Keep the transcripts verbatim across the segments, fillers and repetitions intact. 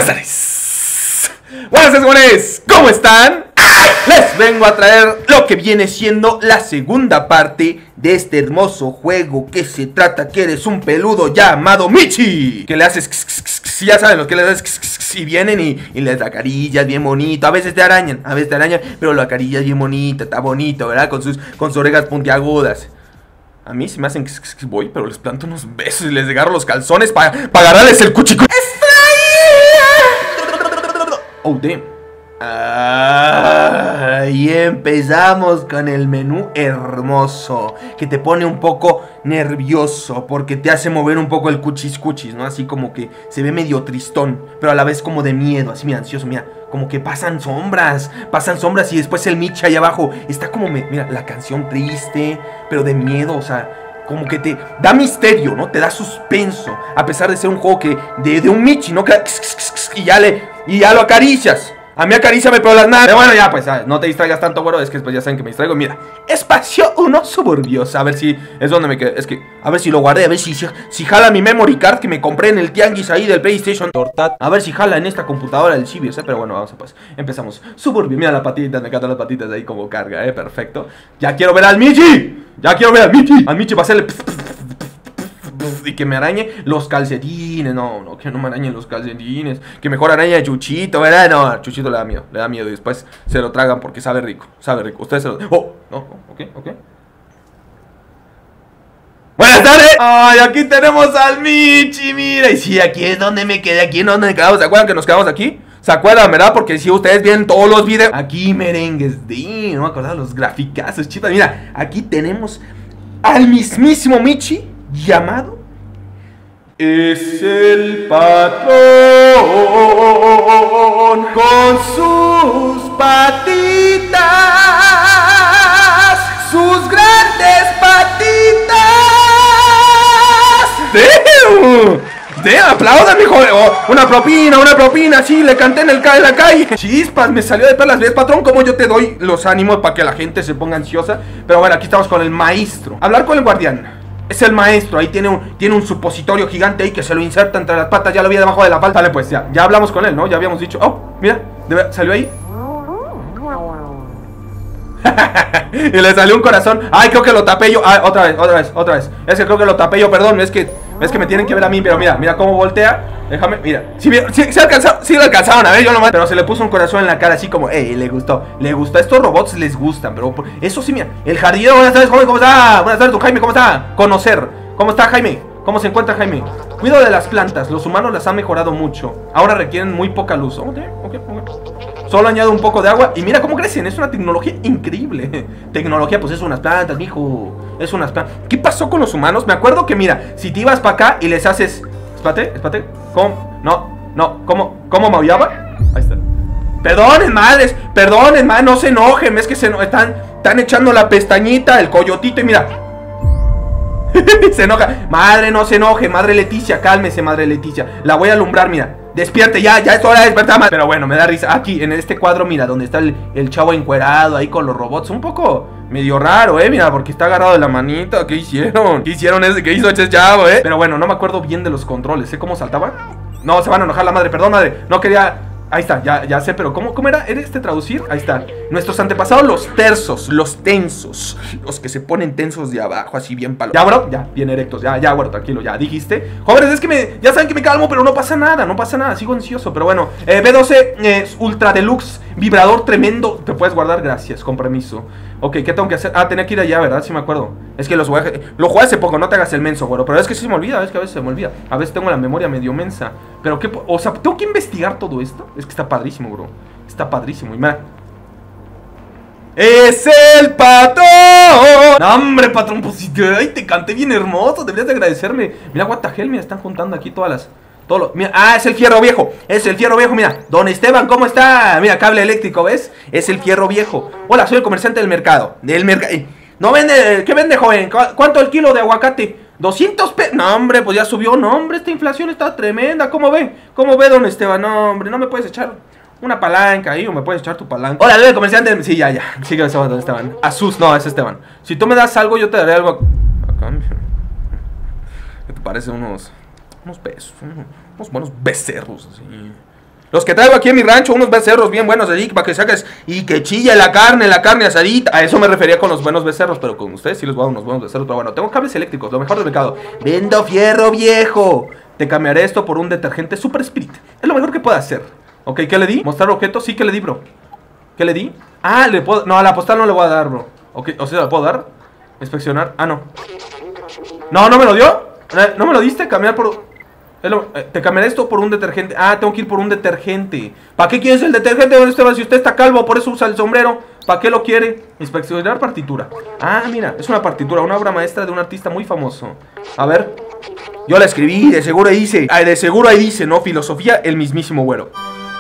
tardes. Buenas tardes, ¿cómo están? Les vengo a traer lo que viene siendo la segunda parte de este hermoso juego que se trata que eres un peludo llamado Michi. Que le haces, ya saben, los que le haces y vienen y, y les acaricias bien bonito. A veces te arañan, a veces te arañan, pero lo acaricias bien bonito, está bonito, ¿verdad? Con sus, con sus orejas puntiagudas. A mí se me hacen voy, pero les planto unos besos y les agarro los calzones para pa agarrarles el cuchico. Oh, damn. Ah, y empezamos con el menú hermoso que te pone un poco nervioso porque te hace mover un poco el cuchis cuchis, ¿no? Así como que se ve medio tristón, pero a la vez como de miedo, así mira, ansioso, mira, como que pasan sombras, pasan sombras y después el Michi ahí abajo está como, me, mira, la canción triste, pero de miedo, o sea, como que te da misterio, ¿no? Te da suspenso, a pesar de ser un juego que de, de un Michi, ¿no? Que, y ya le, y ya lo acaricias. A mí acaríciame pero las nada. Pero bueno, ya pues, no te distraigas tanto, güero. Es que pues ya saben que me distraigo. Mira, espacio uno suburbios. A ver si es donde me quedé. Es que, a ver si lo guardé. A ver si, si, si jala mi memory card que me compré en el tianguis ahí del PlayStation. A ver si jala en esta computadora del Cibios, ¿eh? Pero bueno, vamos a pues. Empezamos. Suburbio. Mira las patitas. Me encantan las patitas de ahí como carga, ¿eh? Perfecto. Ya quiero ver al Michi. Ya quiero ver al Michi. Al Michi va a hacerle... Y que me arañe los calcetines. No, no, que no me arañen los calcetines. Que mejor arañe a Chuchito, ¿verdad? No, a Chuchito le da miedo, le da miedo. Y después se lo tragan porque sabe rico. Sabe rico, ustedes se lo... Oh, no, ok, ok. Buenas tardes. Ay, aquí tenemos al Michi, mira. Y sí, aquí es donde me quedé, aquí es donde me quedamos. ¿Se acuerdan que nos quedamos aquí? ¿Se acuerdan, verdad? Porque si ustedes ven todos los videos aquí merengues de... No me acordaba los graficazos, chicas. Mira, aquí tenemos al mismísimo Michi llamado... Es el patrón con sus patitas, sus grandes patitas. ¡Damn! ¡Damn! ¡Aplaudan, mijo! Oh, una propina, una propina, sí, le canté en, el ca en la calle. Chispas, me salió de perlas. ¿Ves, patrón? Como yo te doy los ánimos para que la gente se ponga ansiosa. Pero bueno, aquí estamos con el maestro. Hablar con el guardián. Es el maestro, ahí tiene un, tiene un supositorio gigante ahí que se lo inserta entre las patas. Ya lo vi debajo de la falda. Vale, pues ya, ya hablamos con él, ¿no? Ya habíamos dicho, oh, mira, salió ahí. Y le salió un corazón. Ay, creo que lo tapé yo. Ay, otra vez, otra vez, otra vez. Es que creo que lo tapé yo, perdón. Es que, es que me tienen que ver a mí, pero mira, mira cómo voltea. Déjame, mira, si sí, sí, sí, alcanzaron, sí lo alcanzaron a ver, yo nomás. Pero se le puso un corazón en la cara así como, ey, le gustó, le gustó. Estos robots les gustan, pero eso sí, mira. El jardinero, buenas tardes, joven, ¿cómo está? Buenas tardes, don Jaime, ¿cómo está? Conocer, ¿cómo está, Jaime? ¿Cómo se encuentra, Jaime? Cuido de las plantas, los humanos las han mejorado mucho. Ahora requieren muy poca luz. Ok, ok, ok. Solo añado un poco de agua y mira cómo crecen, es una tecnología increíble. Tecnología, pues es unas plantas, mijo. Es unas plantas. ¿Qué pasó con los humanos? Me acuerdo que, mira, si te ibas para acá y les haces... Espérate, espérate. ¿Cómo? No, no, ¿cómo? ¿Cómo maullaba? Ahí está. Perdonen, madres, perdonen, madres, no se enojen. Es que se no... están, están echando la pestañita, el coyotito y mira... Se enoja. Madre, no se enoje, madre Leticia, cálmese, madre Leticia. La voy a alumbrar, mira. Despierte ya, ya es hora de despertar, madre. Pero bueno, me da risa. Aquí, en este cuadro, mira, donde está el, el chavo encuerado ahí con los robots. Un poco medio raro, eh, mira, porque está agarrado de la manita. ¿Qué hicieron? ¿Qué hicieron ese? ¿Qué hizo ese chavo, eh? Pero bueno, no me acuerdo bien de los controles, ¿eh? ¿Cómo saltaba? No, se van a enojar la madre, perdón, madre. No quería... Ahí está, ya, ya sé, pero ¿cómo, ¿cómo era? ¿Era este traducir? Ahí está. Nuestros antepasados, los tersos, los tensos. Los que se ponen tensos de abajo, así bien palo. Ya, bro, ya, bien erectos, ya, ya, bueno, tranquilo, ya, dijiste. Jóvenes, es que me, ya saben que me calmo, pero no pasa nada, no pasa nada, sigo ansioso. Pero bueno, eh, B doce eh, Ultra Deluxe, vibrador tremendo. Te puedes guardar, gracias, con permiso. Ok, ¿qué tengo que hacer? Ah, tenía que ir allá, ¿verdad? Sí me acuerdo. Es que los jugué, lo jugué hace poco, no te hagas el menso, güero. Pero es que sí se me olvida, es que a veces se me olvida. A veces tengo la memoria medio mensa. Pero qué, o sea, tengo que investigar todo esto. Es que está padrísimo, bro. Está padrísimo, y mira. ¡Es el patrón! No, hombre, patrón, pues si te, ay, te canté bien hermoso. Deberías de agradecerme. Mira, what the hell, mira, están juntando aquí todas las... Todo lo, mira, ah, es el fierro viejo. Es el fierro viejo, mira. Don Esteban, ¿cómo está? Mira, cable eléctrico, ¿ves? Es el fierro viejo. Hola, soy el comerciante del mercado. Del mercado. No vende, ¿qué vende, joven? ¿Cuánto el kilo de aguacate? doscientos pesos. No, hombre, pues ya subió. No, hombre, esta inflación está tremenda. ¿Cómo ve? ¿Cómo ve, don Esteban? No, hombre, no me puedes echar una palanca ahí o me puedes echar tu palanca. Hola, el comerciante. Sí, ya, ya. Sí que Esteban, don Esteban. Asus, no, es Esteban. Si tú me das algo, yo te daré algo a cambio. ¿Qué te parece? Unos, unos pesos, unos, unos buenos becerros así. Los que traigo aquí en mi rancho, unos becerros bien buenos allí para que saques y que chille la carne, la carne asadita. A eso me refería con los buenos becerros, pero con ustedes sí les voy a dar unos buenos becerros. Pero bueno, tengo cables eléctricos, lo mejor del mercado. Vendo fierro viejo. Te cambiaré esto por un detergente Super Spirit. Es lo mejor que puedo hacer. Ok, ¿qué le di? ¿Mostrar objetos? Sí, que le di, bro. ¿Qué le di? Ah, le puedo... No, a la postal no le voy a dar, bro. Ok, o sea, ¿le puedo dar? Inspeccionar. Ah, no. No, ¿no me lo dio? ¿No me lo diste? Cambiar por... Te cambiaré esto por un detergente. Ah, tengo que ir por un detergente. ¿Para qué quieres el detergente, don Esteban? Si usted está calvo, por eso usa el sombrero. ¿Para qué lo quiere? Inspeccionar partitura. Ah, mira, es una partitura, una obra maestra de un artista muy famoso. A ver. Yo la escribí, de seguro ahí dice. Ah, de seguro ahí dice, ¿no? Filosofía, el mismísimo güero.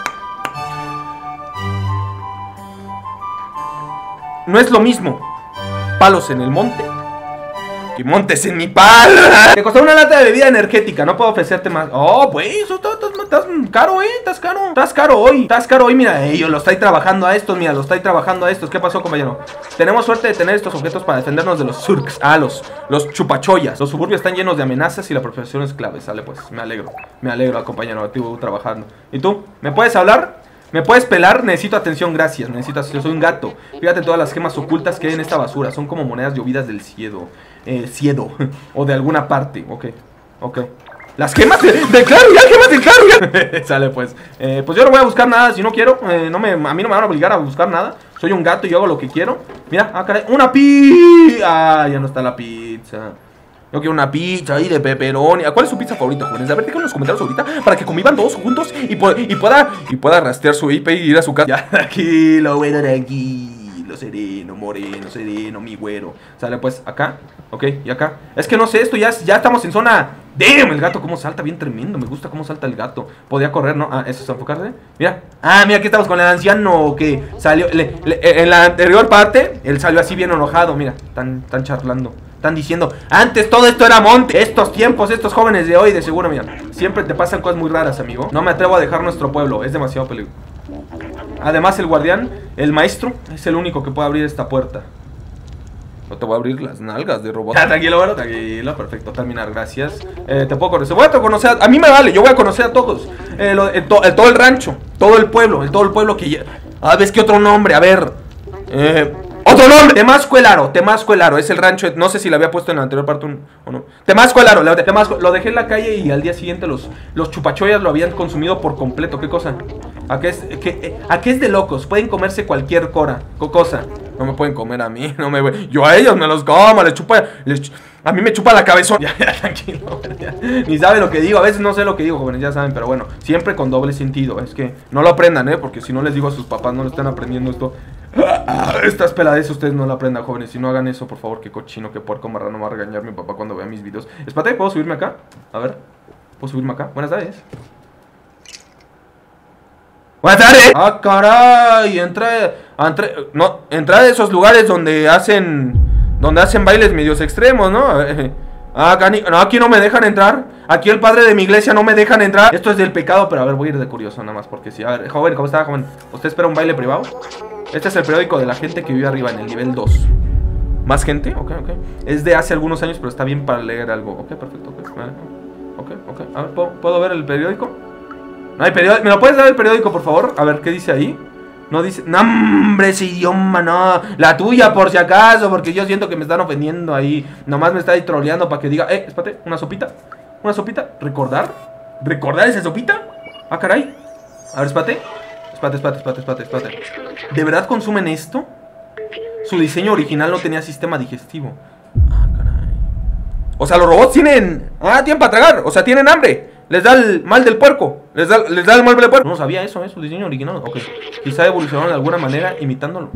No es lo mismo palos en el monte que montes en mi pala. Te costó una lata de bebida energética, no puedo ofrecerte más. Oh, pues, eso estás caro, eh, estás caro. Estás caro hoy, estás caro hoy, mira, ellos lo estáis trabajando a estos, mira, lo estáis trabajando a estos. ¿Qué pasó, compañero? Tenemos suerte de tener estos objetos para defendernos de los surks. Ah, los, los chupachoyas. Los suburbios están llenos de amenazas y la profesión es clave. Sale, pues, me alegro, me alegro, compañero, activo trabajando. ¿Y tú? ¿Me puedes hablar? ¿Me puedes pelar? Necesito atención, gracias. Necesito atención, soy un gato. Fíjate todas las gemas ocultas que hay en esta basura. Son como monedas llovidas del cielo. Eh, cielo. O de alguna parte. Ok, ok. Las gemas de, de claro, ya, gemas de claro, ya. Sale, pues. Eh, pues yo no voy a buscar nada si no quiero. Eh, no me, a mí no me van a obligar a buscar nada. Soy un gato y yo hago lo que quiero. Mira, ah, caray. Una pizza. Ah, ya no está la pizza. Yo quiero una pizza ahí de pepperoni. ¿Cuál es su pizza favorita, jóvenes? A ver, déjenme en los comentarios ahorita para que convivan todos juntos y, po y pueda y pueda rastrear su I P y ir a su casa. Ya, tranquilo, güero, tranquilo, sereno, moreno, sereno, mi güero. Sale, pues, acá, ok, y acá. Es que no sé, esto ya, ya estamos en zona... Damn, el gato cómo salta, bien tremendo. Me gusta cómo salta el gato. Podía correr, ¿no? Ah, eso es enfocarse. Mira. Ah, mira, aquí estamos con el anciano que salió... Le, le, en la anterior parte, él salió así bien enojado. Mira, están, están charlando. Están diciendo, antes todo esto era monte. Estos tiempos, estos jóvenes de hoy, de seguro, mira, siempre te pasan cosas muy raras, amigo. No me atrevo a dejar nuestro pueblo, es demasiado peligro. Además, el guardián, el maestro, es el único que puede abrir esta puerta. No te voy a abrir las nalgas de robot. Ah, tranquilo, bueno, tranquilo, perfecto, terminar, gracias. eh, Te puedo conocer, voy a conocer, a, a mí me vale, yo voy a conocer a todos. eh, lo, el, to, el, Todo el rancho, todo el pueblo, el, todo el pueblo que... Ah, ¿ves qué otro nombre? A ver, eh... ¡otro nombre! Temasco el Aro, Temasco el Aro. Es el rancho, no sé si lo había puesto en la anterior parte un, o no. Temasco el Aro, lo, Temasco, lo dejé en la calle y al día siguiente los, los chupachoyas lo habían consumido por completo. ¿Qué cosa? ¿A qué es, qué, a qué es de locos? Pueden comerse cualquier cora, cosa. No me pueden comer a mí, no me... Yo a ellos me los como, les chupa... Les, a mí me chupa la cabezón. Ya, ya, tranquilo, ya. Ni sabe lo que digo, a veces no sé lo que digo, jóvenes, ya saben. Pero bueno, siempre con doble sentido. Es que no lo aprendan, ¿eh? Porque si no les digo a sus papás, no lo están aprendiendo esto. Estas peladez ustedes no la aprendan, jóvenes. Si no hagan eso, por favor, que cochino, que puerco marrano me va a regañar mi papá cuando vea mis videos. Espérate, ¿puedo subirme acá? A ver, ¿puedo subirme acá? Buenas tardes. Buenas tardes. Ah, caray, entra, entra, no, entra de esos lugares donde hacen, donde hacen bailes medios extremos, ¿no? Ah, acá, no, aquí no me dejan entrar. Aquí el padre de mi iglesia no me dejan entrar. Esto es del pecado, pero a ver, voy a ir de curioso nada más porque sí. A ver, joven, ¿cómo está, joven? ¿Usted espera un baile privado? Este es el periódico de la gente que vive arriba en el nivel dos. ¿Más gente? Ok, ok. Es de hace algunos años, pero está bien para leer algo. Ok, perfecto, ok. Ok, ok. A ver, ¿puedo, ¿puedo ver el periódico? No hay periódico. ¿Me lo puedes dar el periódico, por favor? A ver, ¿qué dice ahí? No dice... ¡No, hombre, ese idioma, no! La tuya, por si acaso, porque yo siento que me están ofendiendo ahí. Nomás me está ahí troleando para que diga... Eh, espérate, una sopita. Una sopita. ¿Recordar? ¿Recordar esa sopita? Ah, caray. A ver, espérate. Espérate, espérate, espérate, espérate, espérate. ¿De verdad consumen esto? Su diseño original no tenía sistema digestivo. Ah, caray. O sea, los robots tienen... Ah, tienen para tragar. O sea, tienen hambre. Les da el mal del puerco. Les da, les da el mal del puerco. No sabía eso, ¿eh? Su diseño original. Ok. Quizá evolucionaron de alguna manera imitándolo.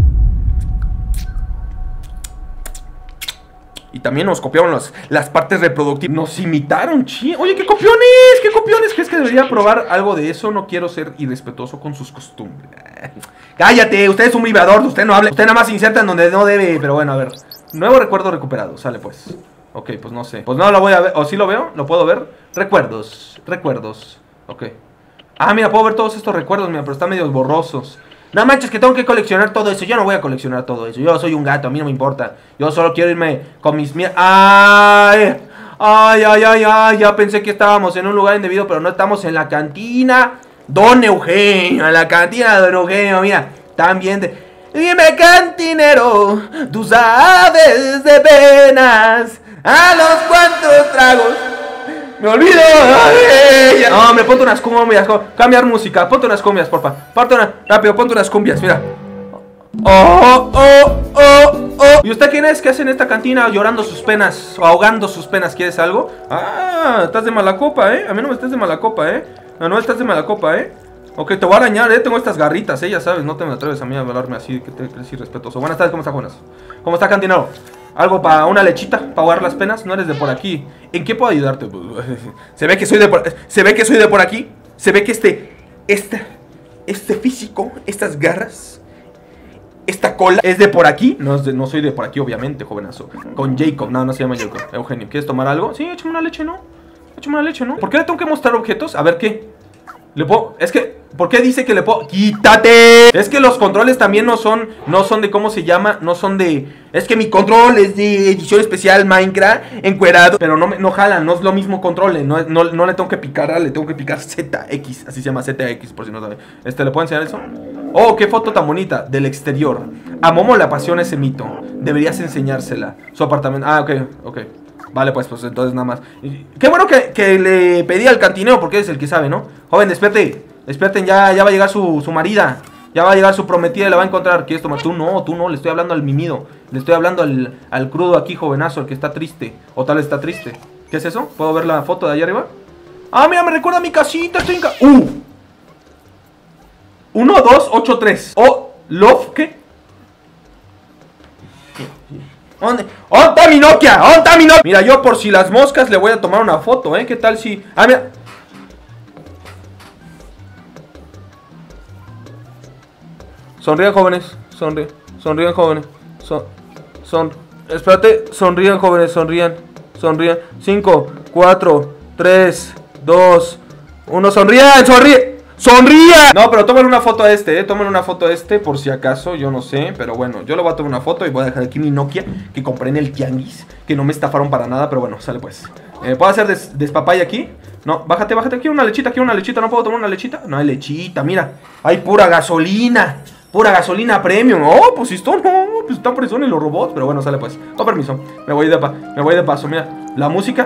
Y también nos copiaron los, las partes reproductivas. Nos imitaron, chi. Oye, ¿qué copiones? ¿Qué copiones? ¿Crees que debería probar algo de eso? No quiero ser irrespetuoso con sus costumbres. Cállate, usted es un vibrador. Usted no habla. Usted nada más inserta en donde no debe. Pero bueno, a ver. Nuevo recuerdo recuperado. Sale pues. Ok, pues no sé. Pues no lo voy a ver. ¿O sí lo veo? ¿Lo puedo ver? Recuerdos. Recuerdos. Ok. Ah, mira, puedo ver todos estos recuerdos, mira, pero están medio borrosos. No manches, que tengo que coleccionar todo eso. Yo no voy a coleccionar todo eso. Yo soy un gato, a mí no me importa. Yo solo quiero irme con mis... ¡Ay! ¡Ay, ay, ay, ay! Ya pensé que estábamos en un lugar indebido, pero no estamos en la cantina Don Eugenio, a la cantina de Don Eugenio, mira, también de... Dime cantinero, tú sabes de penas, a los cuantos tragos me olvido de ella. No, hombre, ponte unas cumbias, cambiar música, ponte unas cumbias, porfa. Ponte una, rápido, ponte unas cumbias, mira. Oh, oh, oh, oh. ¿Y usted quién es? ¿Qué hace en esta cantina llorando sus penas o ahogando sus penas? ¿Quieres algo? Ah, estás de mala copa, eh. A mí no me estás de mala copa, eh. No, no estás de mala copa, eh. Ok, te voy a arañar, eh, tengo estas garritas, eh, ya sabes, no te me atreves a mí a hablarme así, que te crees irrespetuoso. Buenas tardes, ¿cómo está, Jonas? ¿Cómo está, cantinero? ¿Algo para una lechita, para ahogar las penas? No eres de por aquí. ¿En qué puedo ayudarte? Se ve que soy de por, se ve que soy de por aquí. Se ve que este, este, este físico, estas garras, esta cola, ¿es de por aquí? No, es de, no soy de por aquí, obviamente, jovenazo. Con Jacob, no, no se llama Jacob. Eugenio, ¿quieres tomar algo? Sí, échame una leche, ¿no? Échame una leche, ¿no? ¿Por qué le tengo que mostrar objetos? A ver, ¿qué? Le puedo, es que, ¿por qué dice que le puedo? ¡Quítate! Es que los controles también no son, no son de, ¿cómo se llama? No son de, es que mi control es de edición especial Minecraft, encuerado. Pero no, me, no jalan, no es lo mismo control, no, no, no le tengo que picar A, le tengo que picar Z X, así se llama Z X, por si no sabe. Este, ¿le puedo enseñar eso? Oh, qué foto tan bonita, del exterior. A Momo le apasiona ese mito, deberías enseñársela. Su apartamento, ah, ok, ok. Vale, pues, pues entonces nada más. Qué bueno que, que le pedí al cantineo, porque es el que sabe, ¿no? Joven, despierte, despierten, ya, ya va a llegar su, su marida. Ya va a llegar su prometida y la va a encontrar. ¿Quieres tomar? Tú no, tú no, le estoy hablando al mimido. Le estoy hablando al, al crudo aquí, jovenazo, el que está triste. O tal vez está triste. ¿Qué es eso? ¿Puedo ver la foto de allá arriba? Ah, mira, me recuerda a mi casita, estoy en ca... ¡Uh! uno, dos, ocho, tres. Oh, love, ¿qué? ¿Dónde? ¿Dónde está mi Nokia? ¿Dónde está mi Nokia? Mira, yo por si las moscas le voy a tomar una foto, ¿eh? ¿Qué tal si...? Ah, mira. Sonrían, jóvenes. Sonríen. Sonrían, jóvenes. Son... Son... Espérate. Sonrían, jóvenes. Sonrían. Sonrían. cinco, cuatro, tres, dos, uno. Sonrían. Sonríen. ¡Sonría! No, pero tomen una foto a este, eh. Tomen una foto a este por si acaso, yo no sé. Pero bueno, yo le voy a tomar una foto y voy a dejar aquí mi Nokia que compré en el tianguis, que no me estafaron para nada, pero bueno, sale pues. eh, ¿Puedo hacer des despapaya aquí? No, bájate, bájate, aquí una lechita, aquí una lechita. ¿No puedo tomar una lechita? No hay lechita, mira. Hay pura gasolina. Pura gasolina premium. Oh, pues esto no, pues está presón en los robots. Pero bueno, sale pues. Con permiso, me voy de, pa me voy de paso, mira. La música.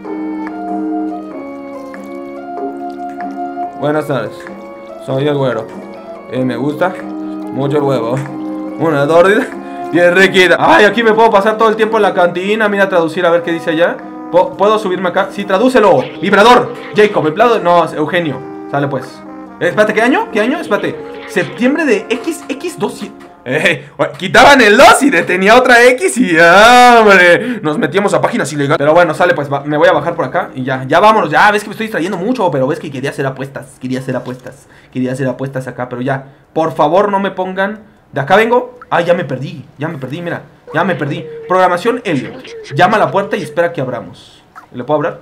Buenas tardes, soy el güero y me gusta mucho el huevo. Una tortita bien riquita. Ay, aquí me puedo pasar todo el tiempo en la cantina. Mira, traducir a ver qué dice allá. ¿Puedo subirme acá? Sí, tradúcelo. Vibrador. Jacob, vibrador. No, Eugenio. Sale pues. eh, Espérate, ¿qué año? ¿Qué año? Espérate. Septiembre de X X dos. Eh, quitaban el dos y detenía otra X y ah, hombre, nos metíamos a páginas ilegales. Pero bueno, sale pues, va, me voy a bajar por acá y ya, ya vámonos, ya, ves que me estoy distrayendo mucho. Pero ves que quería hacer apuestas, quería hacer apuestas Quería hacer apuestas acá, pero ya, por favor no me pongan, de acá vengo. Ah, ya me perdí, ya me perdí, mira, ya me perdí. Programación Elliot, llama a la puerta y espera que abramos. ¿Le puedo abrir?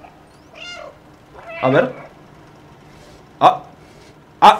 A ver. Ah, ah.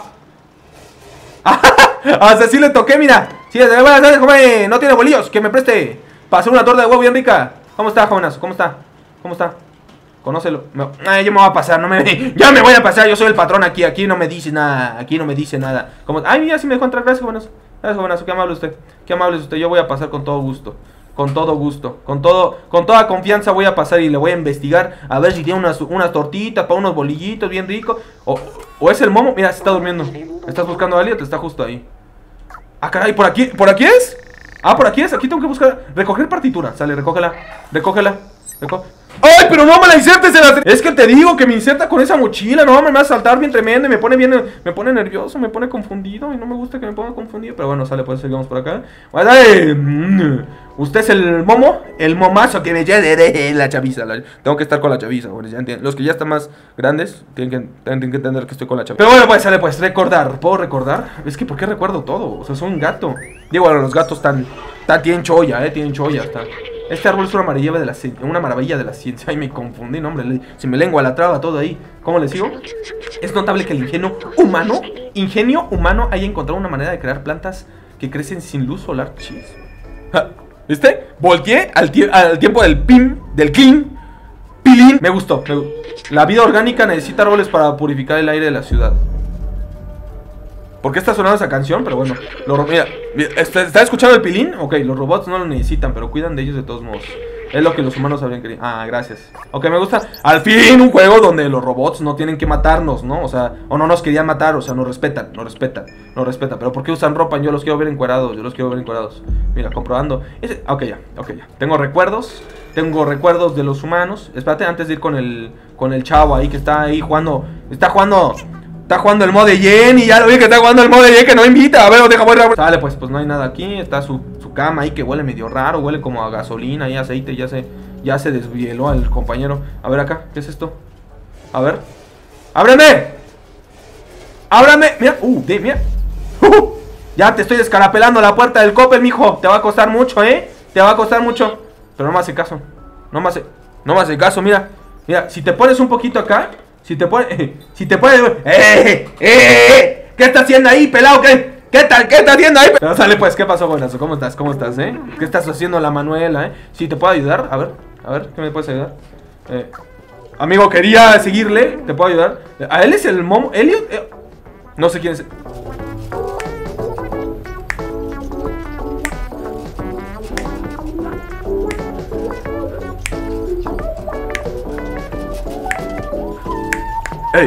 O sea, sí le toqué, mira. Sí, buenas tardes, joven. No tiene bolillos, que me preste para hacer una torta de huevo bien rica. ¿Cómo está, jovenazo? ¿Cómo está? ¿Cómo está? Conócelo. Me... Ay, yo me voy a pasar, no me... Ya me voy a pasar, yo soy el patrón aquí. Aquí no me dice nada, aquí no me dice nada. ¿Cómo... Ay, mira, sí me dejó entrar. Gracias, jovenazo. Gracias, jovenazo, qué amable usted. Qué amable es usted, yo voy a pasar con todo gusto. Con todo gusto, con todo, con toda confianza voy a pasar y le voy a investigar. A ver si tiene unas, unas tortitas para unos bolillitos bien ricos. O, o es el Momo, mira, se está durmiendo. ¿Estás buscando a Elliot? Está justo ahí. Ah, caray, ¿por aquí? ¿Por aquí es? Ah, por aquí es, aquí tengo que buscar. Recoger partitura, sale, recógela. Recógela, recógela. ¡Ay, pero no me la insertes en la... Es que te digo que me inserta con esa mochila. No, me va a saltar bien tremendo y me pone bien... Me pone nervioso, me pone confundido. Y no me gusta que me ponga confundido. Pero bueno, sale, pues seguimos por acá. Bueno, dale. Usted es el Momo, el momazo que me lleve la chaviza. La... Tengo que estar con la chaviza, bueno, ya entienden. Los que ya están más grandes tienen que, tienen que entender que estoy con la chaviza. Pero bueno, pues sale, pues recordar. ¿Puedo recordar? Es que ¿por qué recuerdo todo? O sea, soy un gato. Digo, bueno, los gatos tan, tan tienen cholla, eh, tienen cholla hasta. Este árbol es una maravilla de la ciencia. Una maravilla de la ciencia. Ay, me confundí, no, hombre. Se me lengua la traba todo ahí. ¿Cómo les digo? Es notable que el ingenio humano, ingenio humano, haya encontrado una manera de crear plantas que crecen sin luz solar. Chis. ¿Viste? Volteé al, tie al tiempo del pim, del clean, pilín. Me gustó. Me... La vida orgánica necesita árboles para purificar el aire de la ciudad. ¿Por qué está sonando esa canción? Pero bueno, lo, mira, ¿está, ¿está escuchando el pilín? Ok, los robots no lo necesitan, pero cuidan de ellos de todos modos. Es lo que los humanos habrían querido. Ah, gracias. Ok, me gusta. Al fin un juego donde los robots no tienen que matarnos, ¿no? O sea, o no nos querían matar, o sea, nos respetan, nos respetan, nos respetan. Pero ¿por qué usan ropa? Yo los quiero ver encuerados, yo los quiero ver encuerados. Mira, comprobando. Ese, ok, ya, ok, ya. Tengo recuerdos, tengo recuerdos de los humanos. Espérate, antes de ir con el, con el chavo ahí que está ahí jugando. Está jugando... Está jugando el Mode Yen y ya lo vi que está jugando el Mode Yen que no invita. A ver, deja voy a... Sale, pues, pues no hay nada aquí. Está su, su cama ahí que huele medio raro. Huele como a gasolina y aceite. Ya se, ya se desvieló al compañero. A ver acá, ¿qué es esto? A ver. ¡Ábreme! ¡Ábrame! Mira, uh, de, mira uh, ya te estoy descarapelando la puerta del Coppel, mijo. Te va a costar mucho, ¿eh? Te va a costar mucho. Pero no me hace caso. No me hace, no me hace caso, mira. Mira, si te pones un poquito acá. Si te pones, eh, si te pones, ¡eh, eh, eh! ¿Qué estás haciendo ahí, pelado? ¿Qué, qué tal? ¿Qué estás haciendo ahí? Pero sale pues, ¿qué pasó, buenazo? ¿Cómo estás? ¿Cómo estás, eh? ¿Qué estás haciendo, la Manuela, eh? Si te puedo ayudar, a ver, a ver, ¿qué me puedes ayudar? Eh, amigo, quería seguirle, ¿te puedo ayudar? ¿A él es el momo? ¿Elliot? Eh, no sé quién es. ¡Ey!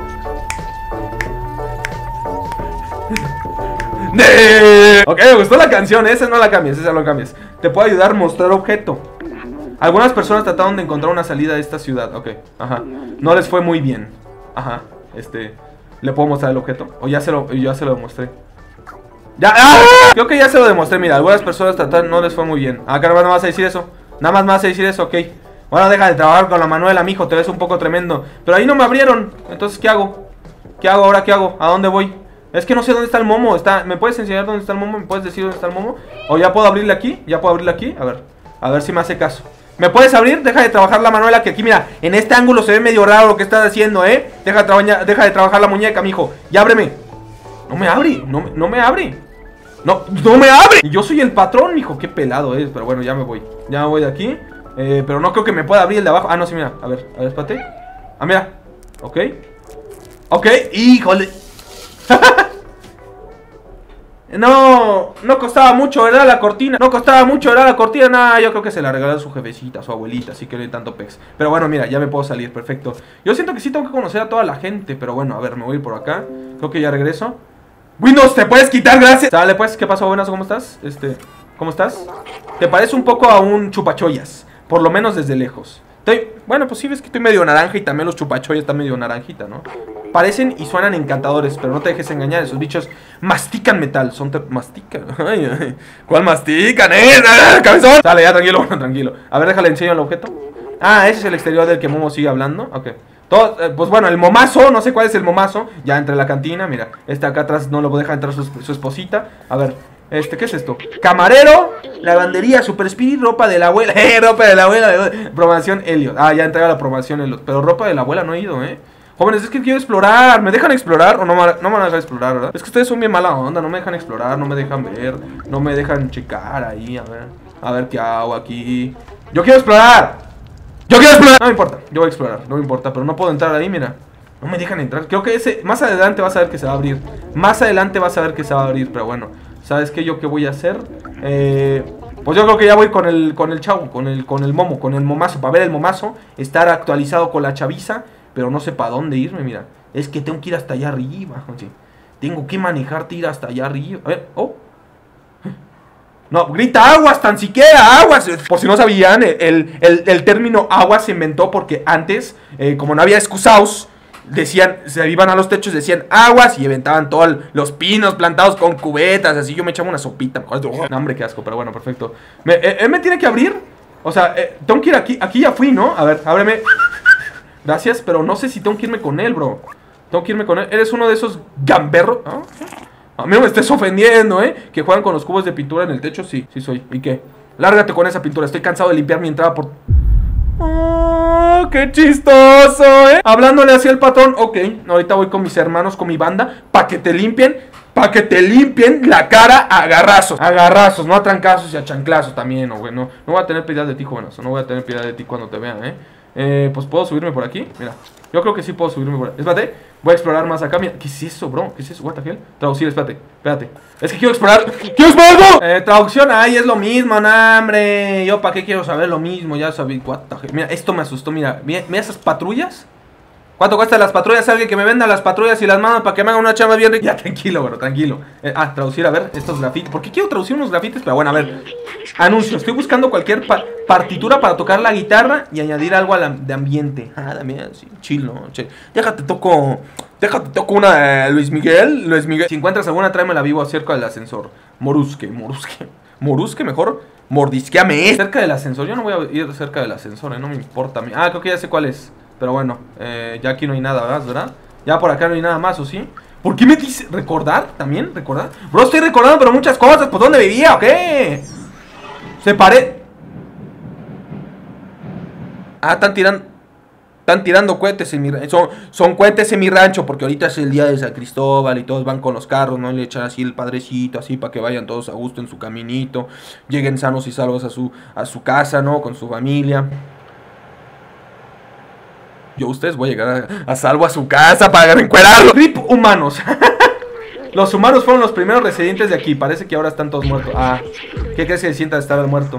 Ok, me gustó la canción, esa no la cambies, esa no la cambies. Te puedo ayudar a mostrar objeto. Algunas personas trataron de encontrar una salida de esta ciudad. Ok, ajá. No les fue muy bien. Ajá, este... ¿Le puedo mostrar el objeto? O ya se lo, ya se lo demostré. ¡Ya! ¡Ah! Creo que ya se lo demostré, mira. Algunas personas trataron, no les fue muy bien. Ah, caramba, no vas a decir eso. Nada más me vas a decir eso, ok. Bueno, deja de trabajar con la Manuela, mijo, te ves un poco tremendo. Pero ahí no me abrieron, entonces, ¿qué hago? ¿Qué hago ahora? ¿Qué hago? ¿A dónde voy? Es que no sé dónde está el momo. Está... ¿Me puedes enseñar dónde está el momo? ¿Me puedes decir dónde está el momo? ¿O ya puedo abrirle aquí? ¿Ya puedo abrirle aquí? A ver, a ver si me hace caso. ¿Me puedes abrir? Deja de trabajar la Manuela, que aquí, mira, en este ángulo se ve medio raro lo que estás haciendo, ¿eh? Deja de, deja de trabajar la muñeca, mijo. Ya ábreme. No me abre, no, no me abre. No, no me abre. Y yo soy el patrón, mijo. Qué pelado es, pero bueno, ya me voy. Ya me voy de aquí. Eh, pero no creo que me pueda abrir el de abajo. Ah, no, sí, mira, a ver, a ver, espérate. Ah, mira, ok. Ok, híjole. No, no costaba mucho, ¿verdad? La cortina. No costaba mucho, ¿verdad? La cortina. Nah, yo creo que se la regaló a su jefecita, a su abuelita. Así que no hay tanto pex. Pero bueno, mira, ya me puedo salir, perfecto. Yo siento que sí tengo que conocer a toda la gente. Pero bueno, a ver, me voy a ir por acá. Creo que ya regreso. Windows, ¿te puedes quitar? Gracias. Dale, pues, ¿qué pasó? Buenas, ¿cómo estás? Este, ¿cómo estás? Te parece un poco a un chupachoyas. Por lo menos desde lejos. Estoy, bueno, pues sí ves que estoy medio naranja y también los chupachoyas están medio naranjita, ¿no? Parecen y suenan encantadores, pero no te dejes engañar. Esos bichos mastican metal. Son te... Mastican. Ay, ay. ¿Cuál mastican, eh? ¡Cabezón! Dale, ya, tranquilo, bueno, tranquilo. A ver, déjale, enseño el objeto. Ah, ese es el exterior del que Momo sigue hablando. Ok. Todo, eh, pues bueno, el momazo, no sé cuál es el momazo. Ya entre la cantina, mira. Este acá atrás no lo deja entrar su, su esposita. A ver, este, ¿qué es esto? Camarero, lavandería, Super Spirit, ropa de la abuela. Eh, ropa de la abuela. Promoción Elliot. Ah, ya entrega la promoción Elliot. Pero ropa de la abuela no he ido, eh. Jóvenes, es que quiero explorar. ¿Me dejan explorar o no me, no me van a dejar explorar, verdad? Es que ustedes son bien mala onda. No me dejan explorar, no me dejan ver. No me dejan checar ahí, a ver. A ver qué hago aquí. ¡Yo quiero explorar! ¡Yo quiero explorar! No me importa, yo voy a explorar, no me importa. Pero no puedo entrar ahí, mira. No me dejan entrar. Creo que ese, más adelante vas a ver que se va a abrir. Más adelante vas a ver que se va a abrir, pero bueno. ¿Sabes qué? ¿Yo qué voy a hacer? Eh... Pues yo creo que ya voy con el, con el chavo, con el, con el momo, con el momazo. Para ver el momazo, estar actualizado con la chaviza. Pero no sé para dónde irme, mira. Es que tengo que ir hasta allá arriba. Sí. Tengo que manejarte ir hasta allá arriba. A ver, oh. No, grita aguas, tan siquiera aguas. Por si no sabían, el, el, el término aguas se inventó porque antes, eh, como no había excusados, decían, se iban a los techos, decían aguas y aventaban todos los pinos plantados con cubetas. Así yo me echaba una sopita. No, hombre, qué asco, pero bueno, perfecto. Me, eh, ¿Él me tiene que abrir? O sea, eh, tengo que ir aquí. Aquí ya fui, ¿no? A ver, ábreme. Gracias, pero no sé si tengo que irme con él, bro. Tengo que irme con él. Eres uno de esos gamberros. ¿Ah? A mí no me estés ofendiendo, ¿eh? Que juegan con los cubos de pintura en el techo. Sí, sí soy. ¿Y qué? Lárgate con esa pintura. Estoy cansado de limpiar mi entrada por... ¡Oh, qué chistoso, eh! Hablándole hacia el patrón. Ok, ahorita voy con mis hermanos, con mi banda. Para que te limpien. Para que te limpien la cara a garrazos. A garrazos, no a trancazos y a chanclazos también, ¿no, güey? No, no voy a tener piedad de ti, jóvenes. No voy a tener piedad de ti cuando te vean, ¿eh? Eh, pues puedo subirme por aquí. Mira, Yo creo que sí puedo subirme por ahí. Espérate, voy a explorar más acá. Mira, ¿qué es eso, bro? ¿Qué es eso? What the hell? Traducir, espérate, espérate. Es que quiero explorar. ¡Quiero explorar, bro! Eh, traducción, ay, es lo mismo, nah, hombre. Yo para qué quiero saber lo mismo, ya sabí. What the hell. Mira, esto me asustó, mira. Mira, mira esas patrullas. ¿Cuánto cuestan las patrullas? Alguien que me venda las patrullas y las mando para que me hagan una chamba bien rica. Ya, tranquilo, bro, tranquilo. Eh, ah, traducir, a ver, estos grafitis. ¿Por qué quiero traducir unos grafitis? Pero bueno, a ver. Anuncio, estoy buscando cualquier pa partitura para tocar la guitarra y añadir algo a la de ambiente. Ah, también, sí, chill, ¿no? Chill. Déjate toco, déjate toco una eh, Luis Miguel, Luis Miguel. Si encuentras alguna, tráemela vivo cerca del ascensor. Morusque, morusque. Morusque, mejor. Mordisqueame. Cerca del ascensor, yo no voy a ir cerca del ascensor, eh, no me importa. Ah, creo que ya sé cuál es. Pero bueno, eh, ya aquí no hay nada más, ¿verdad? Ya por acá no hay nada más, ¿o sí? ¿Por qué me dice recordar? ¿También? ¿Recordar? Bro, estoy recordando pero muchas cosas. ¿Por dónde vivía o qué? Se pare... Ah, están tirando... Están tirando cohetes en mi rancho. Son, son cohetes en mi rancho porque ahorita es el día de San Cristóbal y todos van con los carros, ¿no? Y le echan así el padrecito, así para que vayan todos a gusto en su caminito. Lleguen sanos y salvos a su, a su casa, ¿no? Con su familia. Yo, ustedes voy a llegar a, a salvo a su casa para encuerarlo. Rip humanos. Los humanos fueron los primeros residentes de aquí. Parece que ahora están todos muertos. Ah, ¿qué crees que se sienta de estar muerto?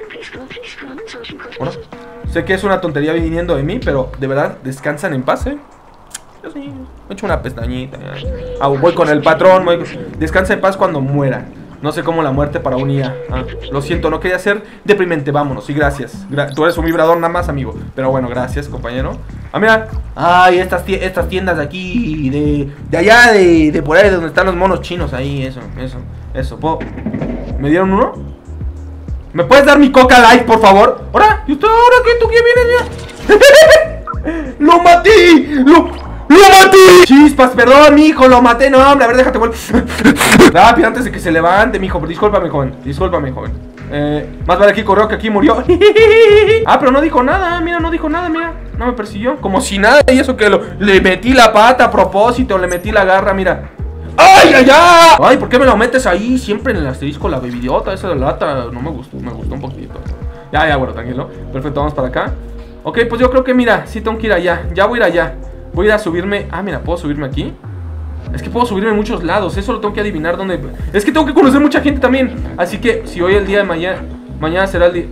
Bueno, sé que es una tontería viniendo de mí, pero de verdad, descansan en paz, ¿eh? Yo sí, me echo una pestañita. Ah, voy con el patrón. Voy... Descansa en paz cuando muera. No sé cómo la muerte para un I A. Ah, lo siento, no quería ser deprimente. Vámonos, y gracias. Gra Tú eres un vibrador nada más, amigo. Pero bueno, gracias, compañero. Ah, mira. Ay, estas, estas tiendas de aquí. De, de allá, de, de por ahí, de donde están los monos chinos. Ahí, eso, eso, eso. ¿Puedo? ¿Me dieron uno? ¿Me puedes dar mi Coca Light, por favor? ¿Ahora? ¿Y usted ahora qué? ¿Tú qué vienes ya? ¡Lo maté! ¡Lo... ¡Lo maté! Chispas, perdón, mijo, lo maté. No, hombre, a ver, déjate vuelvo. Rápido, antes de que se levante, mijo. Discúlpame, joven. Discúlpame, joven. Eh, más vale aquí corrió que aquí murió. Ah, pero no dijo nada, mira, no dijo nada, mira. No me persiguió. Como si nada, y eso que lo, le metí la pata a propósito, le metí la garra, mira. ¡Ay, ay, ay! Ay, ¿por qué me lo metes ahí? Siempre en el asterisco, la bebidiota, esa de la lata. No me gustó, me gustó un poquito. Ya, ya, bueno, tranquilo. Perfecto, vamos para acá. Ok, pues yo creo que, mira, sí tengo que ir allá. Ya voy a ir allá. Voy a ir a subirme. Ah, mira, ¿puedo subirme aquí? Es que puedo subirme en muchos lados. Eso lo tengo que adivinar dónde. Es que tengo que conocer mucha gente también. Así que si hoy el día de mañana, mañana será el día.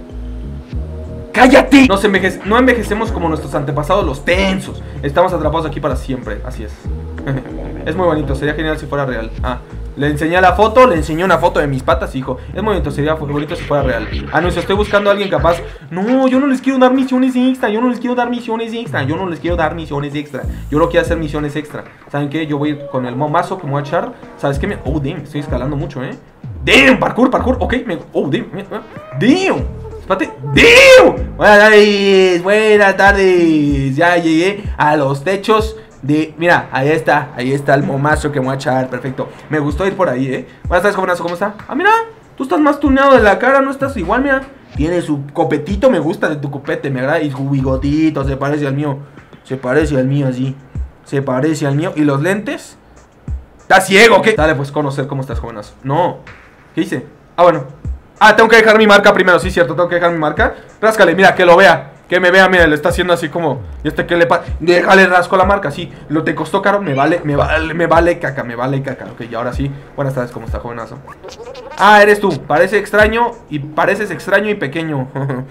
¡Cállate! No, envejece... no envejecemos como nuestros antepasados, los tensos. Estamos atrapados aquí para siempre. Así es. Es muy bonito, sería genial si fuera real. Ah, le enseñé la foto, le enseñé una foto de mis patas, hijo. Es muy bonito, sería bonito si fuera real. Anuncio, estoy buscando a alguien capaz. No, yo no les quiero dar misiones extra. Yo no les quiero dar misiones extra. Yo no les quiero dar misiones extra. Yo no quiero hacer misiones extra. ¿Saben qué? Yo voy a ir con el momazo que me voy a echar. ¿Sabes qué? Me... Oh, damn, estoy escalando mucho, eh. Damn, parkour, parkour. Ok, me... Oh, damn, damn. Espérate. ¡Damn! Buenas tardes, buenas tardes. Ya llegué a los techos de... Mira, ahí está, ahí está el momazo que me voy a echar. Perfecto, me gustó ir por ahí, eh. Buenas tardes, jovenazo, ¿cómo está? Ah, mira, tú estás más tuneado de la cara, no estás igual, mira. Tiene su copetito, me gusta de tu copete, me agrada. Y su bigotito, se parece al mío. Se parece al mío, así. Se parece al mío. ¿Y los lentes? ¿Estás ciego, qué? Dale, pues, conocer cómo estás, jovenazo. No, ¿qué hice? Ah, bueno. Ah, tengo que dejar mi marca primero, sí, cierto, tengo que dejar mi marca. Ráscale, mira, que lo vea. Que me vea, mira, le está haciendo así como... ¿Y este qué le pasa? Déjale, rasco la marca, sí. Lo te costó caro, me vale, me vale, me vale caca, me vale caca. Ok, y ahora sí. Buenas tardes, ¿cómo está, jovenazo? Ah, eres tú. Parece extraño y pareces extraño y pequeño.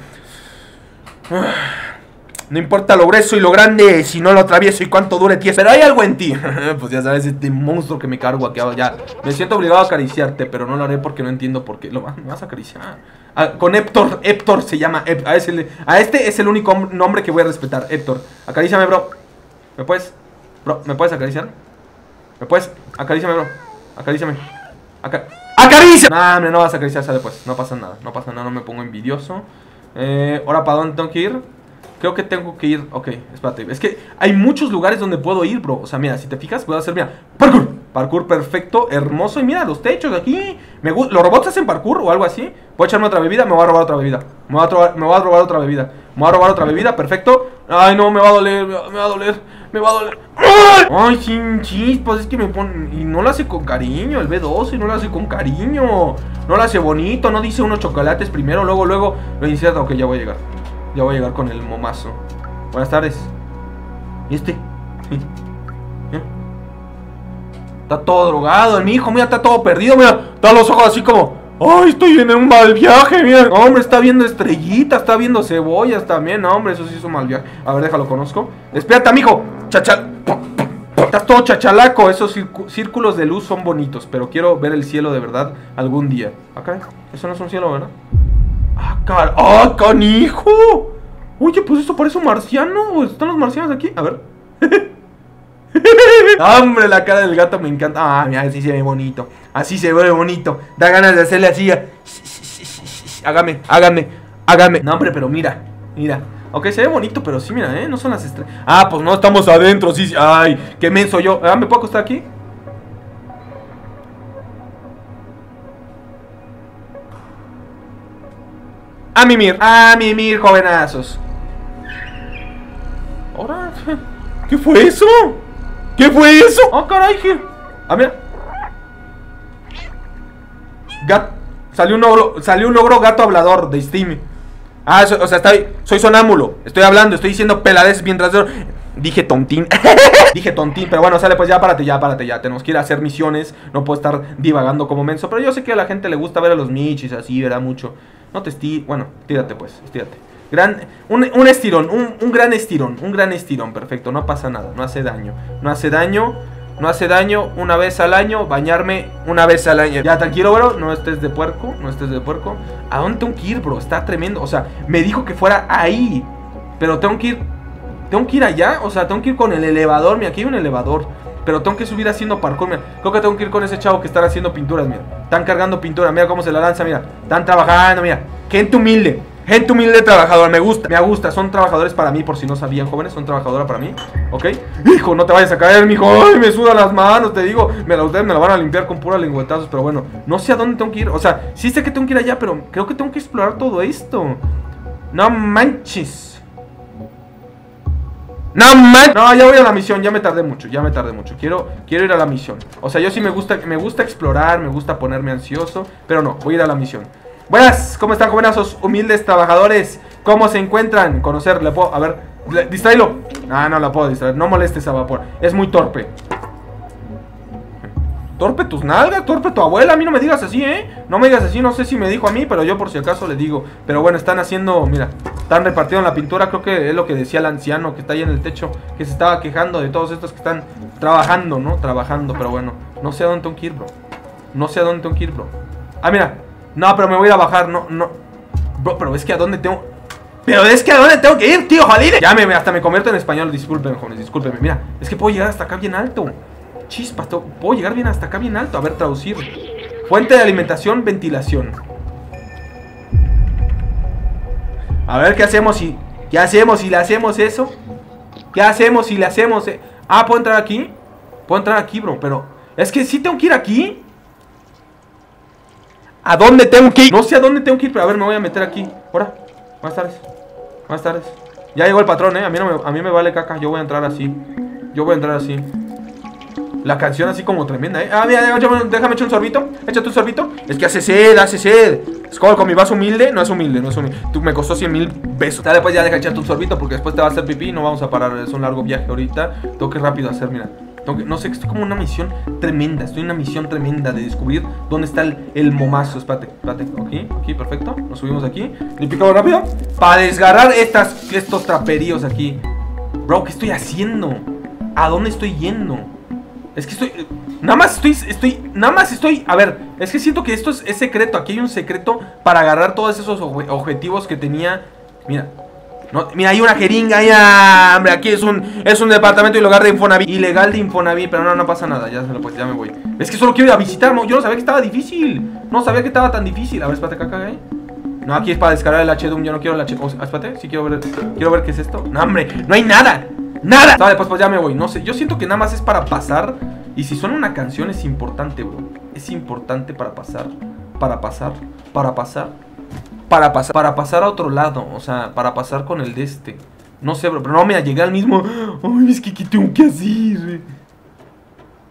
No importa lo grueso y lo grande, si no lo atravieso y cuánto dure tieso. Pero hay algo en ti. Pues ya sabes, este monstruo que me cargo aquí. Ya, me siento obligado a acariciarte, pero no lo haré porque no entiendo por qué. Lo me vas a acariciar. Ah, con Héctor, Héctor se llama. A, ese, a este es el único nombre que voy a respetar. Héctor, acaríciame, bro. ¿Me puedes? Bro, ¿me puedes acariciar? ¿Me puedes? Acaríciame, bro. Acaríciame. Aca ¡Acaricia! No, hombre, no vas a acariciar, sale pues. No pasa nada, no pasa nada, no me pongo envidioso. Eh, ¿ahora para dónde tengo que ir? Creo que tengo que ir, ok, espérate. Es que hay muchos lugares donde puedo ir, bro. O sea, mira, si te fijas, puedo hacer, mira, parkour. Parkour perfecto, hermoso. Y mira, los techos de aquí. Me gusta. ¿Los robots hacen parkour o algo así? ¿Puedo echarme otra bebida? Me voy a robar otra bebida. Me voy a, robar, me voy a robar otra bebida. Me voy a robar otra bebida, perfecto. Ay, no, me va a doler, me va, me va a doler. Me va a doler. Ay, sin chispas, es que me ponen... Y no lo hace con cariño, el B doce no lo hace con cariño. No lo hace bonito, no dice unos chocolates primero, luego, luego lo inserta. Ok, ya voy a llegar. Ya voy a llegar con el momazo. Buenas tardes. ¿Y este? Sí. ¿Eh? Está todo drogado, el mi hijo, mira, está todo perdido, mira. Está los ojos así como... ¡Ay, estoy en un mal viaje! Mira, hombre, está viendo estrellitas, está viendo cebollas también. No, hombre, eso sí es un mal viaje. A ver, déjalo, conozco. Espérate, mijo. Chachal. Estás todo chachalaco. Esos círculos de luz son bonitos, pero quiero ver el cielo de verdad algún día. Acá, eso no es un cielo, ¿verdad? ¡Ah, car... ¡Ah, canijo! Oye, pues esto parece un marciano. ¿Están los marcianos aquí? A ver. Hombre, la cara del gato me encanta. Ah, mira, así se ve bonito. Así se ve bonito. Da ganas de hacerle así. Hágame, hágame, hágame. No, hombre, pero mira, mira. Ok, se ve bonito, pero sí, mira, ¿eh? No son las estrellas. Ah, pues no, estamos adentro, sí, sí. Ay, qué menso yo. Ah, ¿me puedo acostar aquí? A mimir, a mimir, jovenazos. Ahora, ¿qué fue eso? ¿Qué fue eso? ¡Ah, oh, caray! Ah, mira. Gat... Salió un logro, salió un logro gato hablador de Steam. Ah, so, o sea, está, soy sonámbulo. Estoy hablando, estoy diciendo peladez mientras... Dije tontín. Dije tontín, pero bueno, sale, pues ya párate, ya párate, ya. Tenemos que ir a hacer misiones. No puedo estar divagando como menso. Pero yo sé que a la gente le gusta ver a los michis así, verá mucho. No te esti... Bueno, tírate pues, estírate. Gran, un, un estirón, un, un gran estirón, un gran estirón, perfecto, no pasa nada, no hace daño, no hace daño, no hace daño, una vez al año, bañarme una vez al año. Ya, tranquilo, bro, no estés de puerco, no estés de puerco. ¿A dónde tengo que ir, bro? Está tremendo, o sea, me dijo que fuera ahí, pero tengo que ir, tengo que ir allá, o sea, tengo que ir con el elevador, mira, aquí hay un elevador. Pero tengo que subir haciendo parkour, mira. Creo que tengo que ir con ese chavo que está haciendo pinturas, mira. Están cargando pintura, mira cómo se la lanza, mira. Están trabajando, mira. Gente humilde. Gente humilde trabajadora, me gusta, me gusta. Son trabajadores para mí, por si no sabían, jóvenes. Son trabajadora para mí, ¿ok? Hijo, no te vayas a caer, mijo. Ay, me sudan las manos, te digo. Me la, ustedes me la van a limpiar con puras lengüetazos. Pero bueno, no sé a dónde tengo que ir. O sea, sí sé que tengo que ir allá, pero creo que tengo que explorar todo esto. No manches. No man, no, ya voy a la misión, ya me tardé mucho, ya me tardé mucho. Quiero, quiero ir a la misión. O sea, yo sí me gusta, me gusta explorar, me gusta ponerme ansioso, pero no, voy a ir a la misión. Buenas, ¿cómo están, jovenazos, humildes trabajadores? ¿Cómo se encuentran? Conocer, le puedo, a ver, le, distráelo. Ah, no la puedo distraer, no molestes a vapor. Es muy torpe. Torpe tus nalgas, torpe tu abuela. A mí no me digas así, ¿eh? No me digas así, no sé si me dijo a mí, pero yo por si acaso le digo. Pero bueno, están haciendo, mira, están repartiendo la pintura. Creo que es lo que decía el anciano que está ahí en el techo, que se estaba quejando de todos estos que están trabajando, ¿no? Trabajando, pero bueno, no sé a dónde tengo que ir, bro. No sé a dónde tengo que ir, bro. Ah, mira, no, pero me voy a bajar, no, no. Bro, pero es que a dónde tengo... Pero es que a dónde tengo que ir, tío, jodide. Ya me, hasta me convierto en español, discúlpenme, jóvenes, discúlpenme. Mira, es que puedo llegar hasta acá bien alto. Chispas, puedo llegar bien hasta acá bien alto. A ver, traducir. Fuente de alimentación, ventilación. A ver, ¿qué hacemos si... ¿Qué hacemos si le hacemos eso? ¿Qué hacemos si le hacemos... Eh? Ah, ¿puedo entrar aquí? Puedo entrar aquí, bro, pero... Es que sí tengo que ir aquí. ¿A dónde tengo que ir? No sé a dónde tengo que ir, pero a ver, me voy a meter aquí. Ahora, buenas tardes. Buenas tardes. Ya llegó el patrón, eh. A mí, no me, a mí me vale caca. Yo voy a entrar así. Yo voy a entrar así. La canción así como tremenda, ¿eh? Ah, mira, déjame echar un sorbito. Échate un sorbito. Es que hace sed, hace sed. Es como con mi vaso humilde. No es humilde, no es humilde. Tú me costó cien mil pesos. Dale, pues ya deja echarte un sorbito porque después te va a hacer pipí y no vamos a parar. Es un largo viaje ahorita. Tengo que rápido hacer, mira. Tengo que, no sé, estoy como una misión tremenda. Estoy en una misión tremenda de descubrir dónde está el, el momazo. Espérate, espérate. Aquí, aquí, perfecto. Nos subimos aquí. Le picamos rápido. Para desgarrar estas, estos traperíos aquí. Bro, ¿qué estoy haciendo? ¿A dónde estoy yendo? Es que estoy... Nada más estoy... estoy Nada más estoy... A ver, es que siento que esto es, es secreto. Aquí hay un secreto para agarrar todos esos ob objetivos que tenía. Mira. No, mira, hay una jeringa. Ya, hombre, aquí es un... Es un departamento ilegal de Infonavit. Ilegal de Infonavit. Pero no, no pasa nada. Ya, se lo, pues, ya me voy. Es que solo quiero ir a visitar. No, yo no sabía que estaba difícil. No sabía que estaba tan difícil. A ver, espérate, acá, acá, ¿eh? No, aquí es para descargar el H-Doom. Yo no quiero el H... Oh, espérate, sí quiero ver... Quiero ver qué es esto. No, hombre, no hay nada. ¡Nada! Vale, pues, pues ya me voy, no sé, yo siento que nada más es para pasar. Y si suena una canción es importante, bro. Es importante para pasar. Para pasar, para pasar Para pasar, para pasar a otro lado. O sea, para pasar con el de este. No sé, bro, pero no me llegué al mismo. Ay, es que ¿qué tengo que hacer?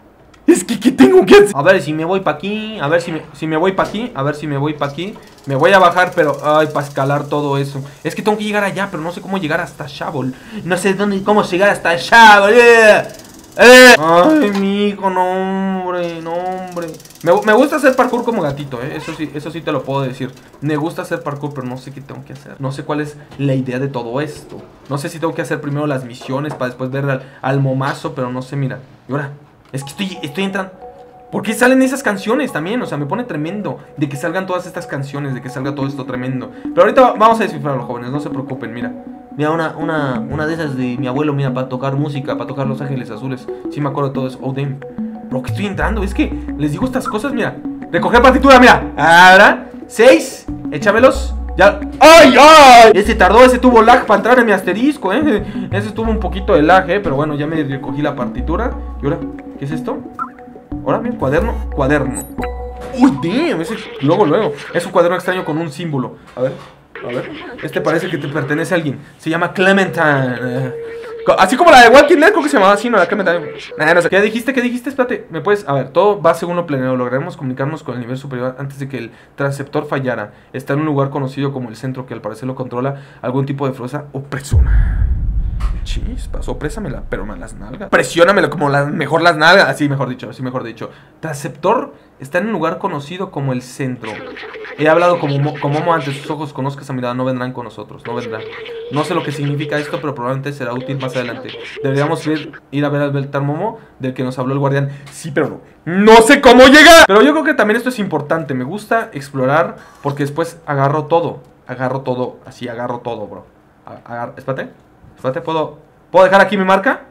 Es que, ¿qué tengo que hacer? A ver si me voy para aquí. A ver si me, si me voy para aquí. A ver si me voy para aquí. Me voy a bajar, pero... Ay, para escalar todo eso. Es que tengo que llegar allá, pero no sé cómo llegar hasta Shovel. No sé dónde, cómo llegar hasta Shovel. ¡Eh! ¡Eh! Ay, mijo, no, hombre, no, hombre. Me, me gusta hacer parkour como gatito, ¿eh? Eso sí, eso sí te lo puedo decir. Me gusta hacer parkour, pero no sé qué tengo que hacer. No sé cuál es la idea de todo esto. No sé si tengo que hacer primero las misiones para después ver al, al momazo, pero no sé, mira. Y ahora... Es que estoy, estoy entrando... ¿Por qué salen esas canciones también? O sea, me pone tremendo de que salgan todas estas canciones, de que salga todo esto tremendo. Pero ahorita vamos a descifrarlo, jóvenes, no se preocupen, mira. Mira, una, una, una de esas de mi abuelo, mira, para tocar música, para tocar Los Ángeles Azules. Sí me acuerdo de todo eso, oh damn. Pero que estoy entrando, es que les digo estas cosas, mira. Recoger partitura, mira. Ahora, seis, échamelos. Ya. ¡Ay, ay! Ese tardó, ese tuvo lag para entrar en mi asterisco, eh. Ese tuvo un poquito de lag, eh. Pero bueno, ya me recogí la partitura. Y ahora, ¿qué es esto? Ahora, mira, cuaderno, cuaderno. Uy, damn, ese, luego, luego. Es un cuaderno extraño con un símbolo. A ver, a ver. Este parece que te pertenece a alguien. Se llama Clementine. Así como la de Walking Dead, creo que se llamaba así, ¿no? La Clementine. Nah, no sé. ¿Qué dijiste? ¿Qué dijiste? Espérate, ¿me puedes? A ver, todo va según lo planeado. Lograremos comunicarnos con el nivel superior antes de que el transceptor fallara. Está en un lugar conocido como el centro, que al parecer lo controla algún tipo de fuerza opresora. Chispas, oprésamela, pero más las nalgas. Presiónamelo como las, mejor las nalgas. Así mejor dicho, así mejor dicho. Transceptor está en un lugar conocido como el centro. He hablado como, como Momo ante sus ojos, conozca esa mirada, no vendrán con nosotros, no vendrán. No sé lo que significa esto, pero probablemente será útil más adelante. Deberíamos ir, ir a ver al Beltar Momo, del que nos habló el guardián. Sí, pero no. No sé cómo llegar. Pero yo creo que también esto es importante. Me gusta explorar porque después agarro todo. Agarro todo, así agarro todo, bro. Agar espérate. Espérate, ¿puedo, ¿puedo dejar aquí mi marca?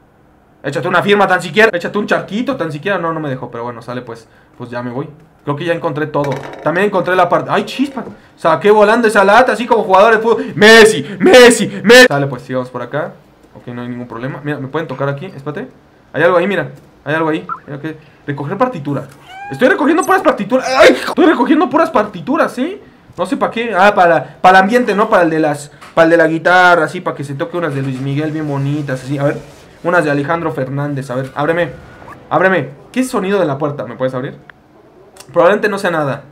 Échate una firma tan siquiera. Échate un charquito tan siquiera. No, no me dejó, pero bueno, sale pues. Pues ya me voy. Creo que ya encontré todo. También encontré la parte... ¡Ay, chispa! Saqué volando esa lata, así como jugador de fútbol. ¡Messi! ¡Messi! ¡Messi! Sale pues, sigamos por acá. Ok, no hay ningún problema. Mira, me pueden tocar aquí. Espérate. Hay algo ahí, mira. Hay algo ahí. Mira que... Recoger partitura. Estoy recogiendo puras partituras. ¡Ay! Estoy recogiendo puras partituras, ¿sí? No sé para qué. Ah, para, para el ambiente, ¿no? Para el de las... Para el de la guitarra, así. Para que se toque unas de Luis Miguel bien bonitas, así. A ver. Unas de Alejandro Fernández. A ver, ábreme. Ábreme. ¿Qué sonido de la puerta? ¿Me puedes abrir? Probablemente no sea nada.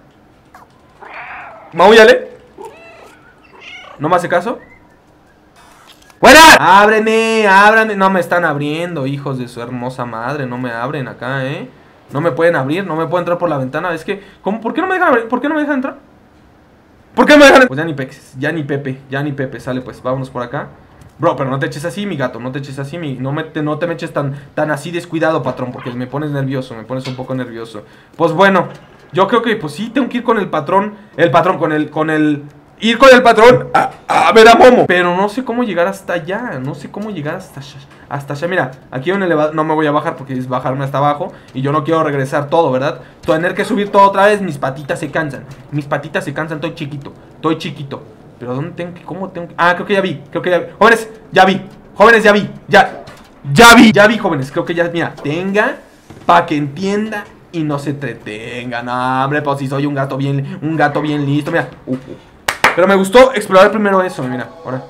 Maúllale. ¿No me hace caso? ¡Fuera! ¡Ábreme! ¡Ábrame! No me están abriendo, hijos de su hermosa madre. No me abren acá, ¿eh? No me pueden abrir, no me puedo entrar por la ventana. Es que, ¿cómo? ¿Por qué no me dejan abrir? ¿Por qué no me dejan entrar? ¿Por qué no me dejan entrar? Pues ya ni Pepe, ya ni Pepe, ya ni Pepe. Sale pues, vámonos por acá. Bro, pero no te eches así, mi gato, no te eches así, mi... No, me, te, no te me eches tan, tan así descuidado, patrón, porque me pones nervioso, me pones un poco nervioso. Pues bueno, yo creo que, pues sí, tengo que ir con el patrón, el patrón, con el, con el... Ir con el patrón a, a ver a Momo. Pero no sé cómo llegar hasta allá, no sé cómo llegar hasta allá, hasta allá. Mira, aquí hay un elevador, no me voy a bajar porque es bajarme hasta abajo. Y yo no quiero regresar todo, ¿verdad? Tener que subir todo otra vez, mis patitas se cansan. Mis patitas se cansan, estoy chiquito, estoy chiquito. Pero ¿dónde tengo que? ¿Cómo tengo que? Ah, creo que ya vi, creo que ya vi. Jóvenes, ya vi, jóvenes, ya vi, ya, ya vi, ya vi, jóvenes, creo que ya, mira, tenga, para que entienda y no se entretenga. No, hombre, pues si soy un gato bien, un gato bien listo, mira. Uh, uh. Pero me gustó explorar primero eso, mira, ahora.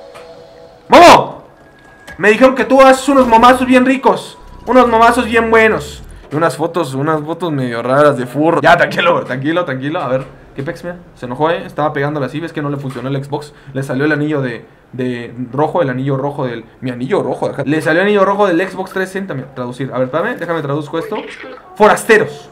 ¡Momo! Me dijeron que tú haces unos momazos bien ricos, unos momazos bien buenos. Y unas fotos, unas fotos medio raras de furro. Ya, tranquilo, tranquilo, tranquilo, a ver. ¿Qué pex, mira? Se enojó, eh. Estaba pegándole así. ¿Ves que no le funcionó el Xbox? Le salió el anillo de, de rojo. El anillo rojo del... Mi anillo rojo. Deja. Le salió el anillo rojo del Xbox trescientos sesenta. Traducir. A ver, espérame. Déjame traduzco esto. Forasteros.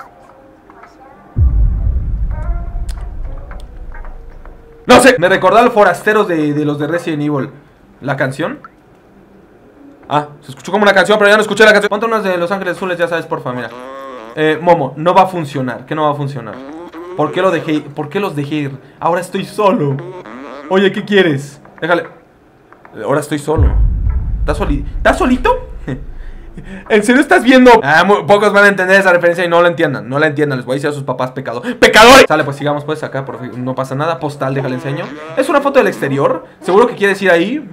No sé. Me recordó al Forasteros de, de los de Resident Evil. ¿La canción? Ah, se escuchó como una canción, pero ya no escuché la canción. Ponte unas de Los Ángeles Azules, ya sabes, porfa, mira. Eh, Momo, no va a funcionar. ¿Qué no va a funcionar? ¿Por qué lo dejé? ¿Por qué los dejé ir? Ahora estoy solo. Oye, ¿qué quieres? Déjale. Ahora estoy solo. ¿Estás solito? ¿Estás solito? ¿En serio estás viendo? Ah, muy, pocos van a entender esa referencia y no la entiendan. No la entiendan. Les voy a decir a sus papás pecado. ¡Pecadores! Sale, pues sigamos pues acá. Por fin, no pasa nada. Postal, déjale enseño. Es una foto del exterior. Seguro que quieres ir ahí.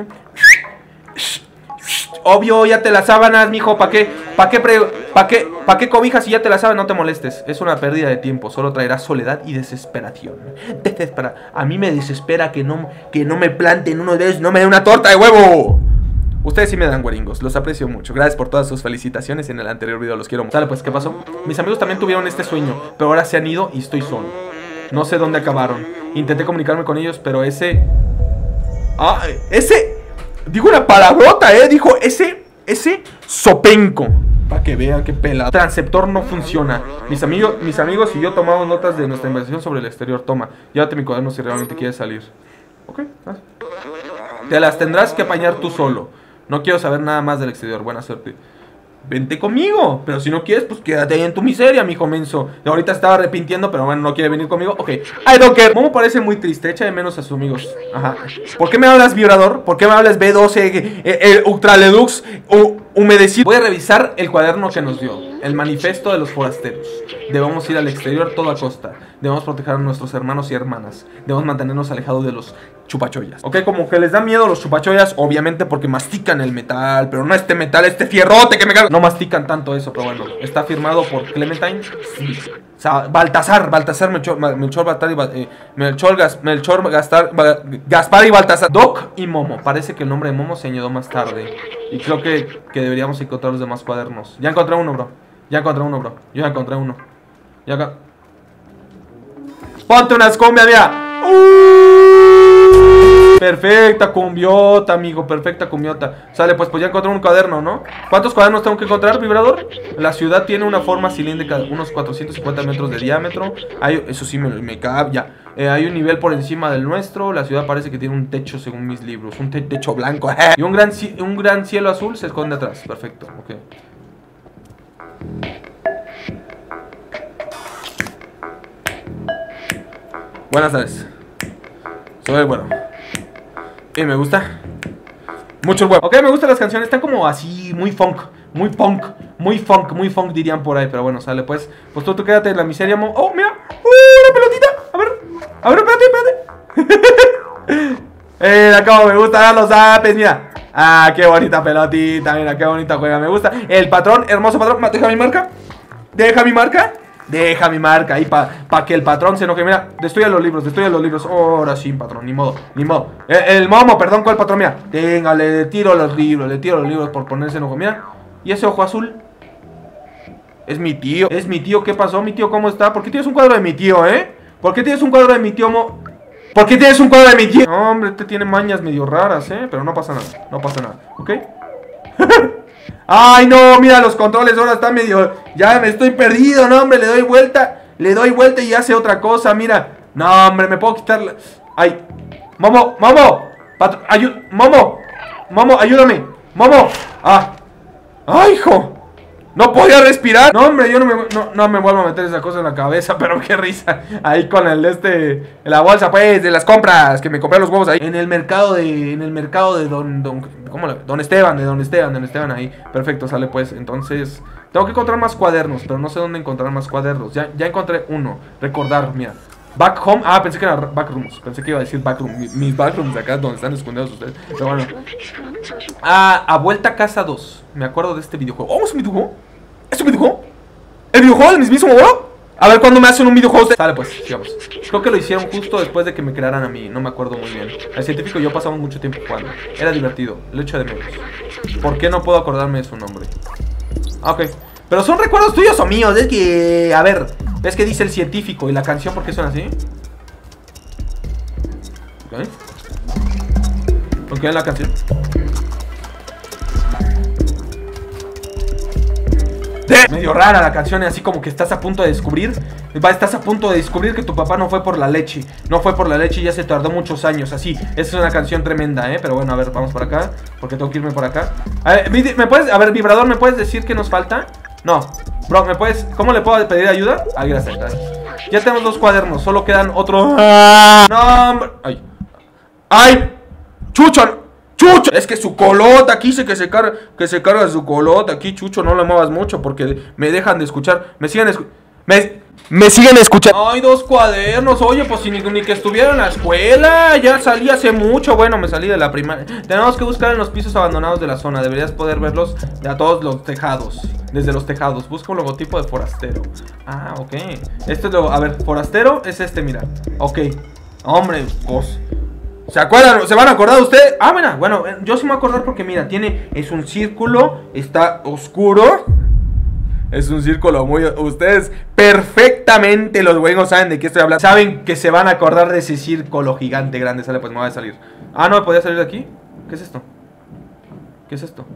Obvio, ya te las sábanas, mijo. ¿Para qué? ¿Para qué, pre... ¿Pa qué? ¿Pa qué cobijas si ya te las sabes? No te molestes. Es una pérdida de tiempo. Solo traerá soledad y desesperación. Desespera. A mí me desespera que no, que no me planten uno de esos. No me dé una torta de huevo. Ustedes sí me dan güeringos, los aprecio mucho. Gracias por todas sus felicitaciones en el anterior video, los quiero mucho. Sale pues, ¿qué pasó? Mis amigos también tuvieron este sueño, pero ahora se han ido y estoy solo. No sé dónde acabaron. Intenté comunicarme con ellos, pero ese... Ah, ese... Dijo una palabrota, eh, dijo ese... Ese sopenco. Para que vean qué pelado. Transceptor no funciona. Mis amigos, mis amigos y yo tomamos notas de nuestra investigación sobre el exterior. Toma, llévate mi cuaderno si realmente quieres salir. Ok, ¿sabes? Te las tendrás que apañar tú solo. No quiero saber nada más del exterior. Buena suerte. Vente conmigo. Pero si no quieres, pues quédate ahí en tu miseria, mijo menso. De ahorita estaba arrepintiendo, pero bueno, no quiere venir conmigo. Ok, I don't care. Momo parece muy triste. Echa de menos a sus amigos. Ajá. ¿Por qué me hablas vibrador? ¿Por qué me hablas B doce? El, el Ultraledux o humedecido. Voy a revisar el cuaderno que nos dio. El manifiesto de los forasteros. Debemos ir al exterior a toda costa. Debemos proteger a nuestros hermanos y hermanas. Debemos mantenernos alejados de los chupachoyas. Ok, como que les da miedo los chupachoyas, obviamente porque mastican el metal. Pero no este metal, este fierrote que me cago. No mastican tanto eso, pero bueno. Está firmado por Clementine. Sí. O sea, Baltasar, Baltasar, Melchor, Melchor, Baltar y, eh, Melchor, Gas, Melchor Gastar, Gaspar y Baltasar. Doc y Momo. Parece que el nombre de Momo se añadió más tarde. Y creo que, que deberíamos encontrar los demás cuadernos. Ya encontré uno, bro. Ya encontré uno, bro. Yo ya encontré uno. Ya acá. Ponte unas cumbias, mira. Uh, perfecta cumbiota, amigo. Perfecta cumbiota. Sale, pues, pues ya encontré un cuaderno, ¿no? ¿Cuántos cuadernos tengo que encontrar, vibrador? La ciudad tiene una forma cilíndrica de unos cuatrocientos cincuenta metros de diámetro. Hay, eso sí me, me cabe, ya. Eh, hay un nivel por encima del nuestro. La ciudad parece que tiene un techo según mis libros. Un te techo blanco. Y un gran, un gran cielo azul se esconde atrás. Perfecto, ok. Buenas tardes. Soy el bueno. Y me gusta mucho el huevo. Ok, me gustan las canciones. Están como así, muy funk. Muy punk. Muy funk, muy funk dirían por ahí. Pero bueno, sale pues. Pues tú, tú quédate en la miseria, mo. Oh, mira. Uh, una pelotita. A ver. A ver, espérate, espérate. Eh, acabo, me gusta los apes, mira. Ah, qué bonita pelotita. Mira, qué bonita juega. Me gusta. El patrón, hermoso patrón. Deja mi marca. Deja mi marca. Deja mi marca ahí para pa que el patrón se enoje. Mira, destruye los libros, destruye los libros. Oh, ahora sí, patrón, ni modo, ni modo. El, el Momo, perdón, ¿cuál patrón? Mira, tenga, le tiro los libros, le tiro los libros por ponerse enojo. Mira, y ese ojo azul es mi tío. Es mi tío, ¿qué pasó? Mi tío, ¿cómo está? ¿Por qué tienes un cuadro de mi tío, eh? ¿Por qué tienes un cuadro de mi tío, Mo? ¿Por qué tienes un cuadro de mi tío? No, hombre, este tiene mañas medio raras, eh. Pero no pasa nada, no pasa nada, ¿ok? Ay, no, mira, los controles ahora están medio... Ya me estoy perdido, no, hombre, le doy vuelta. Le doy vuelta y hace otra cosa, mira. No, hombre, me puedo quitar la... Ay, Momo, Momo Patro... Ayu... Momo Momo, ayúdame, Momo. Ah, ay, hijo. No podía respirar. No, hombre, yo no me, no, no me vuelvo a meter esa cosa en la cabeza. Pero qué risa. Ahí con el este... La bolsa, pues, de las compras. Que me compré los huevos ahí. En el mercado de... En el mercado de Don... don ¿Cómo le? Don Esteban, de Don Esteban, Don Esteban ahí. Perfecto, sale pues. Entonces... Tengo que encontrar más cuadernos. Pero no sé dónde encontrar más cuadernos. Ya, ya encontré uno. Recordar, mira. Back home. Ah, pensé que era backrooms. Pensé que iba a decir backroom. Mis, mis backrooms acá donde están escondidos ustedes. Pero bueno. Ah, a vuelta a casa dos. Me acuerdo de este videojuego. Oh, es un videojuego. ¿Es un videojuego? ¿El videojuego del mismísimo, bro? A ver cuándo me hacen un videojuego de... Sale pues, sigamos. Creo que lo hicieron justo después de que me crearan a mí. No me acuerdo muy bien. El científico y yo pasamos mucho tiempo jugando. Era divertido, lo echo de menos. ¿Por qué no puedo acordarme de su nombre? Ah, ok. Pero son recuerdos tuyos o míos. Es que... A ver, ves que dice el científico. ¿Y la canción por qué suena así? Ok. Ok, la canción. Medio rara la canción, así como que estás a punto de descubrir Estás a punto de descubrir que tu papá no fue por la leche. No fue por la leche y ya se tardó muchos años. Así, esa es una canción tremenda, eh. Pero bueno, a ver, vamos por acá, porque tengo que irme por acá. A ver, ¿me puedes, a ver, vibrador, ¿me puedes decir qué nos falta? No, bro, ¿me puedes, cómo le puedo pedir ayuda? Ay, gracias, gracias. Ya tenemos dos cuadernos, solo quedan otro. No, hombre. Ay, ay, Chucho. Chucho, es que su colota aquí dice que se carga, que se carga su colota aquí, Chucho, no le muevas mucho porque me dejan de escuchar, me siguen escuchando, me, me siguen escuchando. Ay, dos cuadernos, oye, pues si ni, ni que estuviera en la escuela, ya salí hace mucho, bueno, me salí de la primaria. Tenemos que buscar en los pisos abandonados de la zona, deberías poder verlos de a todos los tejados, desde los tejados, busca un logotipo de forastero. Ah, ok, este es lo, a ver, forastero es este, mira, ok, hombre, pues... ¿Se acuerdan? ¿Se van a acordar de usted? Ah, mira, bueno, yo sí me voy a acordar porque mira, tiene, es un círculo, está oscuro. Es un círculo muy... Ustedes perfectamente, los buenos, saben de qué estoy hablando. Saben que se van a acordar de ese círculo gigante grande. Sale, pues me voy a salir. Ah, no, ¿me podía salir de aquí? ¿Qué es esto? ¿Qué es esto?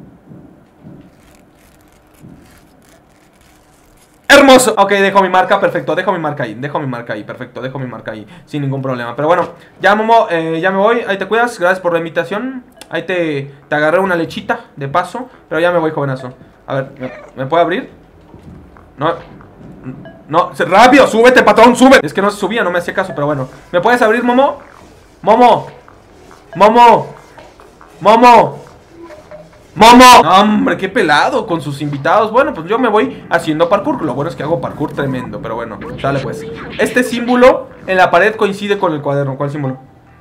¡Hermoso! Ok, dejo mi marca, perfecto, dejo mi marca ahí. Dejo mi marca ahí, perfecto, dejo mi marca ahí. Sin ningún problema, pero bueno. Ya, Momo, eh, ya me voy, ahí te cuidas. Gracias por la invitación. Ahí te, te agarré una lechita de paso. Pero ya me voy, jovenazo. A ver, ¿me, ¿me puede abrir? No, no, rápido, súbete, patrón, sube. Es que no se subía, no me hacía caso, pero bueno. ¿Me puedes abrir, Momo? Momo Momo Momo Momo. No, hombre, qué pelado con sus invitados. Bueno, pues yo me voy haciendo parkour. Lo bueno es que hago parkour tremendo, pero bueno, dale pues. Este símbolo en la pared coincide con el cuaderno. ¿Cuál símbolo?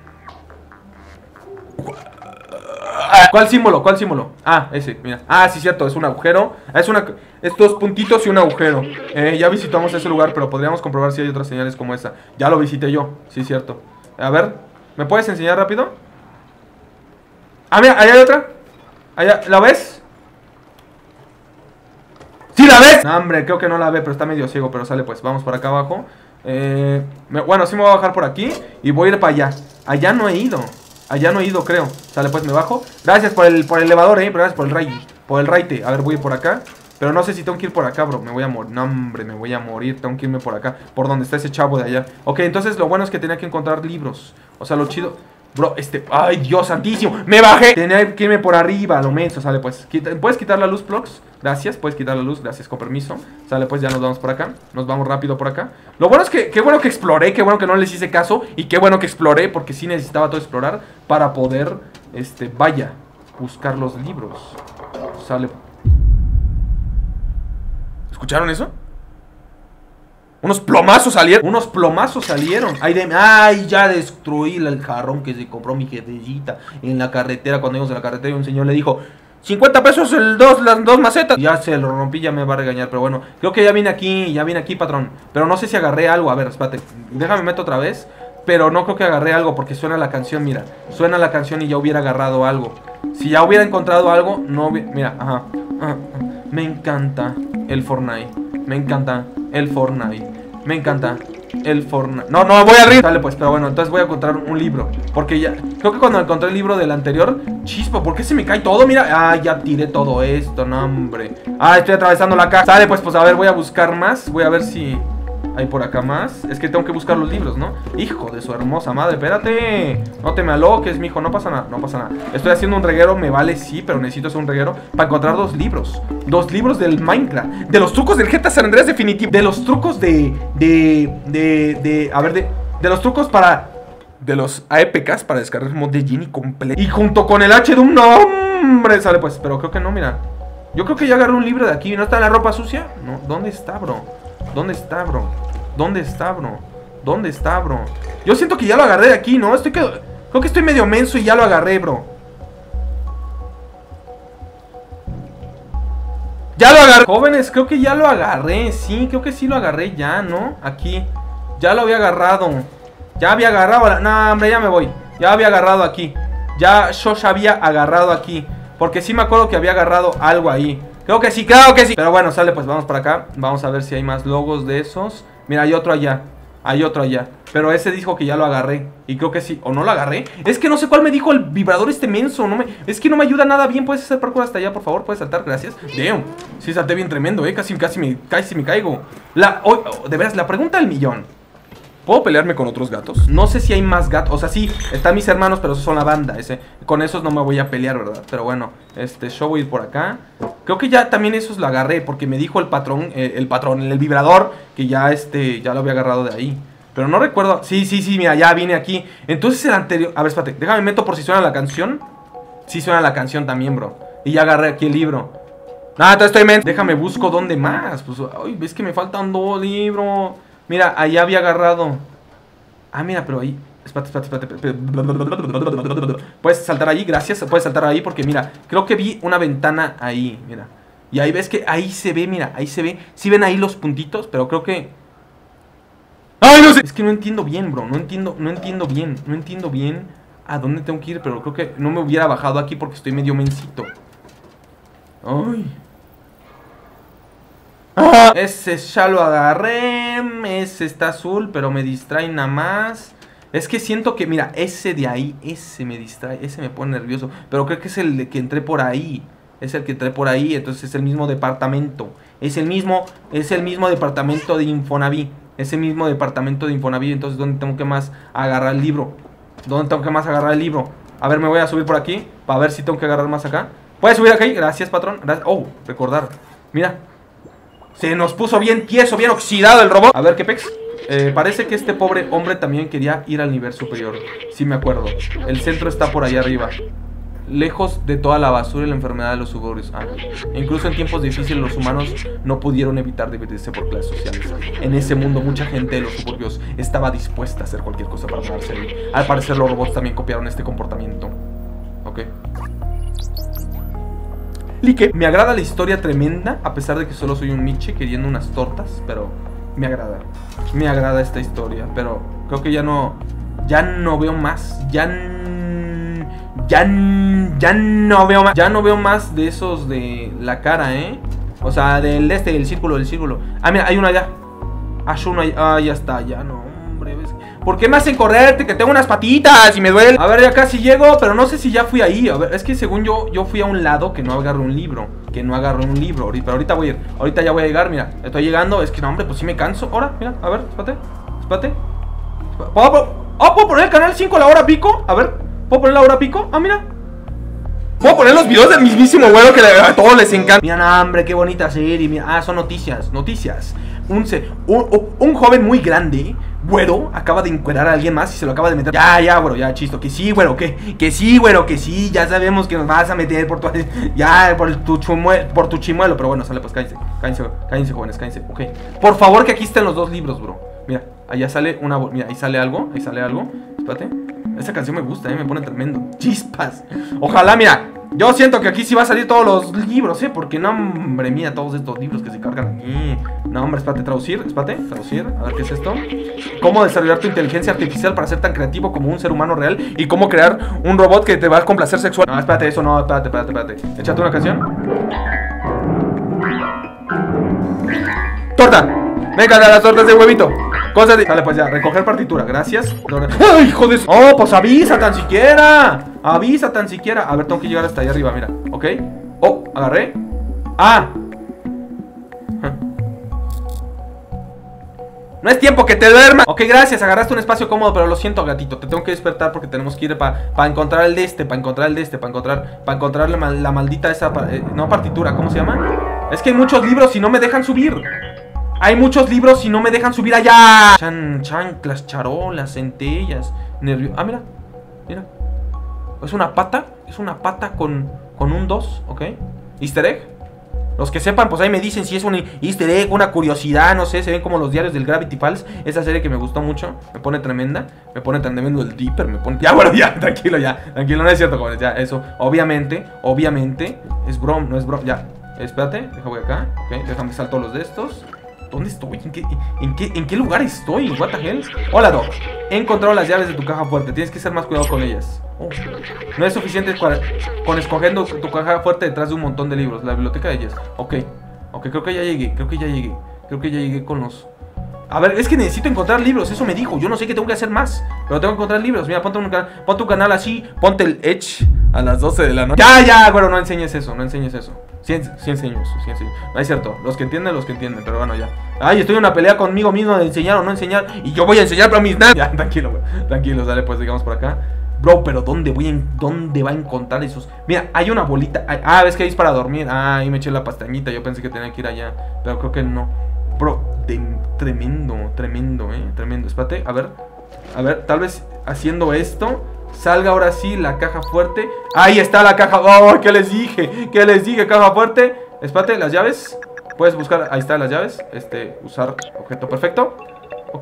¿Cuál símbolo? ¿Cuál símbolo? Ah, ese, mira. Ah, sí, cierto, es un agujero. Es una... Es dos puntitos y un agujero. eh, Ya visitamos ese lugar, pero podríamos comprobar si hay otras señales como esa. Ya lo visité yo, sí, cierto. A ver, ¿me puedes enseñar rápido? Ah, mira, allá hay otra. Allá, ¿la ves? ¡Sí la ves! No, hombre, creo que no la ve, pero está medio ciego. Pero sale pues, vamos por acá abajo. eh, me, Bueno, sí me voy a bajar por aquí y voy a ir para allá. Allá no he ido. Allá no he ido, creo. Sale, pues me bajo. Gracias por el, por el elevador, eh. Gracias por el raite. Por el raite. A ver, voy a ir por acá. Pero no sé si tengo que ir por acá, bro. Me voy a morir. No, hombre, me voy a morir. Tengo que irme por acá. Por donde está ese chavo de allá. Ok, entonces lo bueno es que tenía que encontrar libros. O sea, lo chido. Bro, este... ¡Ay, Dios santísimo! ¡Me bajé! Tenía que irme por arriba, lo menso. Sale, pues. Quita... ¿Puedes quitar la luz, Plox? Gracias, puedes quitar la luz. Gracias, con permiso. Sale, pues, ya nos vamos por acá. Nos vamos rápido por acá. Lo bueno es que... Qué bueno que exploré. Qué bueno que no les hice caso. Y qué bueno que exploré. Porque sí necesitaba todo explorar. Para poder... Este... Vaya. Buscar los libros. Sale... ¿Escucharon eso? Unos plomazos salieron. Unos plomazos salieron. Ay, de... Ay, ya destruí el jarrón que se compró mi jefecita en la carretera. Cuando íbamos en la carretera, un señor le dijo: cincuenta pesos el dos, las dos macetas. Ya se lo rompí, ya me va a regañar. Pero bueno, creo que ya vine aquí, ya vine aquí, patrón. Pero no sé si agarré algo. A ver, espérate, déjame meto otra vez. Pero no creo que agarré algo porque suena la canción, mira. Suena la canción y ya hubiera agarrado algo. Si ya hubiera encontrado algo, no... Mira, ajá, ajá. Me encanta el Fortnite. Me encanta el Fortnite. Me encanta el Fortnite. No, no, voy a rir. Dale pues, pero bueno, entonces voy a encontrar un libro. Porque ya, creo que cuando encontré el libro del anterior... Chispa, ¿por qué se me cae todo? Mira, ah, ya tiré todo esto, no hombre. Ah, estoy atravesando la caja. Dale pues, pues a ver, voy a buscar más. Voy a ver si... hay por acá más. Es que tengo que buscar los libros, ¿no? Hijo de su hermosa madre, espérate. No te me aloques, mijo, no pasa nada, no pasa nada. Estoy haciendo un reguero, me vale, sí, pero necesito hacer un reguero para encontrar dos libros. Dos libros del Minecraft. De los trucos del G T A San Andreas definitivo. De los trucos de... De... De... de a ver, de... De los trucos para... De los A P Ks para descargar el mod de Genie completo. Y junto con el H Doom, no, hombre. Sale pues, pero creo que no, mira. Yo creo que ya agarré un libro de aquí. ¿No está en la ropa sucia? No, ¿dónde está, bro? ¿Dónde está, bro? ¿Dónde está, bro? ¿Dónde está, bro? Yo siento que ya lo agarré de aquí, ¿no? Estoy que... Creo que estoy medio menso y ya lo agarré, bro. Ya lo agarré. Jóvenes, creo que ya lo agarré. Sí, creo que sí lo agarré ya, ¿no? Aquí. Ya lo había agarrado. Ya había agarrado. No, hombre, ya me voy. Ya había agarrado aquí. Ya yo ya había agarrado aquí. Porque sí me acuerdo que había agarrado algo ahí. Creo que sí, claro que sí. Pero bueno, sale, pues vamos para acá. Vamos a ver si hay más logos de esos. Mira, hay otro allá. Hay otro allá. Pero ese dijo que ya lo agarré. Y creo que sí. ¿O no lo agarré? Es que no sé cuál me dijo el vibrador este menso. No me... Es que no me ayuda nada bien. ¿Puedes hacer parkour hasta allá, por favor? ¿Puedes saltar? Gracias. Damn. Sí, salté bien tremendo, eh. Casi, casi me, casi me caigo. La... Oh, oh, de veras, la pregunta del millón. ¿Puedo pelearme con otros gatos? No sé si hay más gatos. O sea, sí, están mis hermanos, pero esos son la banda. Ese, con esos no me voy a pelear, ¿verdad? Pero bueno, este, yo voy a ir por acá. Creo que ya también esos lo agarré. Porque me dijo el patrón, eh, el patrón, el vibrador, que ya este, ya lo había agarrado de ahí. Pero no recuerdo. Sí, sí, sí, mira, ya vine aquí. Entonces el anterior. A ver, espérate, déjame meto por si suena la canción. Sí suena la canción también, bro. Y ya agarré aquí el libro. Ah, entonces estoy mente. Déjame busco dónde más. Pues, ay, ves que me faltan dos libros. Mira, allá había agarrado. Ah, mira, pero ahí. Espérate, espérate, espérate. Puedes saltar ahí, gracias. Puedes saltar ahí porque, mira, creo que vi una ventana ahí, mira. Y ahí ves que ahí se ve, mira, ahí se ve. Sí ven ahí los puntitos, pero creo que... ¡Ay, no sé! Es que no entiendo bien, bro. No entiendo, no entiendo bien. No entiendo bien ¿A dónde tengo que ir? Pero creo que no me hubiera bajado aquí porque estoy medio mencito. Ay. ¡Ah! Ese ya lo agarré. Ese está azul, pero me distrae nada más. Es que siento que, mira, ese de ahí, ese me distrae, ese me pone nervioso. Pero creo que es el de que entré por ahí. Es el que entré por ahí, entonces es el mismo departamento. Es el mismo, es el mismo departamento de Infonavit. Ese mismo departamento de Infonavit. Entonces, ¿dónde tengo que más agarrar el libro? ¿Dónde tengo que más agarrar el libro? A ver, me voy a subir por aquí para ver si tengo que agarrar más acá. ¿Puedes subir aquí? Gracias, patrón. Gracias. Oh, recordar. Mira. Se nos puso bien tieso, bien oxidado el robot. A ver, ¿qué pex? Eh, parece que este pobre hombre también quería ir al nivel superior. Sí me acuerdo. El centro está por allá arriba. Lejos de toda la basura y la enfermedad de los suburbios. Ah, incluso en tiempos difíciles los humanos no pudieron evitar dividirse por clases sociales. En ese mundo mucha gente de los suburbios estaba dispuesta a hacer cualquier cosa para ganarse ahí. Al parecer los robots también copiaron este comportamiento. Ok. Like. Me agrada la historia tremenda, a pesar de que solo soy un Miche queriendo unas tortas, pero me agrada. Me agrada esta historia, pero creo que ya no, ya no veo más, ya, ya, ya no veo más, ya no veo más de esos de la cara, ¿eh? O sea, del este, del círculo, del círculo. Ah, mira, hay uno allá. Hay uno allá, ah, ya está, ya no, hombre, ¿ves? ¿Por qué me hacen correrte? Que tengo unas patitas y me duele. A ver, ya casi llego, pero no sé si ya fui ahí. A ver, es que según yo, yo fui a un lado que no agarré un libro. Que no agarré un libro. Pero ahorita voy a ir. Ahorita ya voy a llegar, mira. Estoy llegando. Es que no, hombre, pues sí me canso. Ahora, mira, a ver, espérate. Espérate. ¿Puedo, oh, ¿puedo poner el canal cinco la hora pico? A ver, ¿puedo poner la hora pico? Ah, mira. ¿Puedo poner los videos del mismísimo güero que a todos les encanta? Mira, no, hombre, qué bonita serie. Mira. Ah, son noticias, noticias. Un, un, un joven muy grande, güero, acaba de encuerar a alguien más y se lo acaba de meter. Ya, ya, güero, ya, chisto. Que sí, güero, que, que sí, güero, que sí. Ya sabemos que nos vas a meter por tu... Ya, por tu, chimuelo, por tu chimuelo. Pero bueno, sale, pues cállense, cállense, cállense, jóvenes, cállense. Ok. Por favor, que aquí estén los dos libros, bro. Mira, allá sale una... Mira, ahí sale algo, ahí sale algo. Espérate. Esa canción me gusta, eh, me pone tremendo. Chispas. Ojalá, mira. Yo siento que aquí sí va a salir todos los libros, ¿eh? Porque no, hombre, mía, todos estos libros que se cargan aquí. No, hombre, espérate, traducir, espérate, traducir. A ver, ¿qué es esto? ¿Cómo desarrollar tu inteligencia artificial para ser tan creativo como un ser humano real? Y cómo crear un robot que te va a complacer sexual. No, espérate, eso no, espérate, espérate, espérate. Échate una canción. ¡Torta! Venga, las tortas de huevito. Cosas de... Dale, pues ya, recoger partitura, gracias. ¡Ay, hijo de... ¡Oh, pues avisa tan siquiera! Avisa tan siquiera. A ver, tengo que llegar hasta allá arriba, mira. Ok. Oh, agarré. ¡Ah! No es tiempo que te duermas. Ok, gracias, agarraste un espacio cómodo. Pero lo siento, gatito, te tengo que despertar porque tenemos que ir para pa encontrar el de este. Para encontrar el de este, para encontrar Para encontrar la, la maldita esa eh, no, partitura, ¿cómo se llama? Es que hay muchos libros y no me dejan subir. Hay muchos libros y no me dejan subir allá. Chan, chanclas, charolas, centellas, nervios. Ah, mira, mira. Es una pata, es una pata con, con un dos, ¿ok? Easter egg. Los que sepan, pues ahí me dicen si es un easter egg, una curiosidad, no sé. Se ven como los diarios del Gravity Falls. Esa serie que me gustó mucho, me pone tremenda. Me pone tremendo el Dipper, me pone... Ya, bueno, ya, tranquilo, ya. Tranquilo, no es cierto, jóvenes, ya, eso. Obviamente, obviamente, es brom, no es brom, ya. Espérate, deja voy acá, ok, déjame salto los de estos. ¿Dónde estoy? ¿En qué, en, qué, ¿En qué lugar estoy? What the hell? Hola, Doc. He encontrado las llaves de tu caja fuerte. Tienes que ser más cuidado con ellas. Oh. No es suficiente con escogiendo tu caja fuerte detrás de un montón de libros. La biblioteca de ellas. Ok. Ok, creo que ya llegué. Creo que ya llegué. Creo que ya llegué con los... A ver, es que necesito encontrar libros. Eso me dijo. Yo no sé qué tengo que hacer más. Pero tengo que encontrar libros. Mira, ponte un, ponte un canal así. Ponte el Edge a las doce de la noche. Ya, ya, bueno, no enseñes eso. No enseñes eso. Sí, sí enseño eso, sí enseño. No es cierto, los que entienden, los que entienden, pero bueno, ya. Ay, estoy en una pelea conmigo mismo de enseñar o no enseñar. Y yo voy a enseñar, pero mis nada. Ya, tranquilo, bro. Tranquilo, dale, pues digamos por acá. Bro, pero ¿dónde voy a, dónde va a encontrar esos? Mira, hay una bolita. Hay, ah, ves que ahí es para dormir. Ah, ahí me eché la pastañita. Yo pensé que tenía que ir allá, pero creo que no. Bro, de, tremendo, tremendo, eh. Tremendo. Espérate, a ver. A ver, tal vez haciendo esto salga ahora sí la caja fuerte. Ahí está la caja. ¡Oh! ¿Qué les dije? ¿Qué les dije? Caja fuerte. Espérate, las llaves. Puedes buscar. Ahí están las llaves. Este, usar objeto perfecto. Ok.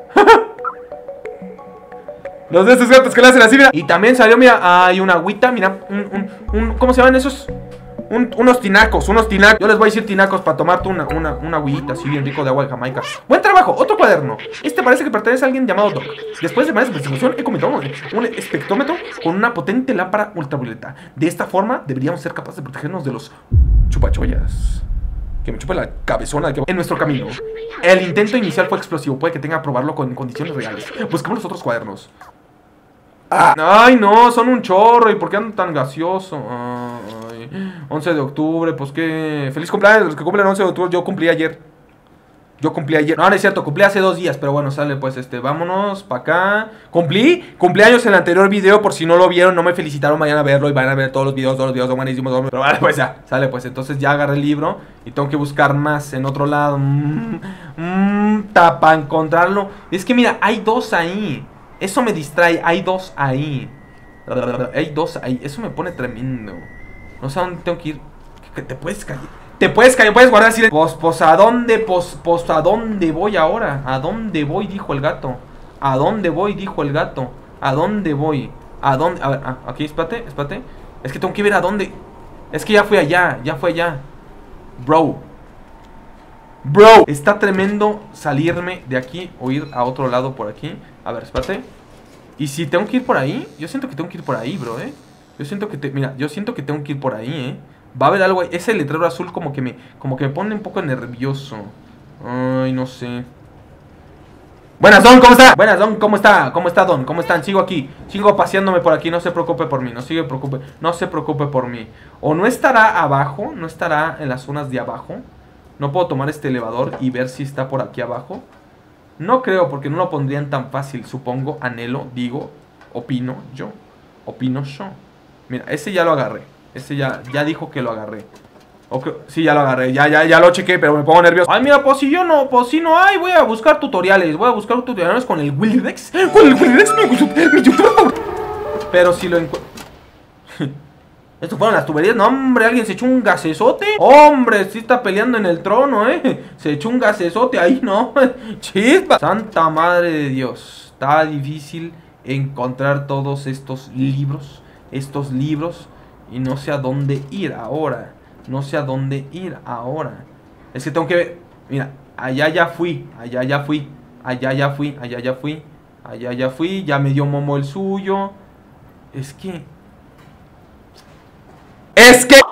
Los de estos gatos que le hacen así, mira. Y también salió, mira. Hay una agüita, mira. Un, un, un, ¿cómo se llaman esos? un, unos tinacos, unos tinacos. Yo les voy a decir tinacos para tomarte una, una, una agüita así bien rico de agua de Jamaica. Buen trabajo, otro cuaderno. Este parece que pertenece a alguien llamado Doc. Después de varias investigaciones he comenzado un espectrómetro con una potente lámpara ultravioleta. De esta forma deberíamos ser capaces de protegernos de los chupachollas. Que me chupe la cabezona que... En nuestro camino. El intento inicial fue explosivo. Puede que tenga que probarlo con condiciones reales. Buscamos los otros cuadernos. Ah. Ay, no, son un chorro. ¿Y por qué andan tan gaseoso? Ay, once de octubre, pues que... Feliz cumpleaños, los que cumplen once de octubre. Yo cumplí ayer. Yo cumplí ayer. No, no es cierto, cumplí hace dos días. Pero bueno, sale pues este, vámonos para acá. Cumplí, cumpleaños en el anterior video. Por si no lo vieron, no me felicitaron, vayan a verlo. Y van a ver todos los videos, todos los videos son buenísimos. Pero vale, pues ya, sale pues. Entonces ya agarré el libro y tengo que buscar más en otro lado. Mmm, mmm, para encontrarlo. Es que mira, hay dos ahí. Eso me distrae, hay dos ahí. Hay dos ahí, eso me pone tremendo. No sé a dónde tengo que ir. ¿Qué, te puedes callar? Te puedes callar, puedes guardar silencio. Pues, pues, ¿a dónde? Pues, pues, ¿a dónde voy ahora? ¿A dónde voy? Dijo el gato. ¿A dónde voy? Dijo el gato. ¿A dónde voy? ¿A dónde? A ver, ah, aquí, espérate, espérate. Es que tengo que ver a dónde. Es que ya fui allá, ya fui allá. Bro. Bro, está tremendo salirme de aquí o ir a otro lado por aquí. A ver, espérate. ¿Y si tengo que ir por ahí? Yo siento que tengo que ir por ahí, bro, eh. Yo siento que te... Mira, yo siento que tengo que ir por ahí, eh. Va a haber algo ahí. Ese letrero azul como que me... Como que me pone un poco nervioso. Ay, no sé. Buenas, Don, ¿cómo está? Buenas, Don, ¿cómo está? ¿Cómo está, Don? ¿Cómo están? Sigo aquí. Sigo paseándome por aquí. No se preocupe por mí. No se preocupe. No se preocupe por mí. O no estará abajo. No estará en las zonas de abajo. No puedo tomar este elevador y ver si está por aquí abajo. No creo, porque no lo pondrían tan fácil. Supongo, anhelo, digo, opino yo. Opino yo. Mira, ese ya lo agarré. Ese ya, ya dijo que lo agarré. Okay, sí, ya lo agarré, ya, ya, ya lo chequé, pero me pongo nervioso. Ay, mira, pues si yo no, pues si no hay, voy a buscar tutoriales. Voy a buscar tutoriales con el Willydex. Con el Willydex, mi, mi youtuber favorito. Pero si lo encuentro... Esto fueron las tuberías. No, hombre, alguien se echó un gasesote. Hombre, sí está peleando en el trono, eh. Se echó un gasesote ahí, no. Chispa. Santa madre de Dios. Está difícil encontrar todos estos libros. Estos libros. Y no sé a dónde ir ahora. No sé a dónde ir ahora. Es que tengo que ver. Mira, allá ya fui. Allá ya fui. Allá ya fui. Allá ya fui. Allá ya fui. Ya me dio Momo el suyo. Es que... Es que...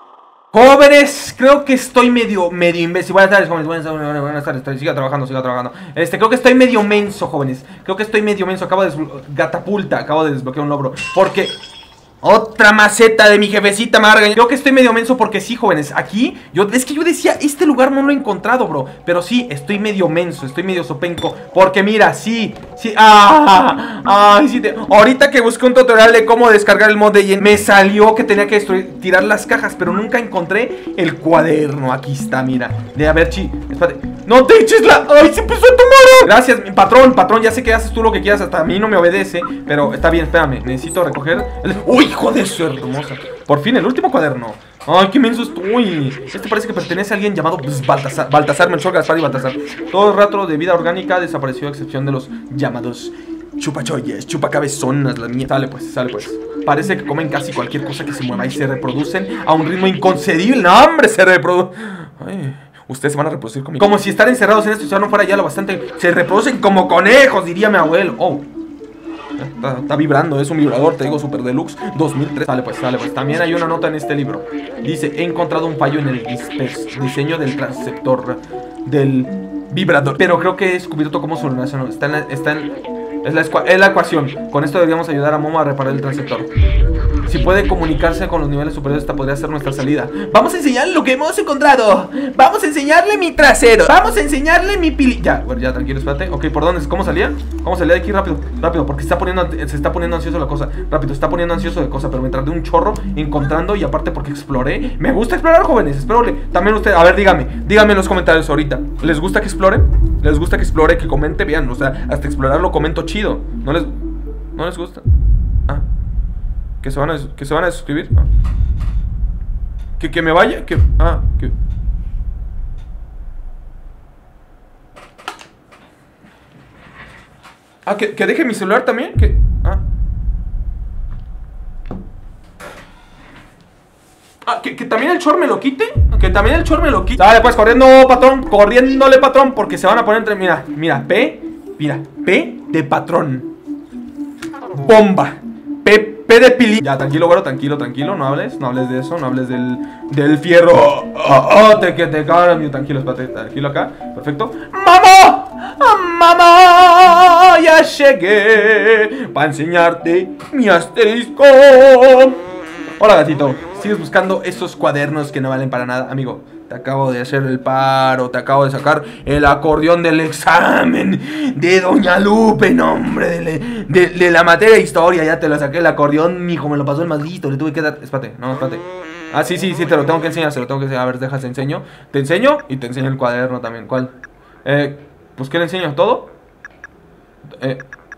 Jóvenes, creo que estoy medio, medio imbécil. Buenas tardes, jóvenes, buenas tardes, buenas tardes. Siga trabajando, siga trabajando. Este, creo que estoy medio menso, jóvenes. Creo que estoy medio menso. Acabo de desbloquear... Gatapulta, acabo de desbloquear un logro. Porque... Otra maceta de mi jefecita Marga. Creo que estoy medio menso porque sí, jóvenes. Aquí, yo, es que yo decía, este lugar no lo he encontrado, bro. Pero sí, estoy medio menso, estoy medio sopenco. Porque mira, sí, sí. Ah, ay, sí. Te, ahorita que busqué un tutorial de cómo descargar el mod de Yen, me salió que tenía que destruir, tirar las cajas. Pero nunca encontré el cuaderno. Aquí está, mira. De a ver, chi. Espérate. No te eches la... ¡Ay, se empezó a tomar! Gracias, mi patrón, patrón. Ya sé que haces tú lo que quieras. Hasta a mí no me obedece. Pero está bien, espérame. Necesito recoger el... ¡Uy, hijo de su hermosa! Por fin, el último cuaderno. ¡Ay, qué menso estoy! Este parece que pertenece a alguien llamado pues, Baltasar, Baltasar, Melchor, Gaspar y Baltasar. Todo el rato de vida orgánica desapareció a excepción de los llamados chupachoyes, chupacabezonas, las mías. Sale pues, sale pues. Parece que comen casi cualquier cosa que se mueva y se reproducen a un ritmo inconcebible. ¡No, hombre! Se reproducen... Ay... Ustedes se van a reproducir conmigo. Como si estar encerrados en esto ciudad no fuera ya lo bastante. Se reproducen como conejos, diría mi abuelo. Oh, está, está vibrando, es un vibrador, te digo, Super Deluxe dos mil tres. Sale pues, sale pues. También hay una nota en este libro. Dice, he encontrado un fallo en el diseño del transceptor del vibrador, pero creo que he descubierto cómo solucionarlo. Está en la, está en... Es la, es la ecuación. Con esto deberíamos ayudar a Momo a reparar el transceptor. Si puede comunicarse con los niveles superiores, esta podría ser nuestra salida. Vamos a enseñarle lo que hemos encontrado. Vamos a enseñarle mi trasero. Vamos a enseñarle mi pili... Ya, bueno, ya, tranquilo, espérate. Ok, ¿por dónde? ¿Cómo salía? ¿Cómo salía de aquí? Rápido, rápido, porque está poniendo, se está poniendo ansioso la cosa. Rápido, se está poniendo ansioso de cosa. Pero me tardé un chorro encontrando. Y aparte porque exploré. Me gusta explorar, jóvenes. Espero también ustedes. A ver, dígame. Díganme en los comentarios ahorita. ¿Les gusta que explore? ¿Les gusta que explore? Que comente, vean. O sea, hasta explorar lo comento chido. ¿No les, no les gusta? Ah. ¿Que se van a, que se van a suscribir? Ah. ¿Que, que me vaya? Que, ah, que... Ah, que, que deje mi celular también. Que, ah. Ah, que, que también el chor me lo quite. Que también el chor me lo quite. Sale pues, corriendo, patrón. Corriéndole, patrón. Porque se van a poner entre... Mira, mira, P. Mira, P de patrón. Bomba. P, P de pili. Ya, tranquilo, güero, tranquilo, tranquilo. No hables, no hables de eso. No hables del, del fierro. Oh, oh, oh, te que te cagas. Tranquilo, espérate, tranquilo acá. Perfecto. ¡Mamá! ¡Mamá! Ya llegué para enseñarte mi asterisco. Hola, gatito. ¿Sigues buscando esos cuadernos que no valen para nada? Amigo, te acabo de hacer el paro. Te acabo de sacar el acordeón del examen de Doña Lupe. No, hombre, de, de, de la materia de historia. Ya te lo saqué el acordeón, mijo. Me lo pasó el más listo. Le tuve que dar... Espérate, no, espérate. Ah, sí, sí, sí, te lo tengo que enseñar. Se lo tengo que enseñar. A ver, deja, te enseño. Te enseño y te enseño el cuaderno también. ¿Cuál? Eh, pues, ¿qué le enseño? ¿Todo? Eh...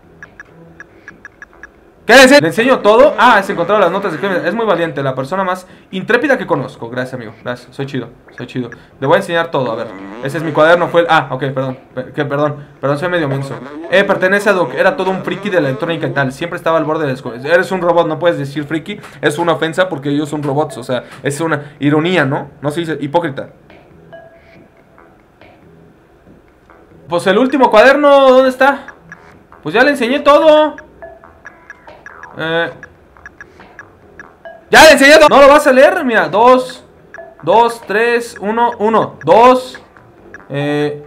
¿Qué le enseño? ¿Le enseño todo? Ah, has encontrado las notas de crimen. Es muy valiente, la persona más intrépida que conozco. Gracias, amigo, gracias, soy chido, soy chido. Le voy a enseñar todo, a ver. Ese es mi cuaderno, fue el... Ah, ok, perdón, que perdón, perdón, soy medio menso. Eh, pertenece a Doc, era todo un friki de la electrónica y tal. Siempre estaba al borde de la escuela. Eres un robot, no puedes decir friki. Es una ofensa porque ellos son robots, o sea, es una ironía, ¿no? No se dice hipócrita. Pues el último cuaderno, ¿dónde está? Pues ya le enseñé todo. Eh, ya le enseñé todo. ¿No lo vas a leer? Mira, dos, dos, tres, uno, uno, dos. Eh,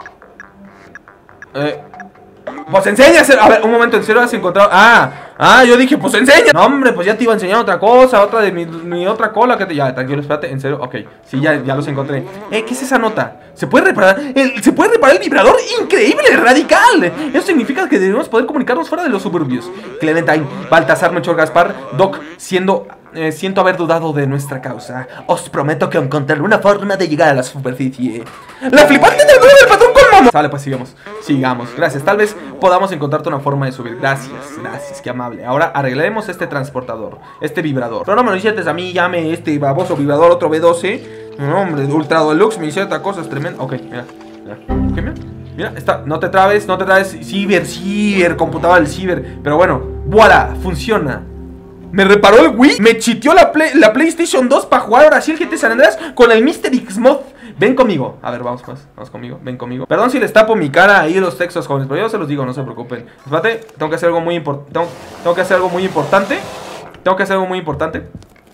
eh, pues enséñase. A ver, un momento, ¿en serio has encontrado? Ah, ah, yo dije, pues enseña. No, hombre, pues ya te iba a enseñar otra cosa. Otra de mi, mi otra cola que te... Ya, tranquilo, espérate, en serio, ok. Sí, ya, ya los encontré. Eh, ¿qué es esa nota? ¿Se puede reparar? El, ¿Se puede reparar el vibrador? ¡Increíble! ¡Radical! Eso significa que debemos poder comunicarnos fuera de los suburbios. Clementine, Baltasar, Melchor, Gaspar, Doc, siendo... Eh, siento haber dudado de nuestra causa. Os prometo que encontraré una forma de llegar a la superficie. ¡La flipante ternura del patrón con mamá! Sale, pues sigamos, sigamos, gracias. Tal vez podamos encontrarte una forma de subir. Gracias, gracias, qué amable. Ahora arreglaremos este transportador, este vibrador. Pero no me lo hiciste a mí, llame este baboso vibrador, otro B doce. No, hombre, Ultra Deluxe me hiciste cosas tremendas. Ok, mira, mira, okay, mira. Mira, está, no te trabes, no te trabes. Ciber, ciber, computadora del ciber. Pero bueno, voilà, funciona. Me reparó el Wii, me chiteó la, play, la PlayStation dos para jugar ahora sí el G T San Andreas con el mister X-Mod. Ven conmigo, a ver, vamos más, vamos conmigo, ven conmigo. Perdón si les tapo mi cara ahí los textos jóvenes, pero yo se los digo, no se preocupen. Espérate, tengo que hacer algo muy importante. Tengo, tengo que hacer algo muy importante. Tengo que hacer algo muy importante.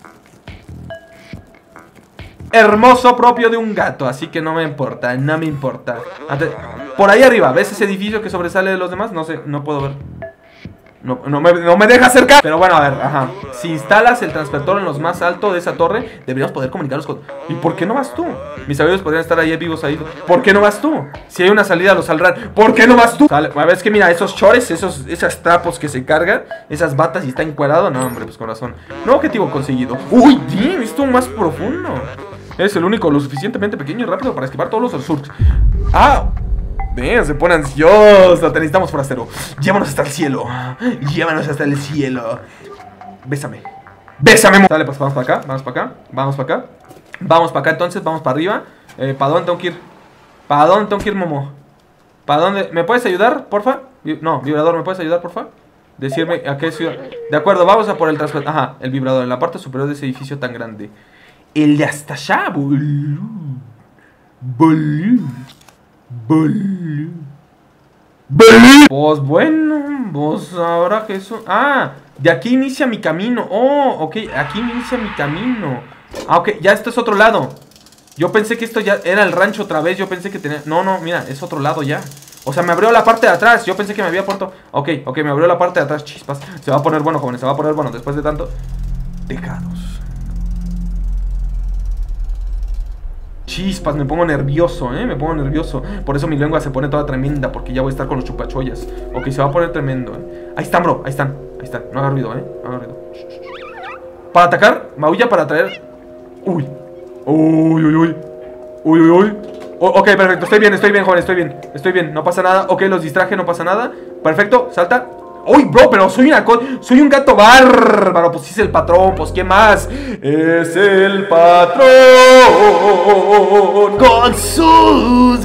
Hermoso propio de un gato, así que no me importa, no me importa. Antes, por ahí arriba, ¿ves ese edificio que sobresale de los demás? No sé, no puedo ver. No, no, me, no me deja acercar. Pero bueno, a ver, ajá. Si instalas el transpertor en los más altos de esa torre, deberíamos poder comunicarnos con... ¿Y por qué no vas tú? Mis amigos podrían estar ahí vivos ahí. ¿Por qué no vas tú? Si hay una salida, los saldrán. ¿Por qué no vas tú? Sale. A ver, es que mira, esos chores, esos, esos trapos que se cargan, esas batas y está encuadrado. No, hombre, pues con razón. No objetivo conseguido. Uy, damn, esto más profundo. Es el único lo suficientemente pequeño y rápido para esquivar todos los surcs. Ah, ven, se pone ansioso. Te necesitamos, forastero. Llévanos hasta el cielo. Llévanos hasta el cielo. Bésame. Bésame. Dale, pues vamos para acá. Vamos para acá. Vamos para acá. Vamos para acá entonces. Vamos para arriba. Eh, ¿Para dónde tengo que ir? ¿Para dónde tengo que ir, Momo? ¿Para dónde? ¿Me puedes ayudar, porfa? No, vibrador, ¿me puedes ayudar, porfa? Decirme a qué ciudad. De acuerdo, vamos a por el transporte. Ajá, el vibrador en la parte superior de ese edificio tan grande. El de hasta allá, boludo. Boludo. Boludo. Boludo. Pues bueno, pues ahora que eso... Ah, de aquí inicia mi camino. Oh, ok, aquí inicia mi camino. Ah, ok, ya esto es otro lado. Yo pensé que esto ya era el rancho otra vez. Yo pensé que tenía... No, no, mira, es otro lado ya. O sea, me abrió la parte de atrás. Yo pensé que me había puesto... Ok, ok, me abrió la parte de atrás. Chispas. Se va a poner bueno, jóvenes. Se va a poner bueno después de tanto... Decados. Chispas, me pongo nervioso, ¿eh? Me pongo nervioso. Por eso mi lengua se pone toda tremenda. Porque ya voy a estar con los chupachollas. Ok, se va a poner tremendo, ¿eh? Ahí están, bro, ahí están, ahí están. No haga ruido, ¿eh? No haga ruido. Para atacar, maulla para traer... Uy. Uy, uy, uy. Uy, uy, uy. Oh, ok, perfecto, estoy bien, estoy bien, joven, estoy bien. Estoy bien, no pasa nada. Ok, los distraje, no pasa nada. Perfecto, salta. Uy, bro, pero soy una co soy un gato bárbaro. Pues sí es el patrón, pues ¿qué más? Es el patrón con sus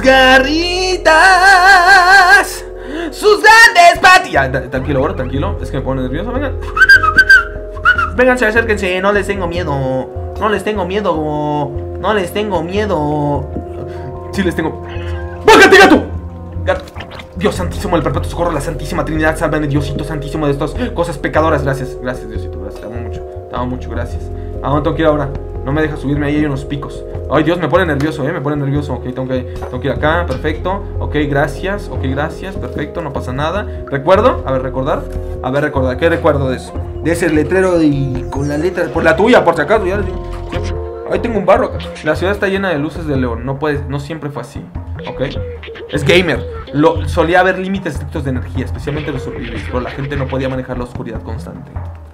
garritas, sus grandes patillas. Tranquilo, bro, tranquilo. Es que me pone nervioso, vengan. Vénganse, acérquense, no les tengo miedo. no les tengo miedo. No les tengo miedo. Sí les tengo. ¡Bájate, gato! Gato. Dios santísimo, el perpetuo socorro, la santísima Trinidad, sálvame, Diosito santísimo, de estas cosas pecadoras. Gracias, gracias, Diosito, gracias, te amo mucho. Te amo mucho, gracias. ¿A dónde tengo que ir ahora? No me deja subirme, ahí hay unos picos. Ay, Dios, me pone nervioso, eh, me pone nervioso. Ok, tengo que, tengo que ir acá, perfecto. Ok, gracias, ok, gracias, perfecto, no pasa nada. ¿Recuerdo? A ver, recordar. A ver, recordar, ¿qué recuerdo de eso? De ese letrero de... con la letra... por la tuya, por si acaso, ya les digo. Ahí tengo un barro acá. La ciudad está llena de luces de león, no puede, no siempre fue así. Ok, es gamer. Lo, solía haber límites estrictos de energía, especialmente los sobrevivientes, pero la gente no podía manejar la oscuridad constante.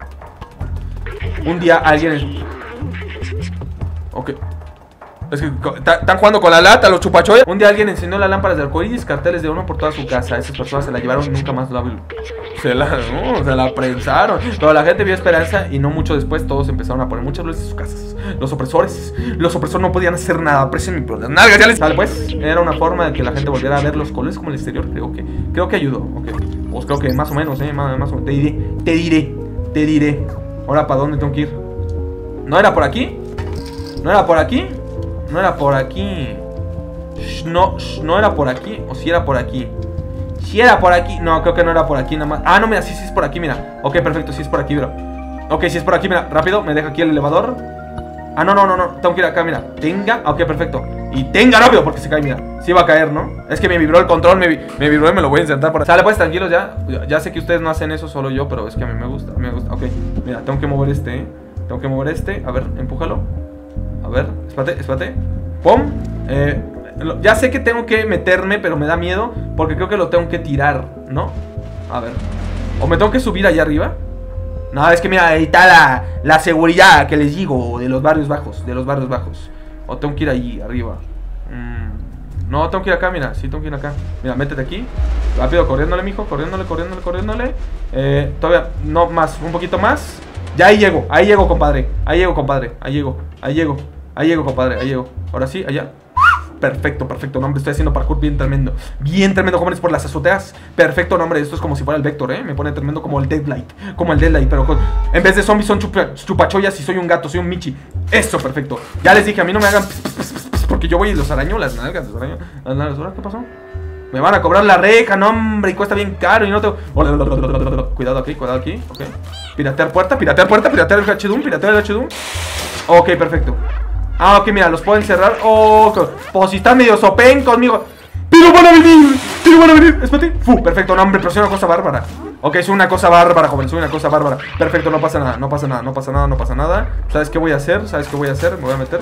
Un día alguien... Ok. Es que están jugando con la lata, los chupachoyas. Un día alguien encendió las lámparas de arcoíris, carteles de uno por toda su casa. Esas personas se la llevaron y nunca más la Se la, no, se la prensaron. Pero la gente vio esperanza y no mucho después todos empezaron a poner muchas luces en sus casas. Los opresores, los opresores no podían hacer nada. Aprecian mi las nalgas, ya les... Vale, pues, era una forma de que la gente volviera a ver los colores como el exterior. Creo que, creo que ayudó, ok. Pues creo que más o menos, eh, más, más o menos. Te diré, te diré, te diré. Ahora, ¿para dónde tengo que ir? ¿No era por aquí? ¿No era por aquí? No era por aquí. Shh, no, shh, no era por aquí. O si era por aquí. Si era por aquí. No, creo que no era por aquí nada más. Ah, no, mira, sí, sí es por aquí, mira. Ok, perfecto, sí es por aquí, bro. Ok, sí es por aquí, mira, rápido, me deja aquí el elevador. Ah, no, no, no, no, tengo que ir acá, mira. Tenga, ok, perfecto. Y tenga rápido, porque se cae, mira. Sí va a caer, ¿no? Es que me vibró el control, me, me vibró y me lo voy a insertar por ahí. Sale, pues, tranquilos, ya. Ya sé que ustedes no hacen eso, solo yo, pero es que a mí me gusta, a mí me gusta. Ok, mira, tengo que mover este, ¿eh? Tengo que mover este, a ver, empújalo. A ver, espérate, espérate. ¡Pum! Eh, ya sé que tengo que meterme, pero me da miedo porque creo que lo tengo que tirar, ¿no? A ver. ¿O me tengo que subir allá arriba? No, es que mira, ahí está la, la seguridad que les digo de los barrios bajos, de los barrios bajos. O tengo que ir allí, arriba. Mm, no, tengo que ir acá, mira, sí tengo que ir acá. Mira, métete aquí. Rápido, corriéndole, mijo, corriéndole, corriéndole, corriéndole. Eh, todavía, no, más, un poquito más. Ya ahí llego, ahí llego, compadre. Ahí llego, compadre, ahí llego, ahí llego. Ahí llego, compadre, ahí llego. Ahora sí, allá. Perfecto, perfecto, no, hombre, estoy haciendo parkour bien tremendo. Bien tremendo, jóvenes, por las azoteas. Perfecto, no, hombre, esto es como si fuera el Vector, ¿eh? Me pone tremendo como el Deadlight. Como el Deadlight, pero con... en vez de zombies son chupa... chupachoyas y soy un gato, soy un Michi. Eso, perfecto. Ya les dije, a mí no me hagan... pss, pss, pss, pss, porque yo voy y los araño, las nalgas, los araño. Las nalgas, ¿ahora qué pasó? Me van a cobrar la reja, no, hombre, y cuesta bien caro y no tengo... Cuidado aquí, cuidado aquí, ok. Piratear puerta, piratear puerta, piratear el H-Doom, piratear el H-Doom. Ok, perfecto. Ah, ok, mira, los puedo encerrar. Oh, pues si están medio sopen conmigo. ¡Pero van a venir! ¡Pero van a venir! Espérate. Fu, perfecto, no, hombre, pero soy una cosa bárbara. Ok, soy una cosa bárbara, joven, soy una cosa bárbara. Perfecto, no pasa nada, no pasa nada, no pasa nada, no pasa nada. ¿Sabes qué voy a hacer? ¿Sabes qué voy a hacer? Me voy a meter.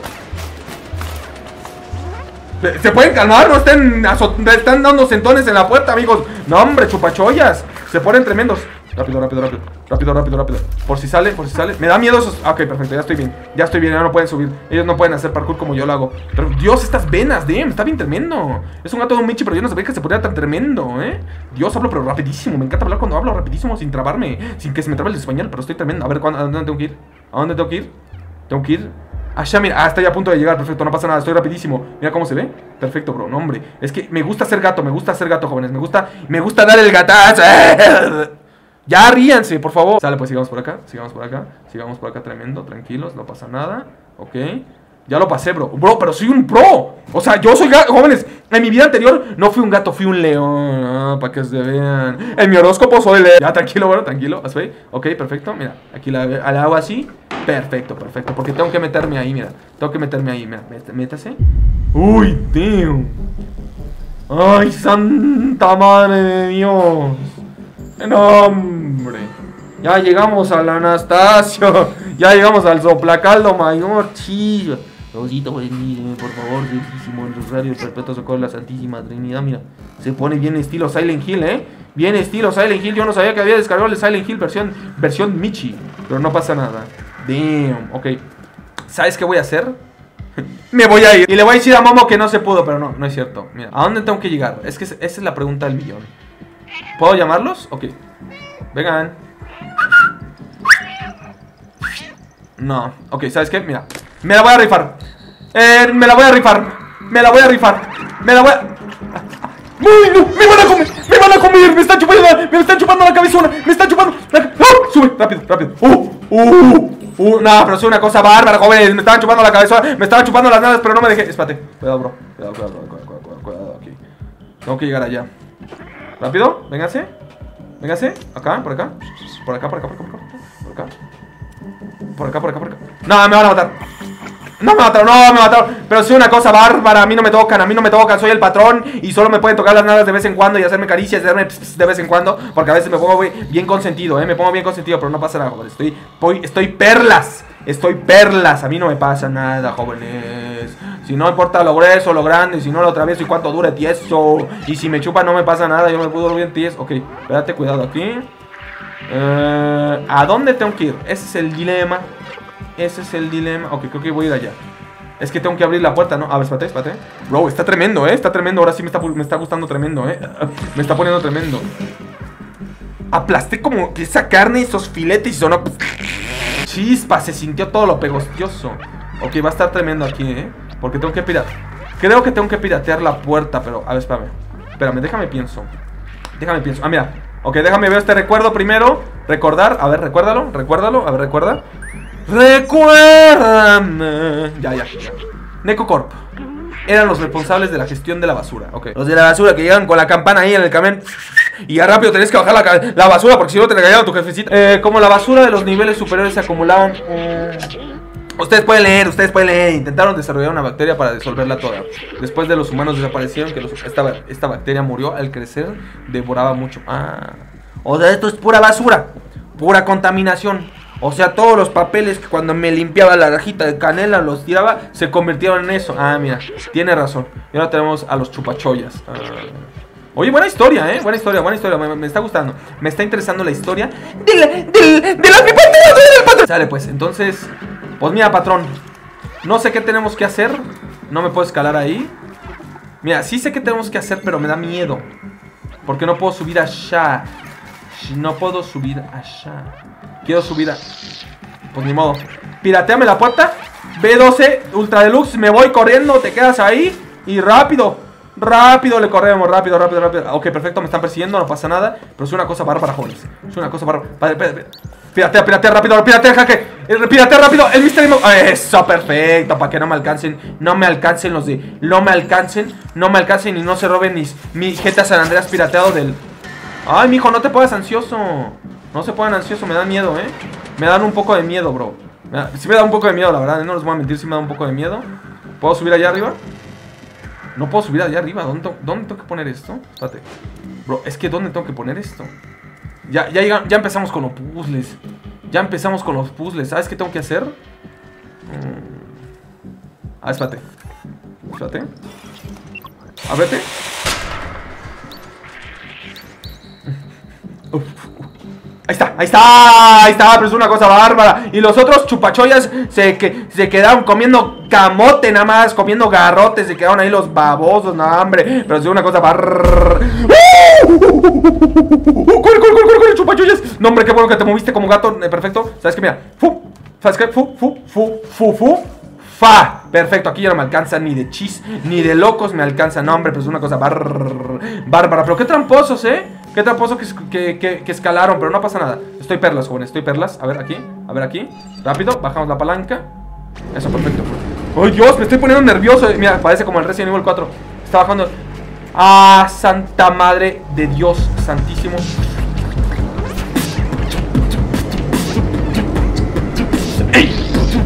¿Se pueden calmar? No estén, están dando sentones en la puerta, amigos. No, hombre, chupachoyas. Se ponen tremendos. Rápido, rápido, rápido. Rápido, rápido, rápido. Por si sale, por si sale. Me da miedo esos... Ok, perfecto, ya estoy bien. Ya estoy bien, ya no pueden subir. Ellos no pueden hacer parkour como yo lo hago. Pero, Dios, estas venas, damn, está bien tremendo. Es un gato de un Michi, pero yo no sabía que se ponía tan tremendo, ¿eh? Dios, hablo pero rapidísimo. Me encanta hablar cuando hablo rapidísimo, sin trabarme. Sin que se me trabe el español, pero estoy tremendo. A ver, ¿a dónde tengo que ir? ¿A dónde tengo que ir? Tengo que ir... Ah, ya, mira, ah, está ya a punto de llegar, perfecto, no pasa nada, estoy rapidísimo. Mira cómo se ve, perfecto, bro, no, hombre. Es que me gusta ser gato, me gusta ser gato, jóvenes. Me gusta, me gusta dar el gatazo. Ya ríanse, por favor. Sale, pues sigamos por acá, sigamos por acá. Sigamos por acá, tremendo, tranquilos, no pasa nada. Ok, ya lo pasé, bro. Bro, pero soy un pro. O sea, yo soy gato, jóvenes. En mi vida anterior no fui un gato, fui un león, ah, para que se vean. En mi horóscopo soy león. Ya, tranquilo, bueno, tranquilo, así. Ok, perfecto, mira, aquí la, la hago así. Perfecto, perfecto, porque tengo que meterme ahí, mira. Tengo que meterme ahí, mira, métase. Uy, tío. Ay, santa madre de Dios. No, hombre. Ya llegamos al Anastasio. Ya llegamos al soplacaldo mayor, chillo. Diosito, bendice, por favor, Santísimo, el Rosario, el Perpetuo Socorro de la Santísima Trinidad. Mira, se pone bien estilo Silent Hill, ¿eh? Bien estilo Silent Hill. Yo no sabía que había descargado el Silent Hill versión, versión Michi. Pero no pasa nada. Damn, ok. ¿Sabes qué voy a hacer? Me voy a ir. Y le voy a decir a Momo que no se pudo, pero no, no es cierto. Mira, ¿a dónde tengo que llegar? Es que esa es la pregunta del millón. ¿Puedo llamarlos? Ok. Vengan. No, ok, ¿sabes qué? Mira, me la voy a rifar. Eh, me la voy a rifar. Me la voy a rifar. Me la voy a... ¡Uy, no! ¡Me van a comer! ¡Me van a comer! ¡Me están chupando! ¡Me están chupando la cabezona! ¡Me están chupando! ¡Oh! ¡Sube! ¡Rápido, rápido! ¡Uh! ¡Uh! ¡Uh! Uh, no, pero soy una cosa bárbara, jóvenes. Me estaban chupando la cabeza, me estaban chupando las nalgas, pero no me dejé. Espérate, cuidado, bro. Cuidado, cuidado, cuidado, cuidado, cuidado, cuidado aquí. Tengo que llegar allá. Rápido, véngase. Véngase, acá, por acá. Por acá, por acá, por acá, por acá. Por acá, por acá, por acá, por acá. No, me van a matar. No me mataron, no me mataron. Pero soy una cosa bárbara, a mí no me tocan, a mí no me tocan. Soy el patrón y solo me pueden tocar las nalgas de vez en cuando y hacerme caricias, hacerme pss, pss, de vez en cuando. Porque a veces me pongo bien consentido, eh, me pongo bien consentido, pero no pasa nada, jóvenes. Estoy, voy, estoy perlas, estoy perlas. A mí no me pasa nada, jóvenes. Si no importa lo grueso, lo grande, si no lo atravieso y cuánto dure tieso. Y si me chupa no me pasa nada, yo me puedo bien tieso. Ok, espérate, cuidado aquí. eh, ¿A dónde tengo que ir? Ese es el dilema. Ese es el dilema. Ok, creo que voy a ir allá. Es que tengo que abrir la puerta, ¿no? A ver, espérate, espérate. Bro, está tremendo, ¿eh? Está tremendo. Ahora sí me está, me está gustando tremendo, ¿eh? Me está poniendo tremendo. Aplasté como esa carne, esos filetes y sonó... Chispa, se sintió todo lo pegostioso. Ok, va a estar tremendo aquí, ¿eh? Porque tengo que piratear. Creo que tengo que piratear la puerta, pero... A ver, espérame. Espérame, déjame pienso. Déjame pienso. Ah, mira. Ok, déjame ver este recuerdo primero. Recordar. A ver, recuérdalo. Recuérdalo. A ver, recuerda. Recuérdame. Ya, ya, ya. Necocorp eran los responsables de la gestión de la basura. Ok. Los de la basura que llegan con la campana ahí en el camión. Y ya rápido tenés que bajar la, la basura porque si no te regañaba tu jefecita. Eh, como la basura de los niveles superiores se acumulaban. Eh... Ustedes pueden leer, ustedes pueden leer. Intentaron desarrollar una bacteria para disolverla toda. Después de los humanos desaparecieron, que los, esta, esta bacteria murió al crecer, devoraba mucho. Ah. O sea, esto es pura basura, pura contaminación. O sea, todos los papeles que cuando me limpiaba la rajita de canela los tiraba, se convirtieron en eso. Ah, mira, tiene razón. Y ahora tenemos a los chupachollas. Ah. Oye, buena historia, eh, buena historia, buena historia, me, me está gustando. Me está interesando la historia de la, de, de la pipeta del patrón. Sale pues, entonces, pues mira, patrón, no sé qué tenemos que hacer. No me puedo escalar ahí. Mira, sí sé qué tenemos que hacer, pero me da miedo porque no puedo subir allá. No puedo subir allá. Quiero subir a... Pues ni modo. Pirateame la puerta. B doce, Ultra Deluxe, me voy corriendo, te quedas ahí. Y rápido, rápido le corremos, rápido, rápido, rápido. Ok, perfecto, me están persiguiendo, no pasa nada. Pero es una cosa bárbara, jóvenes. Es una cosa bárbara. Piratea, piratea rápido, piratea, jaque. Piratea rápido, el Mister Emo... Eso, perfecto, para que no me alcancen. No me alcancen los de... No me alcancen, no me alcancen y no se roben mis, mis G T A San Andreas pirateado del... Ay, mijo, no te pongas ansioso. No se pongan ansioso, me dan miedo, eh. Me dan un poco de miedo, bro. Sí me da un poco de miedo, la verdad, no les voy a mentir, sí me da un poco de miedo. ¿Puedo subir allá arriba? No puedo subir allá arriba, ¿dónde, ¿dónde tengo que poner esto? Espérate. Bro, es que ¿dónde tengo que poner esto? Ya, ya, ya empezamos con los puzzles. Ya empezamos con los puzzles. ¿Sabes qué tengo que hacer? Ah, espérate. Espérate. Ábrete. Uf. Ahí está, ahí está, ahí está, pero es una cosa bárbara. Y los otros chupachollas se, que, se quedaron comiendo camote nada más, comiendo garrotes, se quedaron ahí los babosos, no hombre. Pero es una cosa bárbara. ¡Uh! ¡Corre, corre, corre, corre, chupachollas! No hombre, qué bueno que te moviste como gato, eh, perfecto. ¿Sabes qué? Mira, fu, ¿sabes qué? Fu, fu, fu, fu, fu. Fa, perfecto, aquí ya no me alcanza ni de chis, ni de locos me alcanza. No hombre, pero es una cosa bárbara. Bárbara, pero qué tramposos, eh. Qué tramposo que, que, que, que escalaron, pero no pasa nada. Estoy perlas, jóvenes, estoy perlas. A ver, aquí, a ver, aquí. Rápido, bajamos la palanca. Eso, perfecto. ¡Ay, Dios! Me estoy poniendo nervioso. Mira, parece como el Resident Evil cuatro. Está bajando. ¡Ah, santa madre de Dios santísimo! ¡Ey!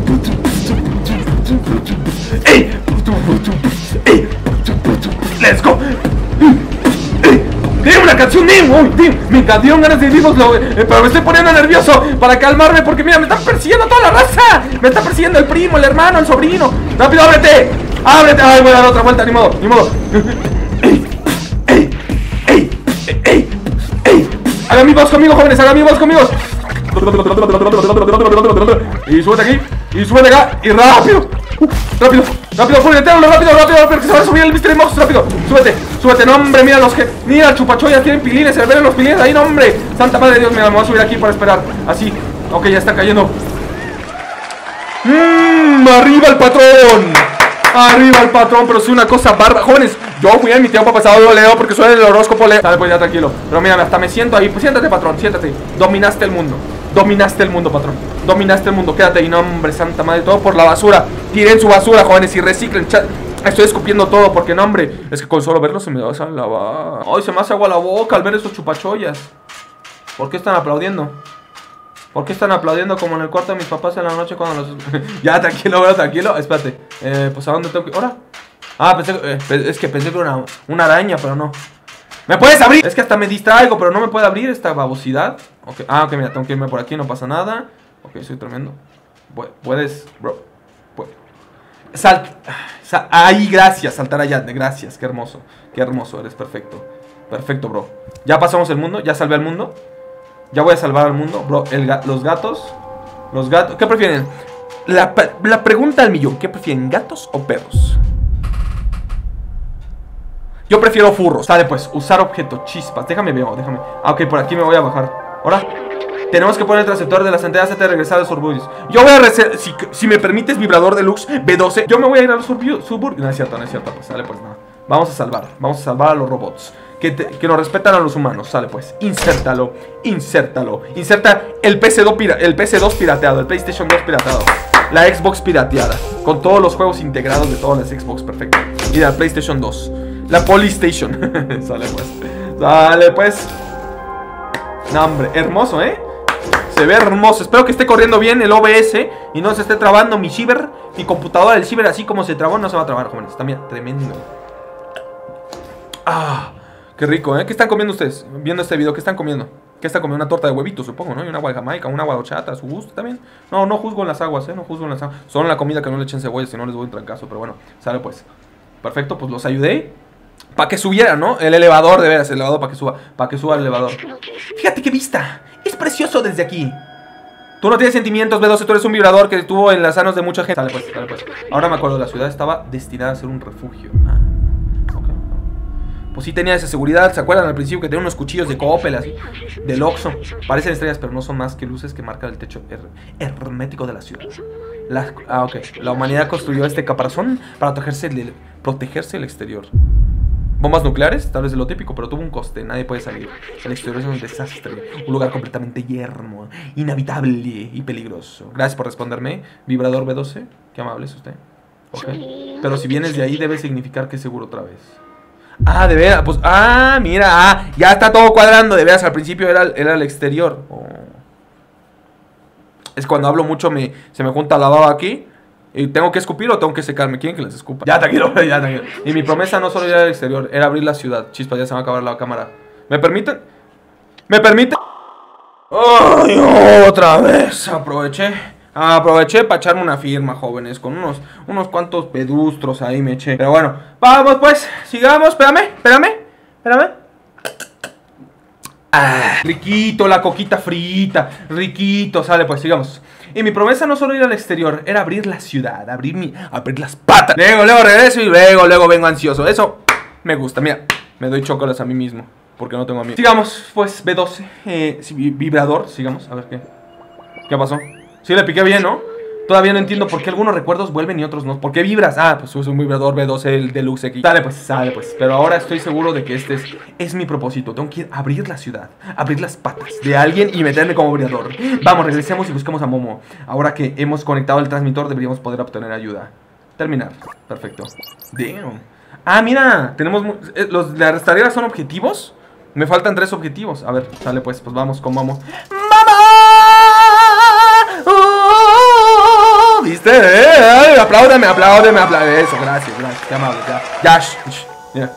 ¡Ey! ¡Ey! ¡Let's go! ¡Dime una canción! ¡Dime! Me dieron ganas de vivos, eh, pero me estoy poniendo nervioso para calmarme porque mira, me están persiguiendo toda la raza. Me está persiguiendo el primo, el hermano, el sobrino. ¡Rápido, ábrete! ¡Ábrete! ¡Ay, voy a dar otra vuelta! ¡Ni modo! ¡Ni modo! ¡Ey! ¡Ey! ¡Ey! ¡Ey! ¡Ey! ¡Hagan mi voz conmigo, jóvenes! ¡Hagan mi voz conmigo! Y súbete aquí, y súbete acá, y rápido. Uh, rápido, rápido, rápido, rápido, rápido, porque se va a subir el Mister Mouse, rápido. Súbete, súbete, no hombre, mira los que. Mira, chupachollas tienen pilines, se ven los pilines ahí, no hombre. Santa madre de Dios, mira, me voy a subir aquí para esperar. Así, ok, ya está cayendo. Mmm, arriba el patrón. Arriba el patrón, pero es una cosa bárbara. Jóvenes, yo fui en mi tiempo pasado, leo porque soy el horóscopo, leo. Dale, pues ya tranquilo. Pero mira, hasta me siento ahí. Pues siéntate, patrón, siéntate. Dominaste el mundo. Dominaste el mundo, patrón. Dominaste el mundo, quédate ahí. No, hombre, santa madre, todo por la basura. Tiren su basura, jóvenes, y reciclen. Estoy escupiendo todo porque, no, hombre, es que con solo verlo se me va a lavar. Ay, se me hace agua la boca al ver esos chupachollas. ¿Por qué están aplaudiendo? ¿Por qué están aplaudiendo como en el cuarto de mis papás en la noche cuando los... Ya, tranquilo, bro, tranquilo. Espérate. Eh, pues, ¿a dónde tengo que...? ¿Ahora? Ah, pensé... Eh, es que pensé que era una, una araña, pero no. ¿Me puedes abrir? Es que hasta me distraigo, pero no me puede abrir esta babosidad. Okay. Ah, ok, mira, tengo que irme por aquí, no pasa nada. Ok, soy tremendo. Puedes, bro. Puedes. Sal... Sal... Ahí, gracias, saltar allá. Gracias, qué hermoso. Qué hermoso, eres perfecto. Perfecto, bro. Ya pasamos el mundo, ya salvé al mundo. Ya voy a salvar al mundo, bro. El ga los gatos. Los gatos. ¿Qué prefieren? La, la pregunta al millón. ¿Qué prefieren? ¿Gatos o perros? Yo prefiero furros. Sale pues. Usar objeto. Chispas. Déjame ver. Déjame. Ah, ok. Por aquí me voy a bajar. Ahora. Tenemos que poner el transceptor de las antenas antes de regresar a los suburbios. Yo voy a reser... Si, si me permites, vibrador deluxe B doce. Yo me voy a ir a los suburbios. No es cierto, no es cierto. Pues sale pues nada. Vamos a salvar. Vamos a salvar a los robots. Que, te, que nos respetan a los humanos. Sale pues, insértalo, insértalo. Inserta el P C dos, pira, el P C dos pirateado, el PlayStation dos pirateado, la Xbox pirateada, con todos los juegos integrados de todas las Xbox, perfecto. Y la PlayStation dos, la Polystation. Sale pues, sale pues. No, hombre, hermoso, ¿eh? Se ve hermoso, espero que esté corriendo bien el O B S y no se esté trabando mi ciber. Mi computadora del ciber, así como se trabó, no se va a trabar, jóvenes. También, tremendo. Ah, qué rico, ¿eh? ¿Qué están comiendo ustedes? Viendo este video, ¿qué están comiendo? ¿Qué están comiendo? Una torta de huevitos, supongo, ¿no? Y una agua de Jamaica, una agua de horchata, a su gusto también. No, no juzgo en las aguas, ¿eh? No juzgo en las aguas. Son la comida que no le echen cebolla, si no les voy a entrar en caso. Pero bueno, sale pues. Perfecto, pues los ayudé. Para que subiera, ¿no? El elevador, de veras, el elevador para que suba. Para que suba el elevador. Fíjate qué vista. Es precioso desde aquí. Tú no tienes sentimientos, B doce, tú eres un vibrador que estuvo en las manos de mucha gente. Sale pues, sale pues. Ahora me acuerdo, la ciudad estaba destinada a ser un refugio. Ah. Pues sí tenía esa seguridad, ¿se acuerdan al principio que tenía unos cuchillos de Coppel así? Del Oxxo. Parecen estrellas, pero no son más que luces que marcan el techo her hermético de la ciudad. La, ah, ok. La humanidad construyó este caparazón para protegerse del, protegerse del exterior. Bombas nucleares, tal vez de lo típico, pero tuvo un coste, nadie puede salir. El exterior es un desastre, un lugar completamente yermo, inhabitable y peligroso. Gracias por responderme, vibrador B doce. Qué amable es usted. Ok. Pero si vienes de ahí debe significar que es seguro otra vez. Ah, de veras, pues, ah, mira, ah, ya está todo cuadrando, de veras, al principio era, era el exterior. Oh. Es cuando hablo mucho, me, se me junta la baba aquí. ¿Y tengo que escupir o tengo que secarme? ¿Quieren que les escupa? Ya, tranquilo, ya, tranquilo. Y mi promesa no solo era el exterior, era abrir la ciudad. Chispa, ya se va a acabar la cámara. ¿Me permiten? ¿Me permiten? ¡Ay, otra vez! Aproveché. Aproveché para echarme una firma, jóvenes. Con unos, unos cuantos pedustros ahí me eché. Pero bueno, vamos pues, sigamos. Espérame, espérame, espérame. Ah, riquito, la coquita frita. Riquito, sale pues, sigamos. Y mi promesa no solo ir al exterior, era abrir la ciudad, abrir mi, abrir las patas. Luego, luego regreso y luego, luego vengo ansioso. Eso me gusta, mira, me doy chocolates a mí mismo, porque no tengo amigos. Sigamos, pues, B doce, eh, vibrador, sigamos, a ver qué. ¿Qué pasó? Sí le piqué bien, ¿no? Todavía no entiendo por qué algunos recuerdos vuelven y otros no. ¿Por qué vibras? Ah, pues es un vibrador B doce, el Deluxe X. Sale pues, sale pues. Pero ahora estoy seguro de que este es, es mi propósito. Tengo que ir a abrir la ciudad, abrir las patas de alguien y meterme como vibrador. Vamos, regresemos y busquemos a Momo. Ahora que hemos conectado el transmisor deberíamos poder obtener ayuda. Terminar. Perfecto. Damn. Ah, mira, tenemos... Los, las tareas son objetivos. Me faltan tres objetivos. A ver, sale pues, pues vamos con Momo. ¡Mamá! ¿Viste? Eh, eh, apláudame, apláudame, apláudame. Eso, gracias, gracias. Qué amable, ya. Ya, sh, sh, mira.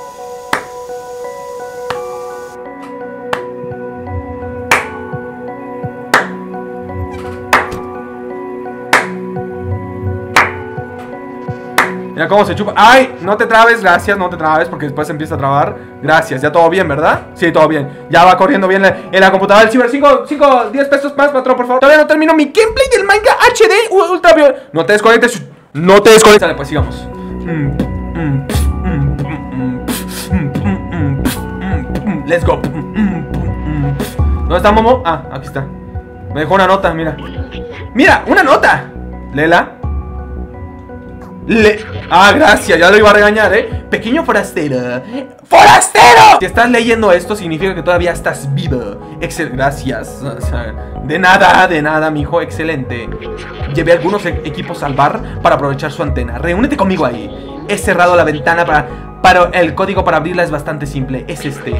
Mira cómo se chupa. ¡Ay! No te trabes, gracias, no te trabes, porque después se empieza a trabar. Gracias, ya todo bien, ¿verdad? Sí, todo bien. Ya va corriendo bien la, en la computadora del ciber. cinco, cinco, diez pesos más, patrón, por favor. Todavía no termino mi gameplay del Minecraft H D Ultra Violet. No te desconectes. No te desconectes. Dale, pues sigamos. Let's go. ¿Dónde está Momo? Ah, aquí está. Me dejó una nota, mira. Mira, una nota. Lela. Le... Ah, gracias, ya lo iba a regañar, ¿eh? Pequeño forastero. ¡Forastero! Si estás leyendo esto, significa que todavía estás vivo. Excel... Gracias. De nada, de nada, mijo. Excelente. Llevé algunos e equipos al bar para aprovechar su antena. Reúnete conmigo ahí. He cerrado la ventana para... Pero el código para abrirla es bastante simple. Es este.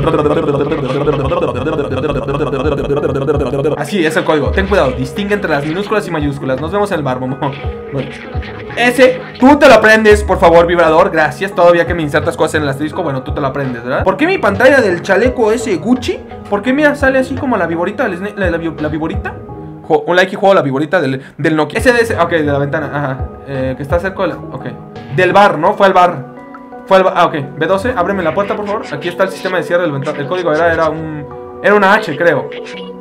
Así es el código. Ten cuidado. Distingue entre las minúsculas y mayúsculas. Nos vemos en el bar, momo. Bueno. Ese, tú te lo aprendes, por favor, vibrador. Gracias. Todavía que me insertas cosas en el asterisco. Bueno, tú te lo aprendes, ¿verdad? ¿Por qué mi pantalla del chaleco ese Gucci? ¿Por qué mira, sale así como la viborita? La, la, la, la viborita. Un like y juego la viborita del, del Nokia. Ese de ese. Ok, de la ventana. Ajá. Eh, que está cerca de la. Ok. Del bar, ¿no? Fue al bar. Fue al bar. Ah, ok. B doce, ábreme la puerta, por favor. Aquí está el sistema de cierre del ventana. El código era, era un. Era una H, creo.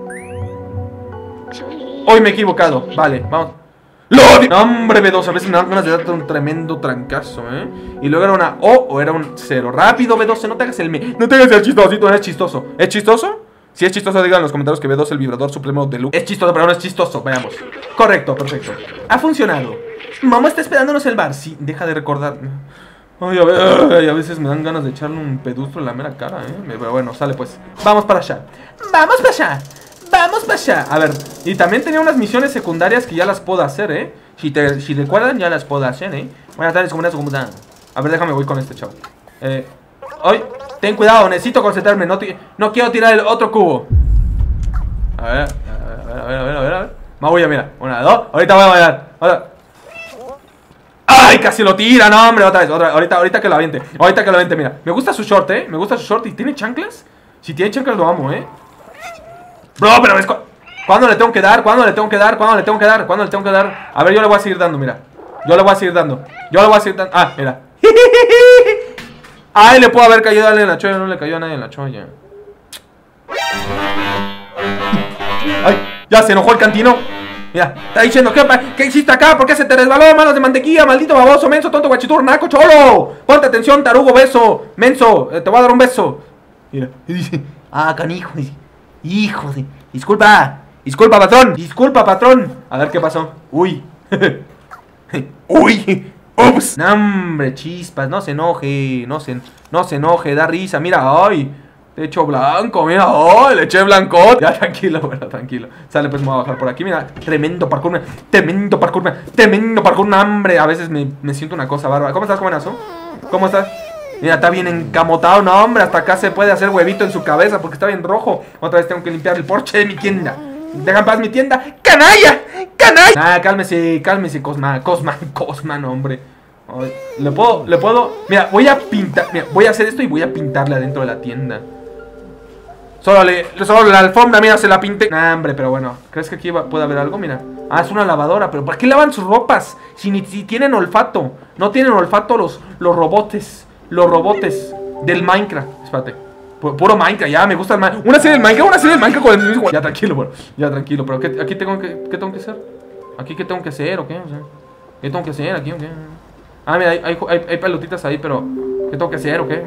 Hoy me he equivocado. Vale, vamos. ¡Lo! No, hombre, B doce. A veces me dan ganas de darte un tremendo trancazo, ¿eh? Y luego era una O o era un cero. Rápido, B doce. No te hagas el me. No te hagas el chistosito. Es chistoso. ¿Es chistoso? Si es chistoso, digan en los comentarios que B doce, el vibrador supremo de Lu. Es chistoso, pero no es chistoso. Veamos. Correcto, perfecto. Ha funcionado. Mamá está esperándonos en el bar. Sí, deja de recordar. Ay, a ver, ay, a veces me dan ganas de echarle un pedustro en la mera cara, ¿eh? Pero bueno, sale pues. Vamos para allá. Vamos para allá. Vamos para allá. A ver, y también tenía unas misiones secundarias que ya las puedo hacer, ¿eh? Si te si recuerdan, ya las puedo hacer, ¿eh? Buenas tardes, ¿cómo estás? A ver, déjame, voy con este chavo. Eh, hoy, ten cuidado, necesito concentrarme. No, no quiero tirar el otro cubo. A ver, a ver, a ver, a ver, a ver, a ver. Me voy a mirar. Una, dos. Ahorita voy a bailar. Ahora. ¡Ay! Casi lo tira, no, hombre, otra vez, otra vez. Ahorita, ahorita que lo aviente. Ahorita que lo aviente, mira. Me gusta su short, ¿eh? Me gusta su short. ¿Y tiene chanclas? Si tiene chanclas lo amo, ¿eh? Bro, pero ves. ¿Cuándo le tengo que dar? ¿Cuándo le tengo que dar? ¿Cuándo le tengo que dar? ¿Cuándo le tengo que dar? A ver, yo le voy a seguir dando, mira. Yo le voy a seguir dando. Yo le voy a seguir dando. Ah, mira. Ay, le puedo haber caído a alguien en la cholla. No le cayó a nadie en la cholla. Ay, ya se enojó el cantino. Mira, está diciendo, ¿qué, ¿qué hiciste acá? ¿Por qué se te resbaló? Manos de mantequilla, maldito baboso, menso, tonto, guachitur, naco, cholo. Ponte atención, tarugo, beso, menso, eh, te voy a dar un beso. Mira, y dice, ah, canijo, dice, hijo de, disculpa, disculpa, patrón, disculpa, patrón. A ver qué pasó. Uy. Uy. Ups. No, hombre, chispas, no se enoje, no se, no se enoje, da risa, mira, ay. Le echo blanco, mira, oh, le eché blanco. Ya, tranquilo, bueno, tranquilo. Sale, pues me voy a bajar por aquí, mira. Tremendo parkour, tremendo parkour, tremendo parkour, un hambre. A veces me, me siento una cosa bárbara. ¿Cómo estás, jovenazo? ¿Cómo estás? Mira, está bien encamotado, no, hombre. Hasta acá se puede hacer huevito en su cabeza porque está bien rojo. Otra vez tengo que limpiar el porche de mi tienda. Deja en paz mi tienda. ¡Canalla! ¡Canalla! Ah, cálmese, cálmese, Cosma, Cosma, Cosma, no, hombre. Ay, ¿Le puedo? ¿Le puedo? Mira, voy a pintar, mira, voy a hacer esto y voy a pintarle adentro de la tienda. Solo, le, solo la alfombra, mira, se la pinté. Nah, hombre, pero bueno, ¿crees que aquí va, puede haber algo? Mira. Ah, es una lavadora, pero ¿para qué lavan sus ropas? Si ni si tienen olfato. No tienen olfato los, los robotes. Los robotes del Minecraft. Espérate. Puro Minecraft, ya, me gusta el Minecraft. Una serie del Minecraft, una serie del Minecraft con el mismo. Ya, tranquilo, bro. Ya, tranquilo, pero ¿qué, aquí tengo que, ¿qué tengo que hacer? ¿Aquí qué tengo que hacer o qué? O sea, ¿qué tengo que hacer aquí o qué? Ah, mira, hay, hay, hay, hay pelotitas ahí, pero ¿qué tengo que hacer o qué?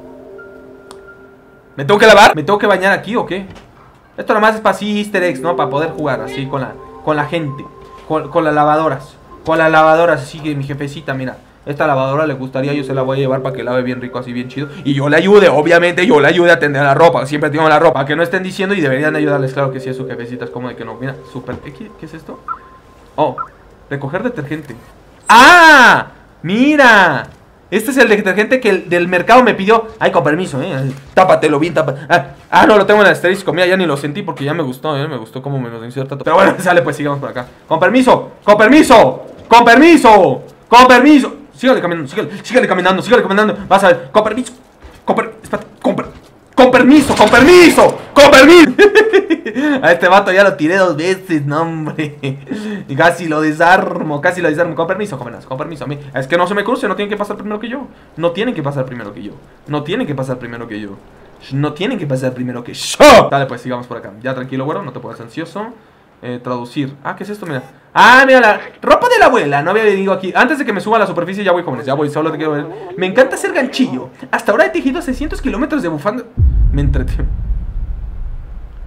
¿Me tengo que lavar? ¿Me tengo que bañar aquí o qué? Esto nomás es para así easter eggs, ¿no? Para poder jugar así con la, con la gente. Con, con las lavadoras. Con las lavadoras, así que mi jefecita, mira. Esta lavadora le gustaría, yo se la voy a llevar para que lave bien rico, así bien chido. Y yo le ayude, obviamente, yo le ayude a tender la ropa. Siempre tengo la ropa, que no estén diciendo y deberían ayudarles. Claro que sí, a su jefecita es como de que no. Mira, súper. ¿Qué, ¿Qué es esto? Oh, recoger detergente. ¡Ah! ¡Mira! Este es el detergente que el del mercado me pidió. Ay, con permiso, eh. Tápatelo bien, tápatelo. Ah, ah, no, lo tengo en el asterisco. Mira, ya ni lo sentí porque ya me gustó, eh. Me gustó cómo me lo inserta todo. Pero bueno, sale, pues sigamos por acá. Con permiso, con permiso, con permiso, con permiso. Sígale caminando, sígale, sígale caminando, sígale caminando. Vas a ver, con permiso. Con per, espérate, con, per, con permiso, con permiso, con permiso. A este vato ya lo tiré dos veces, no, hombre. Y casi lo desarmo, casi lo desarmo. Con permiso, jóvenes, con permiso. A mí, es que no se me cruce, no tienen que pasar primero que yo. No tienen que pasar primero que yo. No tienen que pasar primero que yo. No tienen que pasar primero que yo. Dale, pues sigamos por acá. Ya tranquilo, güero, no te pongas ansioso. Eh, traducir. Ah, ¿qué es esto? Mira. Ah, mira, la ropa de la abuela. No había venido aquí. Antes de que me suba a la superficie, ya voy, jóvenes. Ya voy, solo te quiero ver. Me encanta hacer ganchillo. Hasta ahora he tejido seiscientos kilómetros de bufanda. Me entretengo.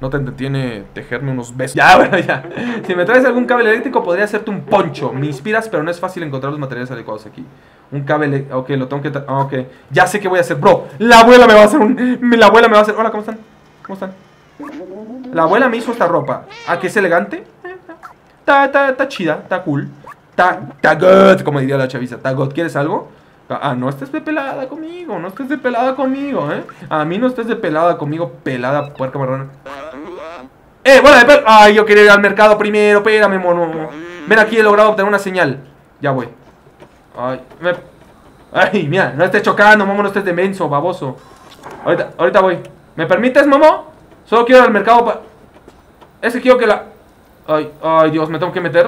No te entretiene tejerme unos besos. Ya, bueno, ya. Si me traes algún cable eléctrico, podría hacerte un poncho. Me inspiras, pero no es fácil encontrar los materiales adecuados aquí. Un cable... Ok, lo tengo que... Ah, ok. Ya sé qué voy a hacer, bro. La abuela me va a hacer un... La abuela me va a hacer... Hola, ¿cómo están? ¿Cómo están? La abuela me hizo esta ropa. ¿Ah, que es elegante? Está, está, está chida, está cool. Está, está good, como diría la chaviza. Está good. ¿Quieres algo? Ah, no estés de pelada conmigo. No estés de pelada conmigo, ¿eh? A mí no estés de pelada conmigo. Pelada, puerca marrona. ¡Eh, bola de pelo! Ay, yo quería ir al mercado primero. Espérame, mono. Ven aquí, he logrado obtener una señal. Ya voy. Ay, me... Ay, mira, no estés chocando, momo. No estés de menso, baboso. Ahorita, ahorita voy. ¿Me permites, momo? Solo quiero ir al mercado para... Es que quiero que la... Ay, ay, Dios, me tengo que meter.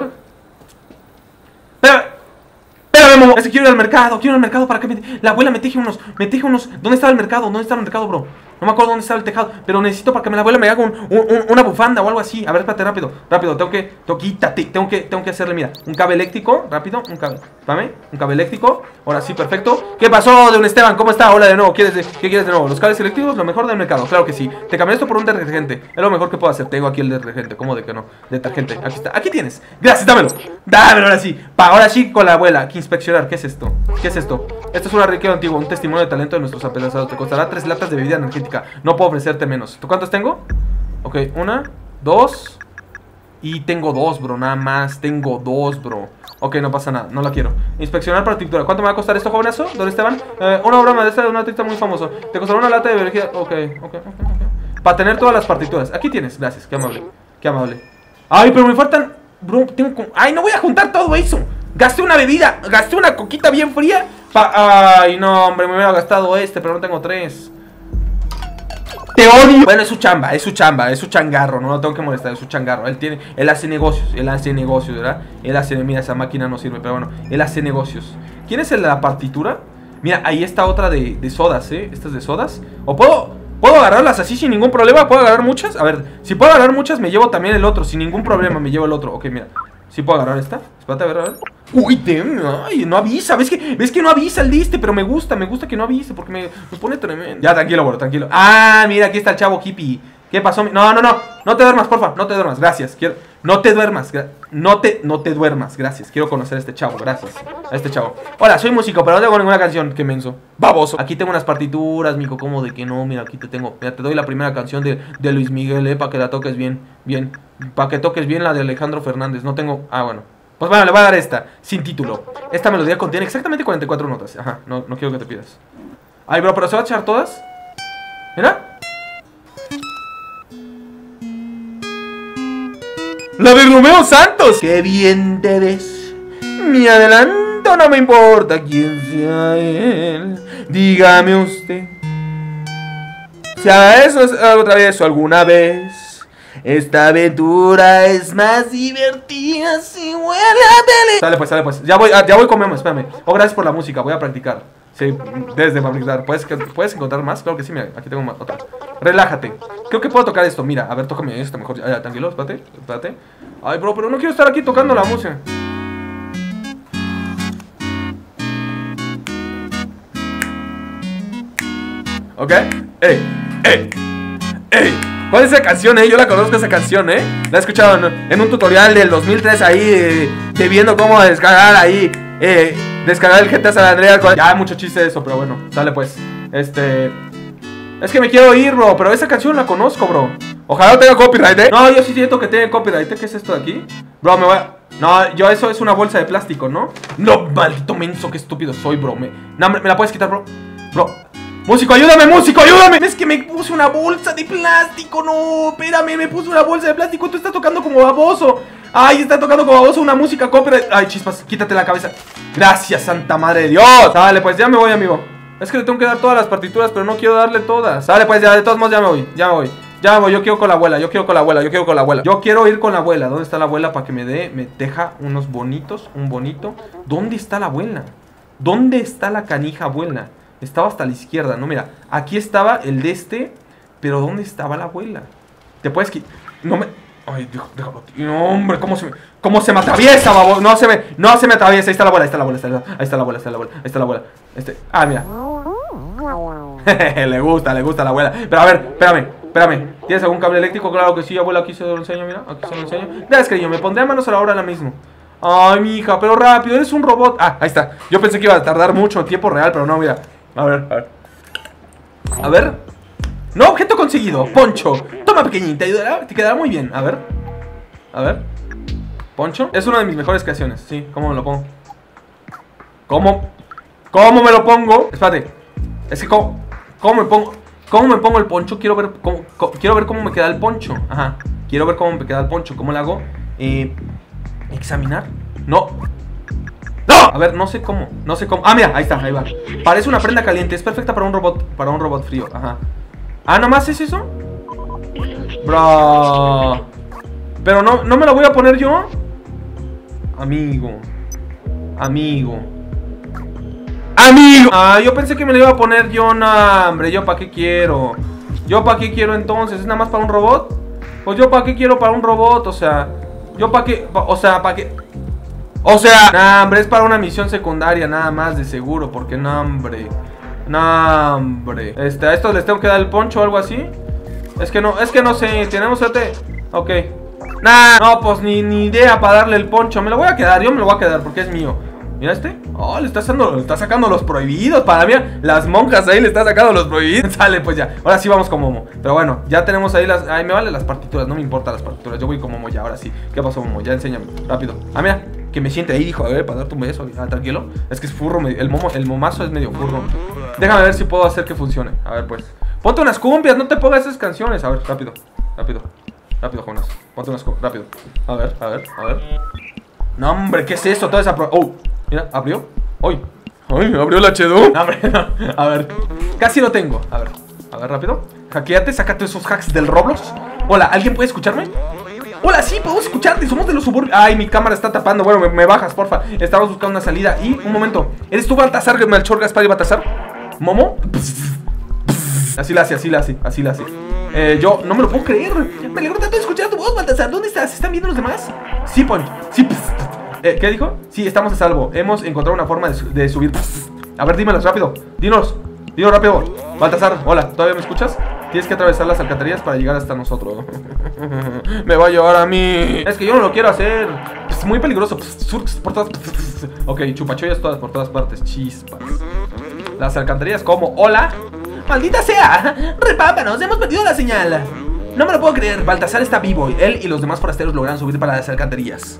Espera. Espérame, momo. Es que quiero ir al mercado. Quiero ir al mercado para que me... La abuela me teje unos... Me teje unos... ¿Dónde está el mercado? ¿Dónde está el mercado, bro? No me acuerdo dónde está el tejado. Pero necesito para que la abuela me haga un, un, un, una bufanda o algo así. A ver, espérate, rápido. Rápido, tengo que... Tengo, quítate, tengo que tengo que hacerle, mira. Un cable eléctrico. Rápido, un cable. Espérame. Un cable eléctrico. Ahora sí, perfecto. ¿Qué pasó, don Esteban? ¿Cómo está? Hola de nuevo. ¿Quieres de, ¿Qué quieres de nuevo? Los cables eléctricos, lo mejor del mercado. Claro que sí. Te cambié esto por un detergente. Es lo mejor que puedo hacer. Tengo aquí el detergente. ¿Cómo de que no? Detergente. Aquí está. Aquí tienes. Gracias, dámelo. Dámelo ahora sí. Pa, ahora sí con la abuela. Que inspeccionar. ¿Qué es esto? ¿Qué es esto? Esto es un arrequeo antiguo. Un testimonio de talento de nuestros apedazados. Te costará tres latas de bebida energética. No puedo ofrecerte menos. ¿Tú cuántas tengo? Ok, una, dos. Y tengo dos, bro, nada más. Tengo dos, bro. Ok, no pasa nada, no la quiero. Inspeccionar partitura. ¿Cuánto me va a costar esto, jovenazo? ¿Dónde Esteban? Eh, una broma de esta de un artista muy famoso. Te costará una lata de bebida. Ok, ok, ok, ok. Para tener todas las partituras. Aquí tienes, gracias, qué amable. Qué amable. Ay, pero me faltan. Bro, tengo. Ay, no voy a juntar todo eso. Gasté una bebida, gasté una coquita bien fría. Pa... Ay, no, hombre, me hubiera gastado este, pero no tengo tres. Te odio. Bueno, es su chamba, es su chamba, es su changarro. No lo tengo que molestar, es su changarro. Él tiene, él hace negocios, él hace negocios, ¿verdad? Él hace, mira, esa máquina no sirve, pero bueno, él hace negocios. ¿Quién es el de la partitura? Mira, ahí está otra de, de sodas, ¿eh? Esta es de sodas. O puedo, puedo agarrarlas así sin ningún problema. ¿Puedo agarrar muchas? A ver, si puedo agarrar muchas, me llevo también el otro. Sin ningún problema, me llevo el otro. Ok, mira. ¿Sí puedo agarrar esta? Espérate, a ver, a ver. Uy, te, ay, no avisa. ¿Ves que, ¿Ves que no avisa el diste? Pero me gusta, me gusta que no avise porque me, me pone tremendo. Ya, tranquilo, bro, tranquilo. Ah, mira, aquí está el chavo hippie. ¿Qué pasó? No, no, no. No te duermas, porfa. No te duermas, gracias. Quiero... No te duermas. No te, no te duermas, gracias. Quiero conocer a este chavo, gracias. A este chavo. Hola, soy músico, pero no tengo ninguna canción. Qué menso. Baboso. Aquí tengo unas partituras, mijo. ¿Cómo de que no? Mira, aquí te tengo. Mira, te doy la primera canción de, de Luis Miguel, eh, para que la toques bien. Bien. Para que toques bien la de Alejandro Fernández. No tengo. Ah, bueno. Pues bueno, le voy a dar esta, sin título. Esta melodía contiene exactamente cuarenta y cuatro notas. Ajá, no, no quiero que te pidas. Ay, bro, pero ¿se va a echar todas? Mira. ¡La de Romeo Santos! ¡Qué bien te ves! Me adelanto, no me importa quién sea él. Dígame usted si a eso es otra vez o alguna vez. Esta aventura es más divertida si huele a tele. Sale pues, sale pues. Ya voy, ya voy con Memo, espérame. Oh, gracias por la música, voy a practicar. Sí, desde practicar. ¿Puedes, ¿Puedes encontrar más? Claro que sí, mira, aquí tengo otra. Relájate. Creo que puedo tocar esto, mira. A ver, tócame esto mejor. Ya, ya, tranquilo, espérate, espérate. Ay, bro, pero no quiero estar aquí tocando la música. Ok, ey, ey, ey. ¿Cuál es esa canción, eh? Yo la conozco esa canción, eh. La he escuchado en, en un tutorial del dos mil tres ahí, eh, de viendo cómo descargar ahí, eh, descargar el G T A San Andreas. Ya hay mucho chiste de eso, pero bueno, sale pues. Este... Es que me quiero ir, bro, pero esa canción la conozco, bro. Ojalá no tenga copyright, eh. No, yo sí siento que tiene copyright. ¿Qué es esto de aquí? Bro, me voy a... No, yo eso es una bolsa de plástico, ¿no? No, maldito menso, qué estúpido soy, bro. Me, no, me, me la puedes quitar, bro. Bro. Músico, ayúdame, músico, ayúdame. Es que me puse una bolsa de plástico. No, espérame, me puse una bolsa de plástico. Tú estás tocando como baboso. Ay, está tocando como baboso una música copyright. Ay, chispas, quítate la cabeza. Gracias, santa madre de Dios. Dale, pues ya me voy, amigo. Es que le tengo que dar todas las partituras, pero no quiero darle todas. Dale, pues ya, de todos modos ya me voy, ya me voy. Ya me voy, yo quiero con la abuela, yo quiero con la abuela, yo quiero con la abuela. Yo quiero ir con la abuela. ¿Dónde está la abuela para que me dé, me deja unos bonitos, un bonito? ¿Dónde está la abuela? ¿Dónde está la canija abuela? Estaba hasta la izquierda, no, mira. Aquí estaba el de este. Pero ¿dónde estaba la abuela? Te puedes quitar. No me... Ay, déjalo, tío. No, hombre, ¿cómo se me... ¿Cómo se me atraviesa, babo? No se me... No se me atraviesa. Ahí está la abuela, ahí está la abuela, ahí está la abuela, ahí está la abuela, ahí está la abuela. Este... Ah, mira. Le gusta, le gusta a la abuela. Pero a ver, espérame, Espérame, ¿tienes algún cable eléctrico? Claro que sí, abuela, aquí se lo enseño, mira, aquí se lo enseño. Gracias, cariño, me pondré a manos a la obra ahora mismo. Ay, mi hija, pero rápido, eres un robot. Ah, ahí está. Yo pensé que iba a tardar mucho en tiempo real, pero no, mira. A ver, a ver. A ver. No, objeto conseguido, poncho. Toma, pequeñín, te ayudará, te quedará muy bien. A ver. A ver. Poncho. Es una de mis mejores creaciones, sí, ¿cómo me lo pongo? ¿Cómo? ¿Cómo me lo pongo? Espérate. Es que, ¿cómo, cómo me pongo? ¿Cómo me pongo el poncho? Quiero ver cómo, cómo, quiero ver cómo me queda el poncho. Ajá. Quiero ver cómo me queda el poncho. ¿Cómo lo hago? Eh, ¿Examinar? No. ¡No! A ver, no sé cómo. No sé cómo. Ah, mira, ahí está, ahí va. Parece una prenda caliente. Es perfecta para un robot. Para un robot frío. Ajá. Ah, ¿nomás es eso? Bro. Pero no, no me lo voy a poner yo. Amigo. Amigo. ¡Amigo! Ah, yo pensé que me lo iba a poner yo, no, hombre. ¿Yo para qué quiero? ¿Yo para qué quiero entonces? ¿Es nada más para un robot? Pues yo para qué quiero para un robot, o sea. ¿Yo para qué? Pa, o sea, para qué. O sea, nah, hombre, es para una misión secundaria nada más de seguro. Porque no, hombre. No, hombre. Este, ¿a estos les tengo que dar el poncho o algo así? Es que no, es que no sé. Tenemos suerte. Ok. Nah, no, pues ni, ni idea para darle el poncho. Me lo voy a quedar, yo me lo voy a quedar porque es mío. Mira este. Oh, le está, sacando, le está sacando los prohibidos. Para mí, las monjas ahí le está sacando los prohibidos. Sale, pues ya. Ahora sí vamos con Momo. Pero bueno, ya tenemos ahí las. Ay, me valen las partituras. No me importan las partituras. Yo voy con Momo ya. Ahora sí. ¿Qué pasó, Momo? Ya enséñame. Rápido. Ah, mira. Que me siente ahí, dijo. A ver, para darte un beso. Ah, tranquilo. Es que es furro. El momo, el momazo es medio furro. Déjame ver si puedo hacer que funcione. A ver, pues. Ponte unas cumbias. No te pongas esas canciones. A ver, rápido. Rápido. Rápido, Jonas. Ponte unas cumbias. Rápido. A ver, a ver, a ver. No, hombre, ¿qué es esto? Toda esa pro... Oh, mira, abrió. ¡Uy! ¡Ay! Abrió el H D U. No, hombre, no. A ver. Casi lo tengo. A ver. A ver, rápido. Hackeate, sácate esos hacks del Roblox. Hola, ¿alguien puede escucharme? Hola, sí, podemos escucharte. Somos de los suburbios. Ay, mi cámara está tapando. Bueno, me, me bajas, porfa. Estamos buscando una salida. Y, un momento. ¿Eres tú, Baltasar, Melchor, Gaspar y Baltasar? ¿Momo? Así la hace, así la hace, así la hace. Eh, yo no me lo puedo creer. Me alegro tanto de escuchar tu voz, Baltasar. ¿Dónde estás? ¿Están viendo los demás? Sí, Poncho. Sí, eh, ¿qué dijo? Sí, estamos a salvo. Hemos encontrado una forma de, de subir. A ver, dímelos rápido. Dinos. Dinos rápido. Baltasar, hola. ¿Todavía me escuchas? Tienes que atravesar las alcantarillas para llegar hasta nosotros. Me va a llevar a mí. Es que yo no lo quiero hacer. Es muy peligroso. Por todas. Ok, chupachollas todas por todas partes. Chispas. Las alcantarillas como. Hola. ¡Maldita sea! ¡Repámpanos! ¡Hemos perdido la señal! No me lo puedo creer. Baltasar está vivo. Él y los demás forasteros lograron subir para las alcantarillas.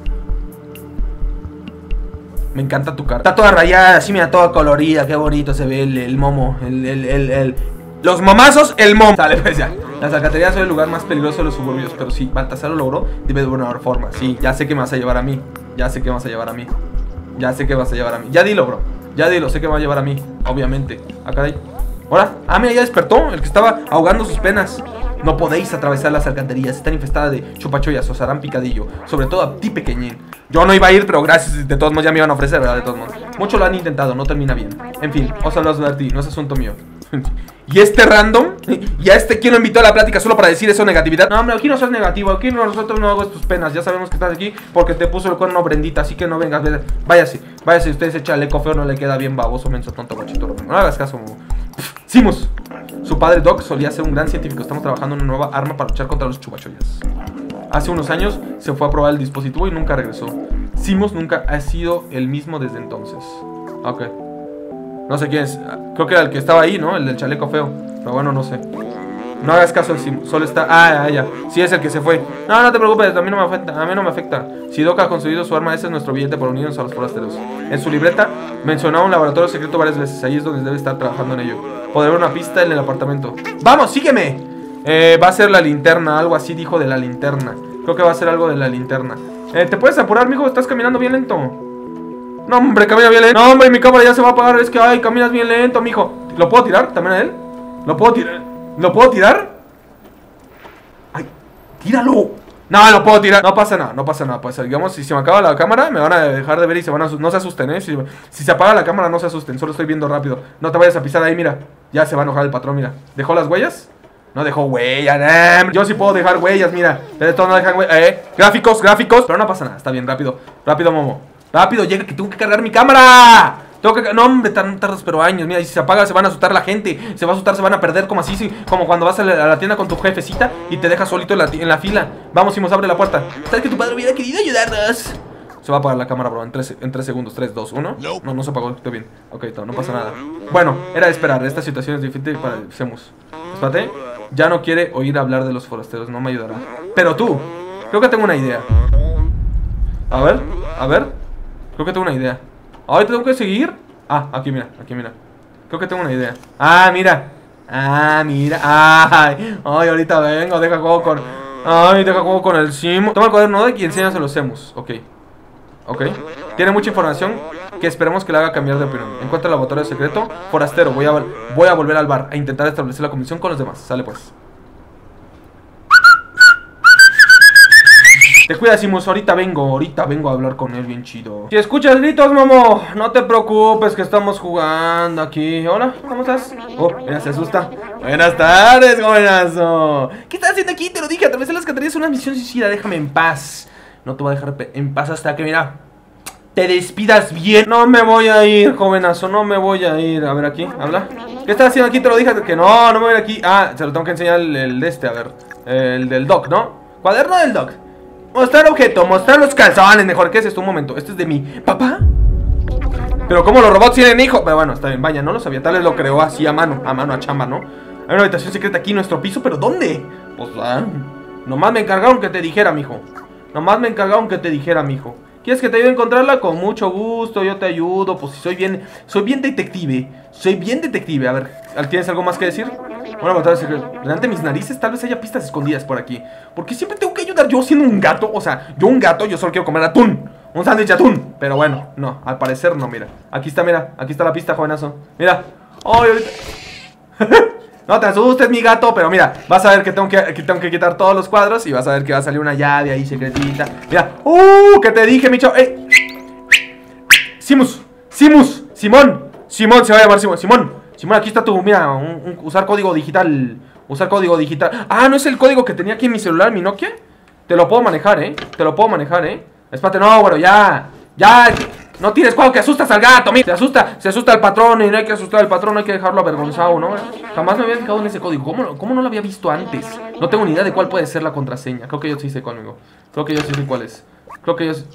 Me encanta tu cara. Está toda rayada, así mira, toda colorida. Qué bonito se ve el, el momo. El, el, el, el. Los momazos, el momo. Sale, pues ya. Las alcantarillas son el lugar más peligroso de los suburbios. Pero sí, Baltasar lo logró. Debe de buena forma. Sí, ya sé que me vas a llevar a mí. Ya sé que me vas a llevar a mí. Ya sé que vas a llevar a mí. Ya dilo, bro. Ya dilo, sé que me va a llevar a mí. Obviamente. Acá hay. Hola. Ah, mira, ya despertó. El que estaba ahogando sus penas. No podéis atravesar las alcantarillas. Están infestadas de chupachollas. Os harán picadillo. Sobre todo a ti, pequeñín. Yo no iba a ir, pero gracias. De todos modos ya me iban a ofrecer, ¿verdad? De todos modos. Muchos lo han intentado. No termina bien. En fin, os lo advertí. No es asunto mío. ¿Y este random? ¿Y a este quién lo invitó a la plática solo para decir eso negatividad? No, hombre, aquí no seas negativo. Aquí nosotros no hago tus penas. Ya sabemos que estás aquí porque te puso el cuerno Brendita. Así que no vengas. Váyase. Váyase. Usted ese chaleco feo no le queda bien baboso, menso, tonto, guachito. No hagas caso, Momo. Simus. Su padre Doc solía ser un gran científico. Estamos trabajando en una nueva arma para luchar contra los chupachollas. Hace unos años se fue a probar el dispositivo y nunca regresó. Simus nunca ha sido el mismo desde entonces. Ok. No sé quién es. Creo que era el que estaba ahí, ¿no? El del chaleco feo. Pero bueno, no sé. No hagas caso al Simus. Solo está... Ah, ya. Sí, es el que se fue. No, no te preocupes. A mí no me afecta. A mí no me afecta. Si Doc ha conseguido su arma, ese es nuestro billete para unirnos a los forasteros. En su libreta mencionaba un laboratorio secreto varias veces. Ahí es donde debe estar trabajando en ello. Podré ver una pista en el apartamento. ¡Vamos, sígueme! Eh, va a ser la linterna. Algo así dijo de la linterna. Creo que va a ser algo de la linterna. Eh, ¿te puedes apurar, mijo? Estás caminando bien lento. No, hombre, camina bien lento. No, hombre, mi cámara ya se va a apagar. Es que, ay, caminas bien lento, mijo. ¿Lo puedo tirar también a él? ¿Lo puedo tirar? ¿Lo puedo tirar? ¡Ay! ¡Tíralo! No, no puedo tirar. No pasa nada, no pasa nada. Pues digamos, si se me acaba la cámara, me van a dejar de ver y se van a... No se asusten, ¿eh? Si, si se apaga la cámara, no se asusten. Solo estoy viendo rápido. No te vayas a pisar ahí, mira. Ya se va a enojar el patrón, mira. ¿Dejó las huellas? No dejó huellas. Nah, yo sí puedo dejar huellas, mira. Pero todos no dejan huellas. Eh, gráficos, gráficos. Pero no pasa nada, está bien, rápido. Rápido, Momo. Rápido, llega que tengo que cargar mi cámara. Tengo que... No, hombre, tardas pero años. Mira, y si se apaga se van a asustar la gente. Se va a asustar, se van a perder como así, sí, como cuando vas a la, a la tienda con tu jefecita y te dejas solito en la, en la fila. Vamos, Simus, abre la puerta. ¿Sabes que tu padre hubiera querido ayudarnos? Se va a apagar la cámara, bro, en tres segundos. Tres, dos, uno. No, no se apagó, estoy bien. Ok, no, no pasa nada. Bueno, era de esperar. Esta situación es difícil para Simus. Espérate. Ya no quiere oír hablar de los forasteros. No me ayudará. Pero tú, creo que tengo una idea. A ver, a ver. Creo que tengo una idea. Ay, tengo que seguir. Ah, aquí mira, aquí mira. Creo que tengo una idea. Ah, mira. Ah, mira. Ay, ay, ahorita vengo. Deja juego con... Ay, deja juego con el Simus. Toma el cuaderno y enséñaselo a Simus. Ok. Ok. Tiene mucha información que esperemos que le haga cambiar de opinión. Encuentra el laboratorio secreto. Forastero, voy a, voy a volver al bar a intentar establecer la convención con los demás. Sale pues. Te cuidas, Simus, ahorita vengo, ahorita vengo a hablar con él bien chido. Si escuchas gritos, Momo, no te preocupes que estamos jugando aquí. Hola, ¿cómo estás? Oh, mira, se asusta. Buenas tardes, jovenazo. ¿Qué estás haciendo aquí? Te lo dije, atravesar las alcantarillas es una misión suicida, déjame en paz. No te voy a dejar en paz hasta que, mira, te despidas bien. No me voy a ir, jovenazo, no me voy a ir. A ver, aquí, habla. ¿Qué estás haciendo aquí? Te lo dije que no, no me voy a ir aquí. Ah, se lo tengo que enseñar el, el de este, a ver. El del doc, ¿no? Cuaderno del doc. Mostrar objeto, mostrar los calzones. Mejor, ¿qué es esto? Un momento, ¿este es de mi papá? Pero como los robots tienen hijo. Pero bueno, está bien, vaya, no lo sabía. Tal vez lo creó así a mano, a mano, a chamba, ¿no? Hay una habitación secreta aquí en nuestro piso, ¿pero dónde? Pues, ah, nomás me encargaron que te dijera, mijo. Nomás me encargaron que te dijera, mijo. ¿Quieres que te ayude a encontrarla? Con mucho gusto, yo te ayudo. Pues si soy bien, soy bien detective. Soy bien detective. A ver, ¿tienes algo más que decir? Bueno, batalla secreta. Delante de mis narices tal vez haya pistas escondidas por aquí. Porque siempre tengo que ayudar yo siendo un gato. O sea, yo un gato, yo solo quiero comer atún. Un sándwich de atún. Pero bueno, no, al parecer no, mira. Aquí está, mira, aquí está la pista, jovenazo. Mira. Ay, ahorita... No te asustes, mi gato, pero mira, vas a ver que tengo que, que tengo que quitar todos los cuadros y vas a ver que va a salir una llave ahí secretita. Mira, ¡uh! Que te dije, micho. ¡Ey! Simus, Simus, Simón, Simón, se va a llamar Simón, Simón, Simón, aquí está tu, mira, un, un, usar código digital, usar código digital. Ah, ¿no es el código que tenía aquí en mi celular, mi Nokia? Te lo puedo manejar, ¿eh? Te lo puedo manejar, ¿eh? Espérate, no, bueno, ya, ya... No tires cuadro que asustas al gato, mira. Se asusta, se asusta al patrón y no hay que asustar al patrón, no hay que dejarlo avergonzado, ¿no? Jamás me había fijado en ese código. ¿Cómo, ¿Cómo no lo había visto antes? No tengo ni idea de cuál puede ser la contraseña. Creo que yo sí sé cuál, amigo. Creo que yo sí sé cuál es. Creo que yo sí...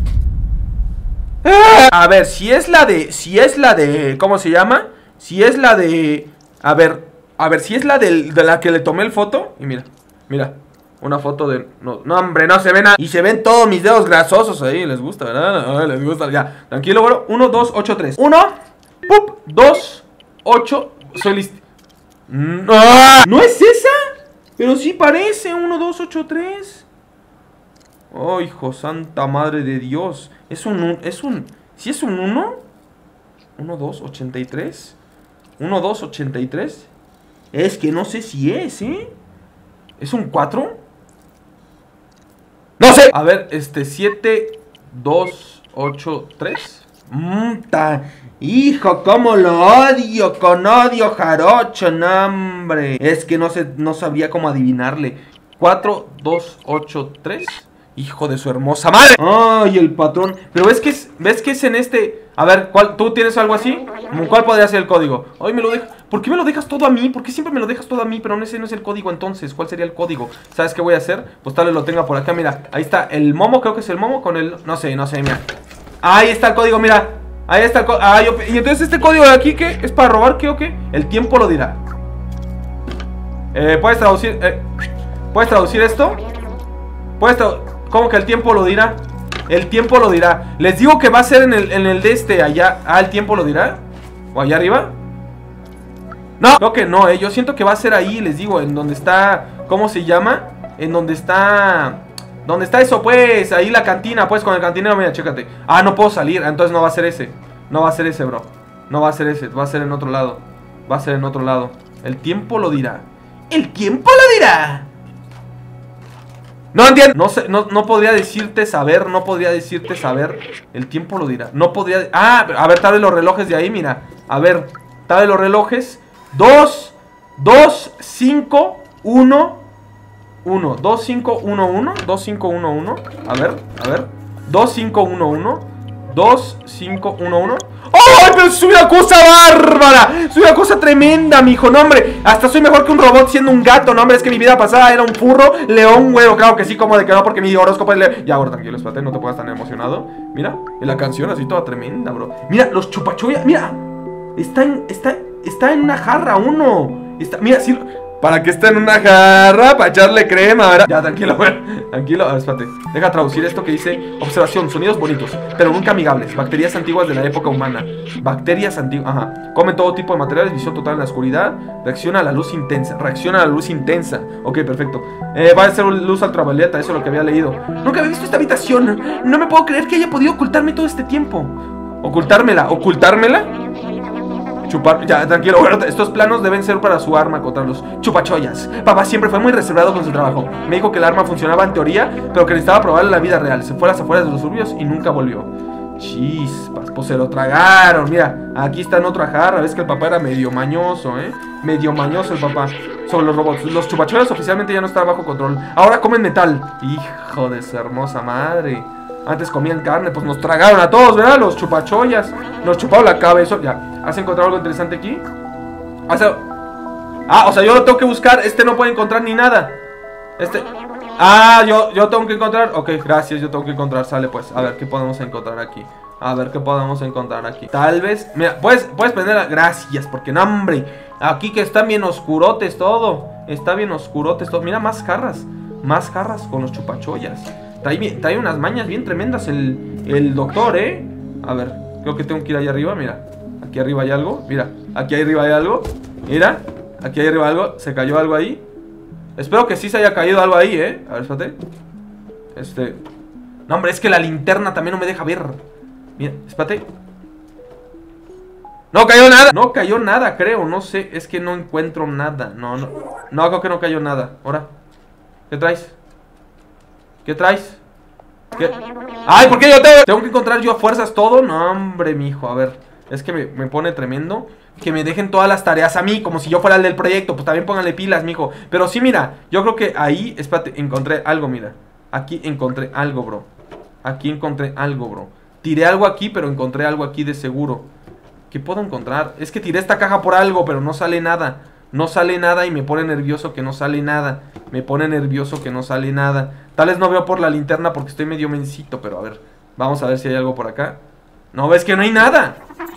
A ver, si es la de... Si es la de... ¿Cómo se llama? Si es la de... A ver, a ver, si es la de, de la que le tomé el foto. Y mira, mira. Una foto de... No, no, hombre, no se ven nada. Y se ven todos mis dedos grasosos ahí. Les gusta, ¿verdad? Ay, les gusta. Ya, tranquilo, bueno. uno, dos, ocho, tres. uno. Pup. dos, ocho. Soy listo. No, ¿no es esa? Pero sí parece. uno, dos, ocho, tres. Oh, hijo santa madre de Dios. Es un... Es un... ¿Sí es un uno? uno, dos, ochenta y tres. uno, dos, ochenta y tres. Es que no sé si es, ¿eh? ¿Es un cuatro? ¡No sé! A ver, este, siete, dos, ocho, tres. Mmm, hijo, cómo lo odio, con odio jarocho, no, hombre. Es que no, sé, no sabía cómo adivinarle. cuatro, dos, ocho, tres. Hijo de su hermosa madre. Ay, el patrón. Pero ves que es, ves que es en este... A ver, ¿cuál, ¿tú tienes algo así? ¿Cuál podría ser el código? Ay, me lo dejas. ¿Por qué me lo dejas todo a mí? ¿Por qué siempre me lo dejas todo a mí? Pero no, ese no es el código entonces. ¿Cuál sería el código? ¿Sabes qué voy a hacer? Pues tal vez lo tenga por acá, mira. Ahí está el momo, creo que es el momo con el... No sé, no sé, mira. Ahí está el código, mira. Ahí está el código. Ah, yo... Y entonces este código de aquí, ¿qué? ¿Es para robar qué o qué? El tiempo lo dirá. Eh, ¿puedes traducir? Eh, ¿Puedes traducir esto? ¿Puedes traducir? ¿Cómo que el tiempo lo dirá? El tiempo lo dirá. Les digo que va a ser en el, en el de este allá. Ah, el tiempo lo dirá. ¿O allá arriba? No, creo que no, eh. Yo siento que va a ser ahí, les digo, en donde está... ¿Cómo se llama? En donde está... ¿Dónde está eso, pues? Ahí la cantina, pues, con el cantinero. Mira, chécate. Ah, no puedo salir, entonces no va a ser ese. No va a ser ese, bro. No va a ser ese, va a ser en otro lado. Va a ser en otro lado. El tiempo lo dirá. ¡El tiempo lo dirá! No entiendo. No sé, no, no podría decirte saber. No podría decirte saber. El tiempo lo dirá. No podría. Ah, a ver, tal vez los relojes de ahí, mira. A ver, tal vez los relojes. Dos, dos, cinco, uno, uno. Dos, cinco, uno, uno. Dos, cinco, uno, uno. A ver, a ver. Dos, cinco, uno, uno. dos, cinco, uno, uno. ¡Oh! Pero soy una cosa bárbara. Soy una cosa tremenda, mijo. No, hombre. Hasta soy mejor que un robot siendo un gato. No, hombre. Es que mi vida pasada era un furro, león, güero. Claro que sí, como de que no, porque mi horóscopo es león. Ya, ahora tranquilo, espérate. No te pongas tan emocionado. Mira. Y la canción así toda tremenda, bro. Mira, los chupachoyas. Mira. Está en, está, está en una jarra uno. Está, mira, sí. ¿Para qué está en una jarra? Para echarle crema, ¿verdad? Ya, tranquilo, güey. Tranquilo, a ver, espérate. Deja traducir esto que dice: observación, sonidos bonitos, pero nunca amigables. Bacterias antiguas de la época humana. Bacterias antiguas, ajá. Comen todo tipo de materiales, visión total en la oscuridad. Reacciona a la luz intensa. Reacciona a la luz intensa. Ok, perfecto. Eh, va a ser luz ultravioleta, eso es lo que había leído. Nunca había visto esta habitación. No me puedo creer que haya podido ocultarme todo este tiempo. Ocultármela, ocultármela. Chupar, ya, tranquilo, bueno, estos planos deben ser para su arma contra los chupachoyas. Papá siempre fue muy reservado con su trabajo. Me dijo que el arma funcionaba en teoría, pero que necesitaba probarla en la vida real. Se fue a las afueras de los suburbios y nunca volvió. Chispas, pues se lo tragaron. Mira, aquí está en otra jarra. Ves que el papá era medio mañoso, ¿eh? Medio mañoso el papá. Sobre los robots. Los chupachoyas oficialmente ya no están bajo control. Ahora comen metal. Hijo de su hermosa madre. Antes comían carne, pues nos tragaron a todos, ¿verdad? Los chupachoyas. Nos chuparon la cabeza. Ya, ¿has encontrado algo interesante aquí? ¿Has... Ah, o sea, yo lo tengo que buscar. Este no puede encontrar ni nada. Este... Ah, yo, yo tengo que encontrar. Ok, gracias, yo tengo que encontrar. Sale pues, a ver qué podemos encontrar aquí. A ver qué podemos encontrar aquí. Tal vez, mira, puedes, puedes prender la... Gracias, porque no, hombre. Aquí que están bien oscurotes todo. Está bien oscurotes todo. Mira, más jarras. Más jarras con los chupachoyas. Trae, bien, trae unas mañas bien tremendas el, el doctor, ¿eh? A ver, creo que tengo que ir allá arriba, mira. Aquí arriba hay algo, mira. Aquí arriba hay algo. Mira, aquí arriba hay algo. Se cayó algo ahí. Espero que sí se haya caído algo ahí, ¿eh? A ver, espérate. Este... No, hombre, es que la linterna también no me deja ver. Mira, espérate. No cayó nada. No cayó nada, creo, no sé. Es que no encuentro nada. No, no. No, creo que no cayó nada. Ahora, ¿qué traes? ¿Qué traes? ¿Qué? ¡Ay! ¿Por qué yo tengo? ¿Tengo que encontrar yo a fuerzas todo? No, hombre, mijo, a ver. Es que me, me pone tremendo que me dejen todas las tareas a mí, como si yo fuera el del proyecto. Pues también pónganle pilas, mijo. Pero sí, mira, yo creo que ahí, espérate, encontré algo, mira. Aquí encontré algo, bro. Aquí encontré algo, bro. Tiré algo aquí, pero encontré algo aquí de seguro. ¿Qué puedo encontrar? Es que tiré esta caja por algo, pero no sale nada. No sale nada y me pone nervioso que no sale nada. Me pone nervioso que no sale nada. Tal vez no veo por la linterna porque estoy medio mencito, pero a ver. Vamos a ver si hay algo por acá. No, ves que no hay nada.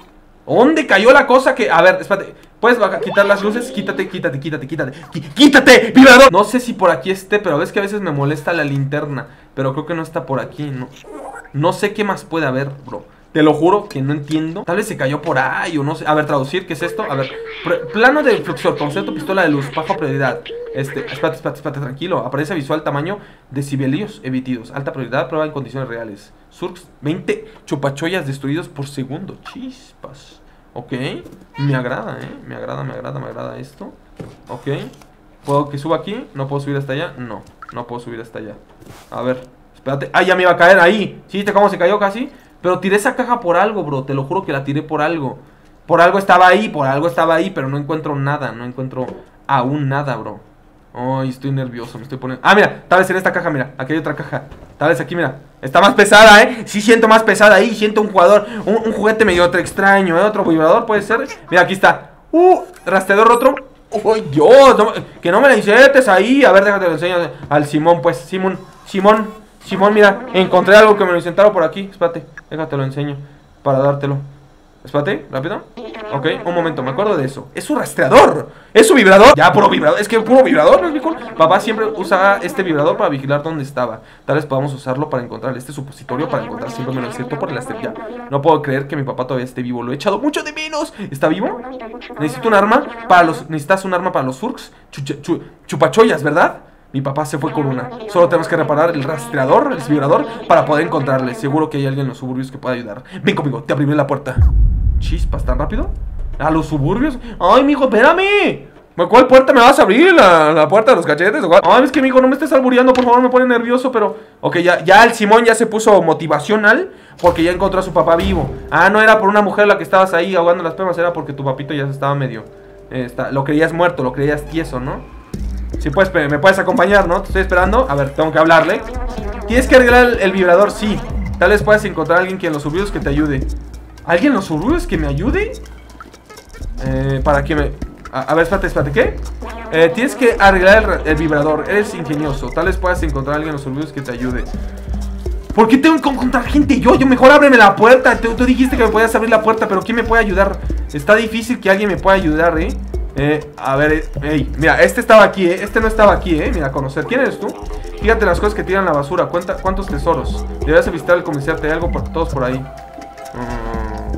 ¿Dónde cayó la cosa que...? A ver, espérate. ¿Puedes quitar las luces? Quítate, quítate, quítate, quítate. ¡Quítate! ¡Vibrador! No sé si por aquí esté, pero ves que a veces me molesta la linterna. Pero creo que no está por aquí, ¿no? No sé qué más puede haber, bro. Te lo juro que no entiendo. Tal vez se cayó por ahí o no sé. A ver, traducir, ¿qué es esto? A ver, plano de fluxor, concepto, pistola de luz, baja prioridad. Este, espérate, espérate, espérate, tranquilo. Aparece visual, tamaño, decibelios emitidos. Alta prioridad, prueba en condiciones reales. Surx, veinte chupachoyas destruidos por segundo. Chispas. Ok, me agrada, eh. Me agrada, me agrada, me agrada esto. Ok. ¿Puedo que suba aquí? ¿No puedo subir hasta allá? No, no puedo subir hasta allá. A ver, espérate. ¡Ay, ya me iba a caer ahí! ¿Sí viste cómo se cayó casi? Pero tiré esa caja por algo, bro. Te lo juro que la tiré por algo. Por algo estaba ahí, por algo estaba ahí. Pero no encuentro nada, no encuentro aún nada, bro. Ay, estoy nervioso, me estoy poniendo... Ah, mira, tal vez en esta caja, mira. Aquí hay otra caja. Tal vez aquí, mira. Está más pesada, ¿eh? Sí siento más pesada ahí. Siento un jugador, un, un juguete medio otro extraño, ¿eh? Otro vibrador puede ser. Mira, aquí está. Uh, rastreador otro. ¡Uy, Dios! No, que no me la insertes ahí. A ver, déjate lo enseño al Simón, pues. Simón, Simón, Simón, mira. Encontré algo que me lo insertaron por aquí. Espérate, déjate lo enseño para dártelo. Espérate, rápido. Ok, un momento, me acuerdo de eso. Es su rastreador, es su vibrador. Ya, puro vibrador, es que puro vibrador, ¿no es mi cool? Papá siempre usa este vibrador para vigilar dónde estaba. Tal vez podamos usarlo para encontrar este supositorio. Para encontrar siempre me lo inserto por el ya. No puedo creer que mi papá todavía esté vivo. Lo he echado mucho de menos. ¿Está vivo? Necesito un arma para los... Necesitas un arma para los surks Chuch chu Chupachoyas, ¿verdad? Mi papá se fue con una. Solo tenemos que reparar el rastreador, el vibrador, para poder encontrarle. Seguro que hay alguien en los suburbios que pueda ayudar. Ven conmigo, te abriré la puerta. Chispas, ¿tan rápido? ¿A los suburbios? ¡Ay, mijo, espérame! ¿Cuál puerta me vas a abrir? ¿La, la puerta de los cachetes o cuál? Ay, es que, mijo, no me estés albureando, por favor, me pone nervioso, pero... Ok, ya, ya el Simón ya se puso motivacional porque ya encontró a su papá vivo. Ah, no era por una mujer la que estabas ahí ahogando las pemas, era porque tu papito ya se estaba medio... Eh, está, lo creías muerto, lo creías tieso, ¿no? Sí, pues, me puedes acompañar, ¿no? Te estoy esperando. A ver, tengo que hablarle. Tienes que arreglar el, el vibrador, sí. Tal vez puedas encontrar a alguien que en los suburbios que te ayude. ¿Alguien en los suburbios que me ayude? Eh, para que me... A, a ver, espérate, espérate, ¿qué? Eh, tienes que arreglar el, el vibrador. Eres ingenioso. Tal vez puedas encontrar a alguien en los suburbios que te ayude. ¿Por qué tengo que encontrar gente yo? Yo mejor ábreme la puerta. Tú, tú dijiste que me podías abrir la puerta, pero ¿quién me puede ayudar? Está difícil que alguien me pueda ayudar, ¿eh? Eh, a ver, eh, hey, mira, este estaba aquí, ¿eh? Este no estaba aquí, ¿eh? Mira, conocer. ¿Quién eres tú? Fíjate las cosas que tiran la basura. Cuenta, ¿cuántos tesoros? Deberías visitar el comerciante. Hay algo por todos por ahí. Mm.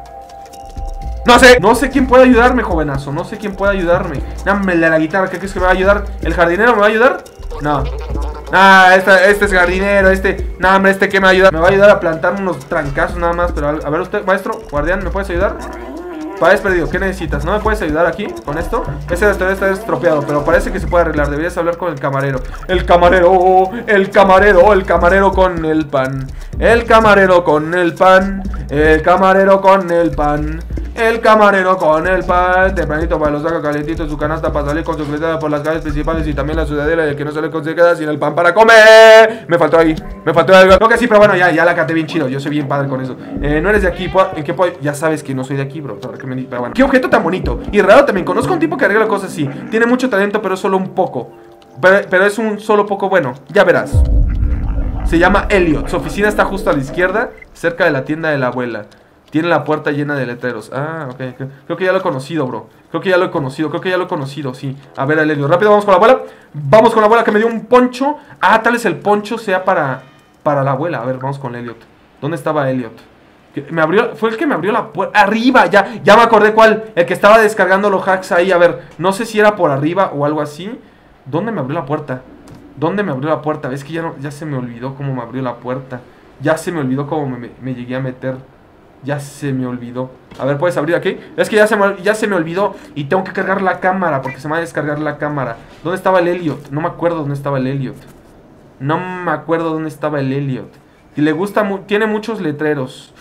No sé. No sé quién puede ayudarme, jovenazo. No sé quién puede ayudarme. Dame la guitarra. ¿Qué crees que me va a ayudar? ¿El jardinero me va a ayudar? No. Ah, este, este es jardinero, este... No, hombre, este que me va a ayudar. Me va a ayudar a plantar unos trancazos nada más. Pero a ver usted, maestro, guardián, ¿me puedes ayudar? Parece perdido, ¿qué necesitas? ¿No me puedes ayudar aquí con esto? Ese restaurante está estropeado, pero parece que se puede arreglar. Deberías hablar con el camarero. El camarero, el camarero, el camarero con el pan. El camarero con el pan. El camarero con el pan. El camarero con el pan. Tempranito para los saca calentitos su canasta para salir con su fletada por las calles principales y también la ciudadela del que no se le consigue quedar sin el pan para comer. Me faltó ahí, me faltó algo. No que sí, pero bueno, ya, ya la canté bien chido. Yo soy bien padre con eso. Eh, no eres de aquí, ¿en qué puedo? Ya sabes que no soy de aquí, bro. Pero bueno, qué objeto tan bonito. Y raro también. Conozco a un tipo que arregla cosas así. Tiene mucho talento, pero es solo un poco. Pero, pero es un solo poco bueno. Ya verás. Se llama Elliot. Su oficina está justo a la izquierda, cerca de la tienda de la abuela. Tiene la puerta llena de letreros. Ah, ok. Creo que ya lo he conocido, bro. Creo que ya lo he conocido. Creo que ya lo he conocido, sí. A ver, Elliot. Rápido, vamos con la abuela. Vamos con la abuela que me dio un poncho. Ah, tal vez el poncho sea para, para la abuela. A ver, vamos con Elliot. ¿Dónde estaba Elliot? Me abrió, fue el que me abrió la puerta. Arriba, ya, ya me acordé cuál. El que estaba descargando los hacks ahí. A ver, no sé si era por arriba o algo así. ¿Dónde me abrió la puerta? ¿Dónde me abrió la puerta? Es que ya, no, ya se me olvidó cómo me abrió la puerta. Ya se me olvidó cómo me, me, me llegué a meter. Ya se me olvidó. A ver, ¿puedes abrir aquí? Es que ya se, me, ya se me olvidó. Y tengo que cargar la cámara porque se me va a descargar la cámara. ¿Dónde estaba el Elliot? No me acuerdo dónde estaba el Elliot. No me acuerdo dónde estaba el Elliot. Y le gusta, mu tiene muchos letreros.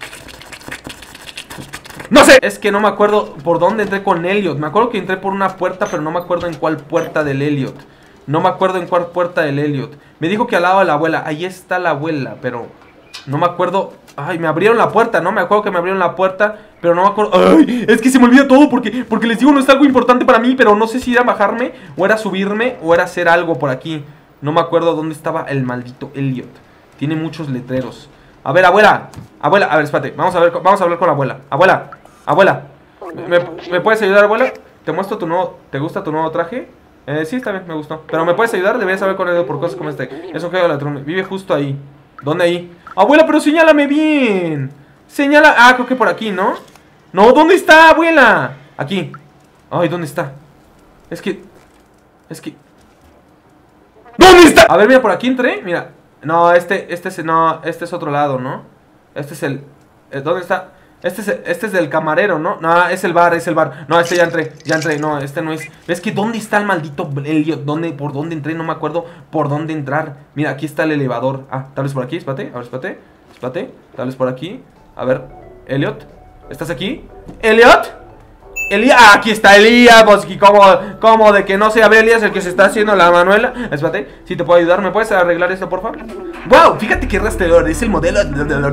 ¡No sé! Es que no me acuerdo por dónde entré con Elliot. Me acuerdo que entré por una puerta, pero no me acuerdo en cuál puerta del Elliot. No me acuerdo en cuál puerta del Elliot. Me dijo que al lado de la abuela. Ahí está la abuela, pero no me acuerdo. Ay, me abrieron la puerta, ¿no? Me acuerdo que me abrieron la puerta, pero no me acuerdo. Ay, es que se me olvida todo porque, porque les digo, no es algo importante para mí, pero no sé si era bajarme, o era subirme, o era hacer algo por aquí. No me acuerdo dónde estaba el maldito Elliot. Tiene muchos letreros. A ver, abuela. Abuela, a ver, espérate. Vamos a ver, vamos a hablar con la abuela. Abuela, abuela. ¿Me, me puedes ayudar, abuela? Te muestro tu nuevo. ¿Te gusta tu nuevo traje? Eh, sí, está bien, me gustó. Pero ¿me puedes ayudar? Deberías saber con él por cosas como este. Es un juego de ladrón. Vive justo ahí. ¿Dónde ahí? Abuela, pero señálame bien. Señala. Ah, creo que por aquí, ¿no? No, ¿dónde está, abuela? Aquí. Ay, ¿dónde está? Es que. Es que. ¿Dónde está? A ver, mira, por aquí entré. Mira. No, este, este es. No, este es otro lado, ¿no? Este es el. ¿Dónde está? Este es, este es del camarero, ¿no? No, es el bar, es el bar. No, este ya entré, ya entré. No, este no es. ¿Ves que dónde está el maldito Elliot? ¿Dónde, por dónde entré? No me acuerdo por dónde entrar. Mira, aquí está el elevador. Ah, tal vez por aquí, espérate, a ver, espérate. Espérate, tal vez por aquí. A ver, Elliot, ¿estás aquí? ¿Elliot? Elías, ah, aquí está Elías, pues, como, como de que no sea Elías el que se está haciendo la Manuela. Espérate, si te puedo ayudar, ¿me puedes arreglar esto, por favor? Wow, fíjate que rastreador, es el modelo.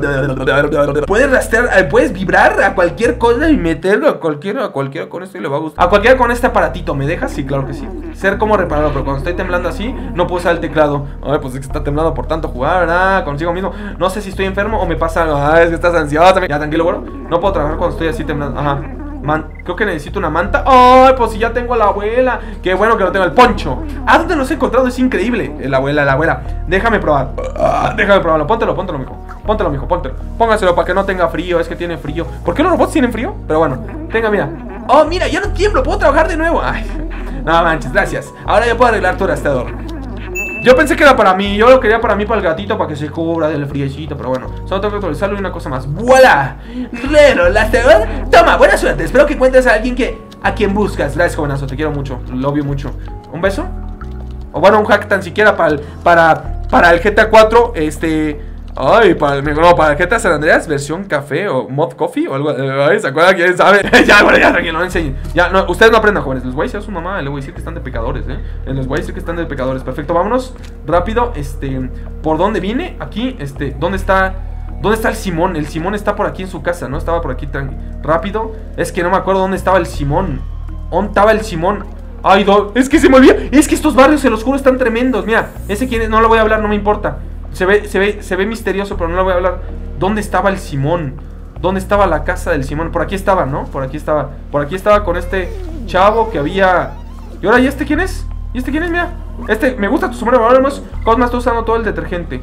Puedes rastrear, puedes vibrar a cualquier cosa y meterlo a cualquiera, a cualquiera con esto y le va a gustar. A cualquiera con este aparatito, ¿me dejas? Sí, claro que sí. Ser como reparador, pero cuando estoy temblando así, no puedo usar el teclado. Ay, pues es que está temblando por tanto jugar, ¿verdad? Consigo mismo. No sé si estoy enfermo o me pasa algo. Ay, es que estás ansioso. Ya, tranquilo, bueno. No puedo trabajar cuando estoy así temblando. Ajá. Man, creo que necesito una manta. Ay, pues si ya tengo a la abuela. Qué bueno que no tengo el poncho. Ah, ¿dónde los he encontrado? Es increíble. La abuela, la abuela. Déjame probar. Ah, déjame probarlo. Póntelo, póntelo, mijo. Póntelo, mijo, póntelo. Póngaselo para que no tenga frío. Es que tiene frío. ¿Por qué los robots tienen frío? Pero bueno, tenga, mira. Oh, mira, ya no tiemblo. Puedo trabajar de nuevo. Ay, no manches, gracias. Ahora ya puedo arreglar tu rastreador. Yo pensé que era para mí, yo lo quería para mí, para el gatito, para que se cubra del friecito, pero bueno, solo tengo que actualizarlo y una cosa más. ¡Vuela! ¡Rero, la Toma, buena suerte, espero que encuentres a alguien que a quien buscas. Gracias, jovenazo, te quiero mucho, lo obvio mucho. ¿Un beso? O bueno, un hack tan siquiera para el, para, para el G T A cuatro, este... Ay, para el no, para el G T A San Andreas, versión café o mod coffee o algo. Ay, ¿se acuerdan? ¿Quién sabe? Ya, bueno, ya, tranquilo, no enseñen. Ya, no, ustedes no aprendan, jóvenes. Les voy a decir a su mamá, les voy a decir que están de pecadores, eh. Les voy a decir que están de pecadores. Perfecto, vámonos rápido. Este, ¿por dónde viene? Aquí, este, ¿dónde está? ¿Dónde está el Simón? El Simón está por aquí en su casa, ¿no? Estaba por aquí tan rápido. Es que no me acuerdo dónde estaba el Simón. ¿Dónde estaba el Simón? Ay, do... es que se me olvida. Es que estos barrios, se los juro, están tremendos. Mira, ese quién es, no lo voy a hablar, no me importa. Se ve, se ve, se ve misterioso, pero no lo voy a hablar. ¿Dónde estaba el Simón? ¿Dónde estaba la casa del Simón? Por aquí estaba, ¿no? Por aquí estaba. Por aquí estaba con este chavo que había... ¿Y ahora, y este quién es? ¿Y este quién es? Mira. Este, me gusta tu sombrero. Ahora más, Cosma está usando todo el detergente.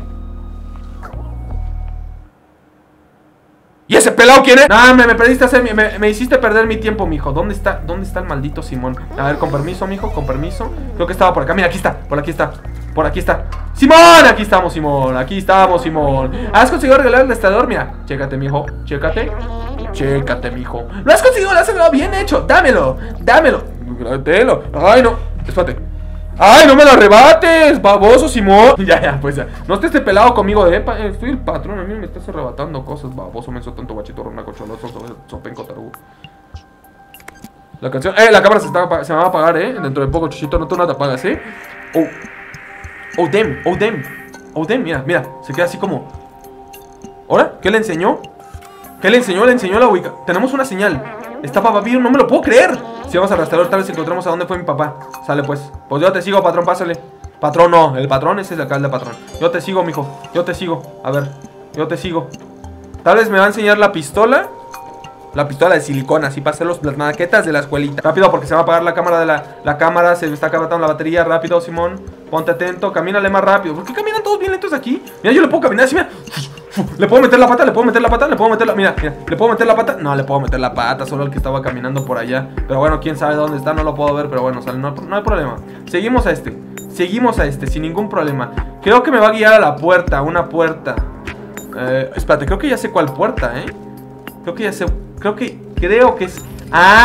¿Y ese pelado quién es? No, me, me perdiste hacer, me, me hiciste perder mi tiempo, mijo. ¿Dónde está? ¿Dónde está el maldito Simón? A ver, con permiso, mijo, con permiso. Creo que estaba por acá. Mira, aquí está, por aquí está. Por aquí está. ¡Simón! Aquí estamos, Simón. Aquí estamos, Simón. ¿Has conseguido regalar el restaurador? Mira, chécate, mijo. Chécate. Chécate, mijo. ¿Lo has conseguido? Lo has conseguido bien hecho. Dámelo. Dámelo. Dátelo. Ay, no. Espérate. ¡Ay, no me lo arrebates! ¡Baboso, Simón! Ya, ya, pues ya. No estés este pelado conmigo de... Eh, estoy el patrón, a mí me estás arrebatando cosas. Baboso, menso, tonto, guachito, rona, cocholoso, sopenco, tarugo. La canción... Eh, la cámara se, está, se me va a apagar, eh. Dentro de poco, chuchito, no tú no te apagas, eh. Oh. Oh, damn, oh, damn. Oh, damn, mira, mira. Se queda así como... ¿Ahora? ¿Qué le enseñó? ¿Qué le enseñó? Le enseñó la ubica... Tenemos una señal. Está papá Pío, no me lo puedo creer. Si vamos al rastreador, tal vez encontremos a dónde fue mi papá. Sale pues. Pues yo te sigo, patrón, pásale. Patrón no, el patrón ese es el alcalde, patrón. Yo te sigo, mijo. Yo te sigo. A ver, yo te sigo. Tal vez me va a enseñar la pistola. La pistola de silicona, así para hacer los, las maquetas de la escuelita. Rápido, porque se va a apagar la cámara de la, la cámara. Se me está acabando la batería. Rápido, Simón. Ponte atento, camínale más rápido. ¿Por qué caminan todos bien lentos aquí? Mira, yo le puedo caminar así, mira. Le puedo meter la pata, le puedo meter la pata, le puedo meter la... Mira, mira, le puedo meter la pata. No, le puedo meter la pata, solo el que estaba caminando por allá. Pero bueno, quién sabe dónde está, no lo puedo ver. Pero bueno, sale, no, no hay problema. Seguimos a este, seguimos a este, sin ningún problema. Creo que me va a guiar a la puerta, a una puerta. Eh, espérate, creo que ya sé cuál puerta, eh. Creo que ya sé, creo que, creo que es...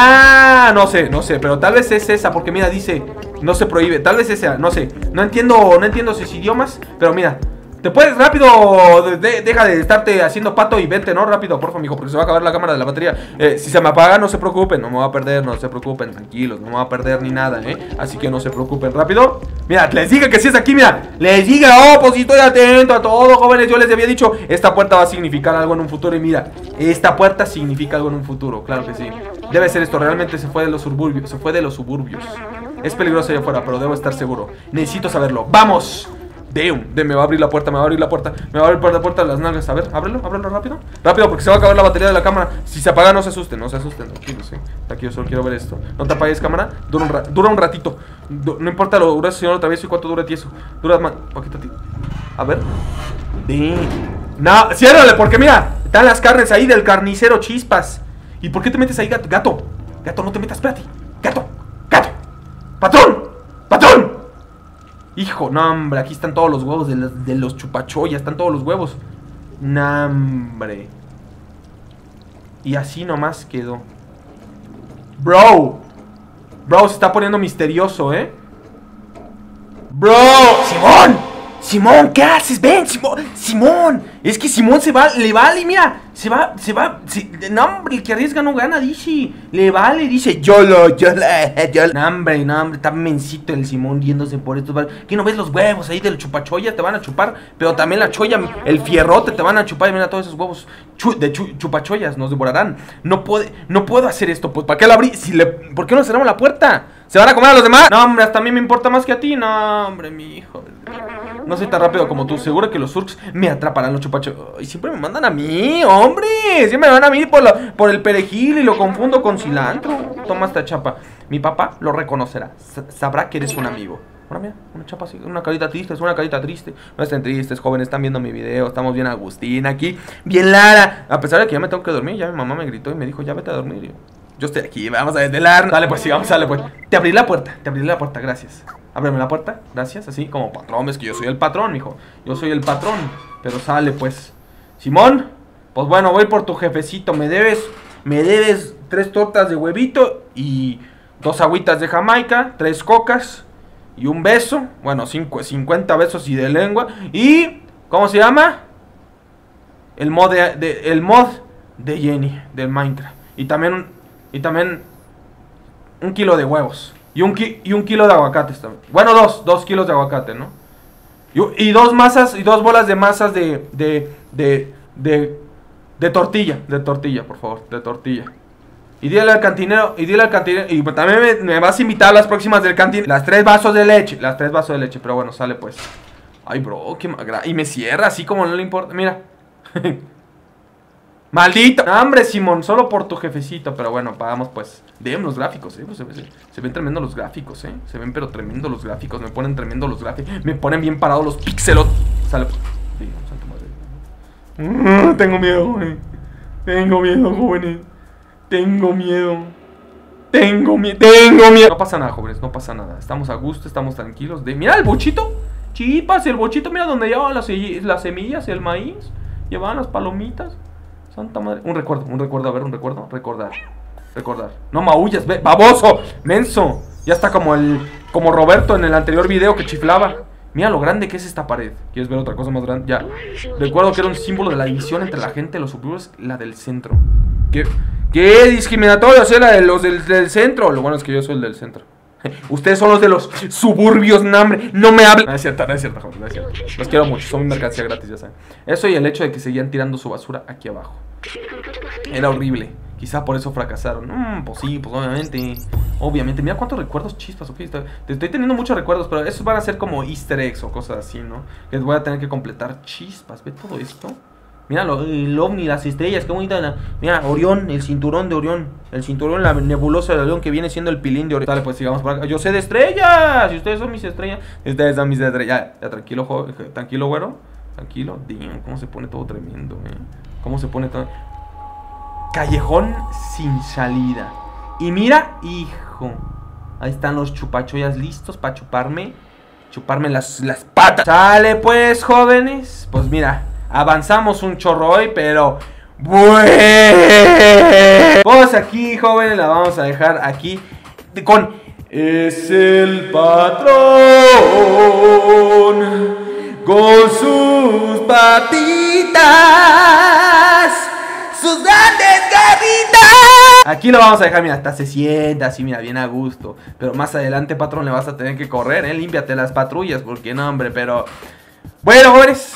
Ah, no sé, no sé, pero tal vez es esa, porque mira, dice, no se prohíbe, tal vez es esa, no sé. No entiendo, no entiendo sus idiomas, pero mira... Te puedes rápido, de, de, deja de estarte haciendo pato y vente, ¿no? Rápido, porfa, mijo, porque se va a acabar la cámara de la batería. eh, Si se me apaga, no se preocupen, no me va a perder, no se preocupen, tranquilos, no me va a perder ni nada, ¿eh? Así que no se preocupen, rápido. Mira, les dije que si es aquí, mira. Les dije, oh, pues si estoy atento a todo, jóvenes. Yo les había dicho, esta puerta va a significar algo en un futuro. Y mira, esta puerta significa algo en un futuro, claro que sí. Debe ser esto, realmente se fue de los suburbios, se fue de los suburbios. Es peligroso allá afuera, pero debo estar seguro. Necesito saberlo, ¡vamos! Damn, de, me va a abrir la puerta, me va a abrir la puerta. Me va a abrir por la puerta de las nalgas. A ver, ábrelo, ábrelo rápido. Rápido, porque se va a acabar la batería de la cámara. Si se apaga, no se asusten, no se asusten. Tranquilo, sí. Aquí yo solo quiero ver esto. No te apagues, cámara. Dura un, ra dura un ratito. Du no importa lo dura, señor travieso, y cuánto dura tieso. Dura más. Poquito tío. A ver. Damn. No, ciérrale, porque mira, están las carnes ahí del carnicero Chispas. ¿Y por qué te metes ahí, gato? Gato, gato, no te metas, espérate. Gato, gato. ¡Patrón! ¡Patrón! Hijo, no, hombre, aquí están todos los huevos de los, de los chupachoyas. Están todos los huevos. No, hombre. Y así nomás quedó. Bro. Bro, se está poniendo misterioso, ¿eh? Bro. ¡Simón! Simón, ¿qué haces? Ven, Simón. Simón. Es que Simón se va, le vale, mira. Se va, se va. Se, no, hombre, el que arriesga no gana, dice. Le vale, dice. Yo lo, yo la, yo No, hombre, no, hombre, está mencito el Simón yéndose por estos barrios. ¿Qué no ves los huevos ahí del chupachoya? Te van a chupar. Pero también la choya, el fierrote te van a chupar. Y mira todos esos huevos chu, de chu, chupachoyas, nos devorarán. No puede, no puedo hacer esto, pues. ¿Para qué la abrí? Si le, ¿por qué no cerramos la puerta? ¿Se van a comer a los demás? No, hombre, hasta a mí me importa más que a ti. No, hombre, mi hijo. No soy tan rápido como tú. Seguro que los surks me atraparán los chupachos. Y siempre me mandan a mí, hombre. Siempre me van a mí por, la, por el perejil y lo confundo con cilantro. Toma esta chapa. Mi papá lo reconocerá. Sabrá que eres un amigo. Ahora mira, una chapa así, una carita triste, es una carita triste. No estén tristes, jóvenes, están viendo mi video. Estamos bien Agustín aquí, bien Lara. A pesar de que ya me tengo que dormir, ya mi mamá me gritó y me dijo, ya vete a dormir. Yo, yo estoy aquí, vamos a desvelar. Dale pues, sí, vamos, dale pues. Te abrí la puerta, te abrí la puerta, gracias. Ábreme la puerta, gracias, así como patrón. Es que yo soy el patrón, mijo. Yo soy el patrón. Pero sale pues. Simón, pues bueno, voy por tu jefecito. Me debes, me debes tres tortas de huevito y dos agüitas de Jamaica, tres cocas y un beso. Bueno, cinco, cincuenta besos y de lengua. Y, ¿cómo se llama? el mod de, de el mod de Jenny del Minecraft. Y también y también un kilo de huevos. Y un, ki y un kilo de aguacates también. Bueno, dos, dos kilos de aguacate, ¿no? Y, y dos masas, y dos bolas de masas de, de, de, de, de tortilla, de tortilla, por favor, de tortilla. Y dile al cantinero, y dile al cantinero, y también me, me vas a invitar a las próximas del cantinero. Las tres vasos de leche, las tres vasos de leche, pero bueno, sale pues. Ay, bro, qué magra. Y me cierra así como no le importa, mira. ¡Maldito! ¡Hambre, Simón! Solo por tu jefecito. Pero bueno, pagamos pues. Vean los gráficos, eh. Se, se, se ven tremendos los gráficos, eh. Se ven pero tremendos los gráficos. Me ponen tremendos los gráficos. Me ponen bien parados los píxelos. Sale pues. Sí, santo madre. Uh, tengo miedo, güey. Tengo miedo, jóvenes. Tengo miedo. Tengo miedo. Tengo miedo. No pasa nada, jóvenes. No pasa nada. Estamos a gusto, estamos tranquilos. De... Mira el bochito. Chipas, el bochito. Mira donde llevaban las, las semillas, el maíz. Llevaban las palomitas. Santa madre. Un recuerdo, un recuerdo, a ver, un recuerdo. Recordar, recordar. No maullas, ve, baboso, menso. Ya está como el, como Roberto en el anterior video que chiflaba. Mira lo grande que es esta pared. ¿Quieres ver otra cosa más grande? Ya. Recuerdo que era un símbolo de la división entre la gente de los suburbios, la del centro. ¿Qué? ¿Qué discriminatorio? O sea, la de los del, del centro. Lo bueno es que yo soy el del centro. Ustedes son los de los suburbios, nambre. No me hablen. No es cierto, no es cierto, joder, no es cierto. Los quiero mucho, son mi mercancía gratis, ya saben. Eso y el hecho de que seguían tirando su basura aquí abajo. Era horrible. Quizá por eso fracasaron. Mmm, pues sí, pues obviamente. Obviamente, mira cuántos recuerdos, chispas, ok. Te estoy teniendo muchos recuerdos, pero esos van a ser como easter eggs o cosas así, ¿no? Que voy a tener que completar. Chispas, ve todo esto. Mira lo, el ovni, las estrellas, qué bonita la... Mira, Orión, el cinturón de Orión. El cinturón, la nebulosa de Orión, que viene siendo el pilín de Orión. Dale, pues sigamos por acá. Yo sé de estrellas. Y ustedes son mis estrellas. Ustedes son mis estrellas. Ya, ya tranquilo, joven. Tranquilo, güero. Tranquilo. Damn, cómo se pone todo tremendo, eh. Cómo se pone todo... Callejón sin salida. Y mira, hijo. Ahí están los chupachoyas listos para chuparme. Chuparme las, las patas. Sale pues, jóvenes. Pues mira, avanzamos un chorro hoy, pero... Bueno. Pues aquí, jóvenes, la vamos a dejar aquí con... Es el patrón con sus patitas, sus grandes garritas. Aquí lo vamos a dejar, mira, hasta se sienta así, mira, bien a gusto. Pero más adelante, patrón, le vas a tener que correr, eh, límpiate las patrullas, porque no, hombre, pero... Bueno, jóvenes,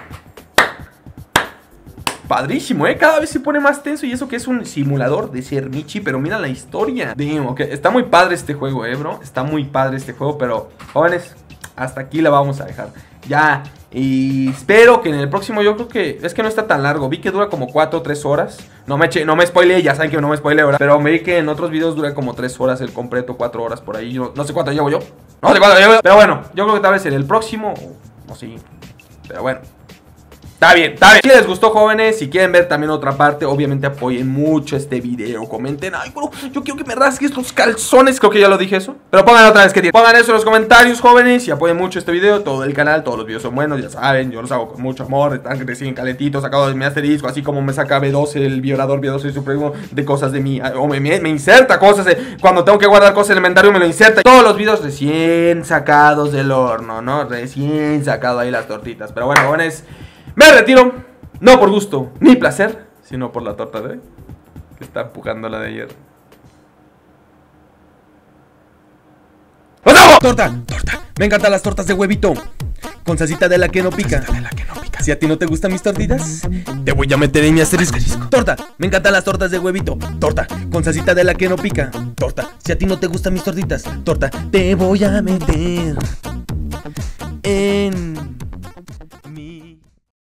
padrísimo, eh, cada vez se pone más tenso. Y eso que es un simulador de ser Michi, pero mira la historia. Damn, ok, está muy padre este juego, eh, bro. Está muy padre este juego, pero, jóvenes, hasta aquí la vamos a dejar. Ya, y espero que en el próximo, yo creo que, es que no está tan largo. Vi que dura como cuatro o tres horas. No me eche, no me spoileé, ya saben que no me spoileé, ¿verdad? Pero me vi que en otros videos dura como tres horas el completo, cuatro horas por ahí. Yo, no sé cuánto llevo yo. No sé cuánto llevo yo. Pero bueno, yo creo que tal vez en el próximo, no sé. Pero bueno, está bien, está bien. Si les gustó, jóvenes, si quieren ver también otra parte, obviamente apoyen mucho este video. Comenten, ay, bro, yo quiero que me rasgues los calzones. Creo que ya lo dije eso. Pero pongan otra vez que tienen. Pongan eso en los comentarios, jóvenes, y apoyen mucho este video. Todo el canal, todos los videos son buenos, ya saben. Yo los hago con mucho amor, están recién calentitos, sacado de mi asterisco. Así como me saca B doce, el violador B doce supremo, de cosas de mí. O me, me, me inserta cosas, de, cuando tengo que guardar cosas en el inventario me lo inserta. Todos los videos recién sacados del horno, ¿no? Recién sacado ahí las tortitas. Pero bueno, jóvenes, me retiro. No por gusto ni placer, sino por la torta de hoy, que está empujando la de ayer. ¡Nos vamos! Torta, torta. Me encantan las tortas de huevito con salsita de la que no pica. De la que no pica. Si a ti no te gustan mis tortitas, te voy a meter en mi asterisco. Torta, me encantan las tortas de huevito. Torta, con salsita de la que no pica. Torta, si a ti no te gustan mis tortitas. Torta, te voy a meter en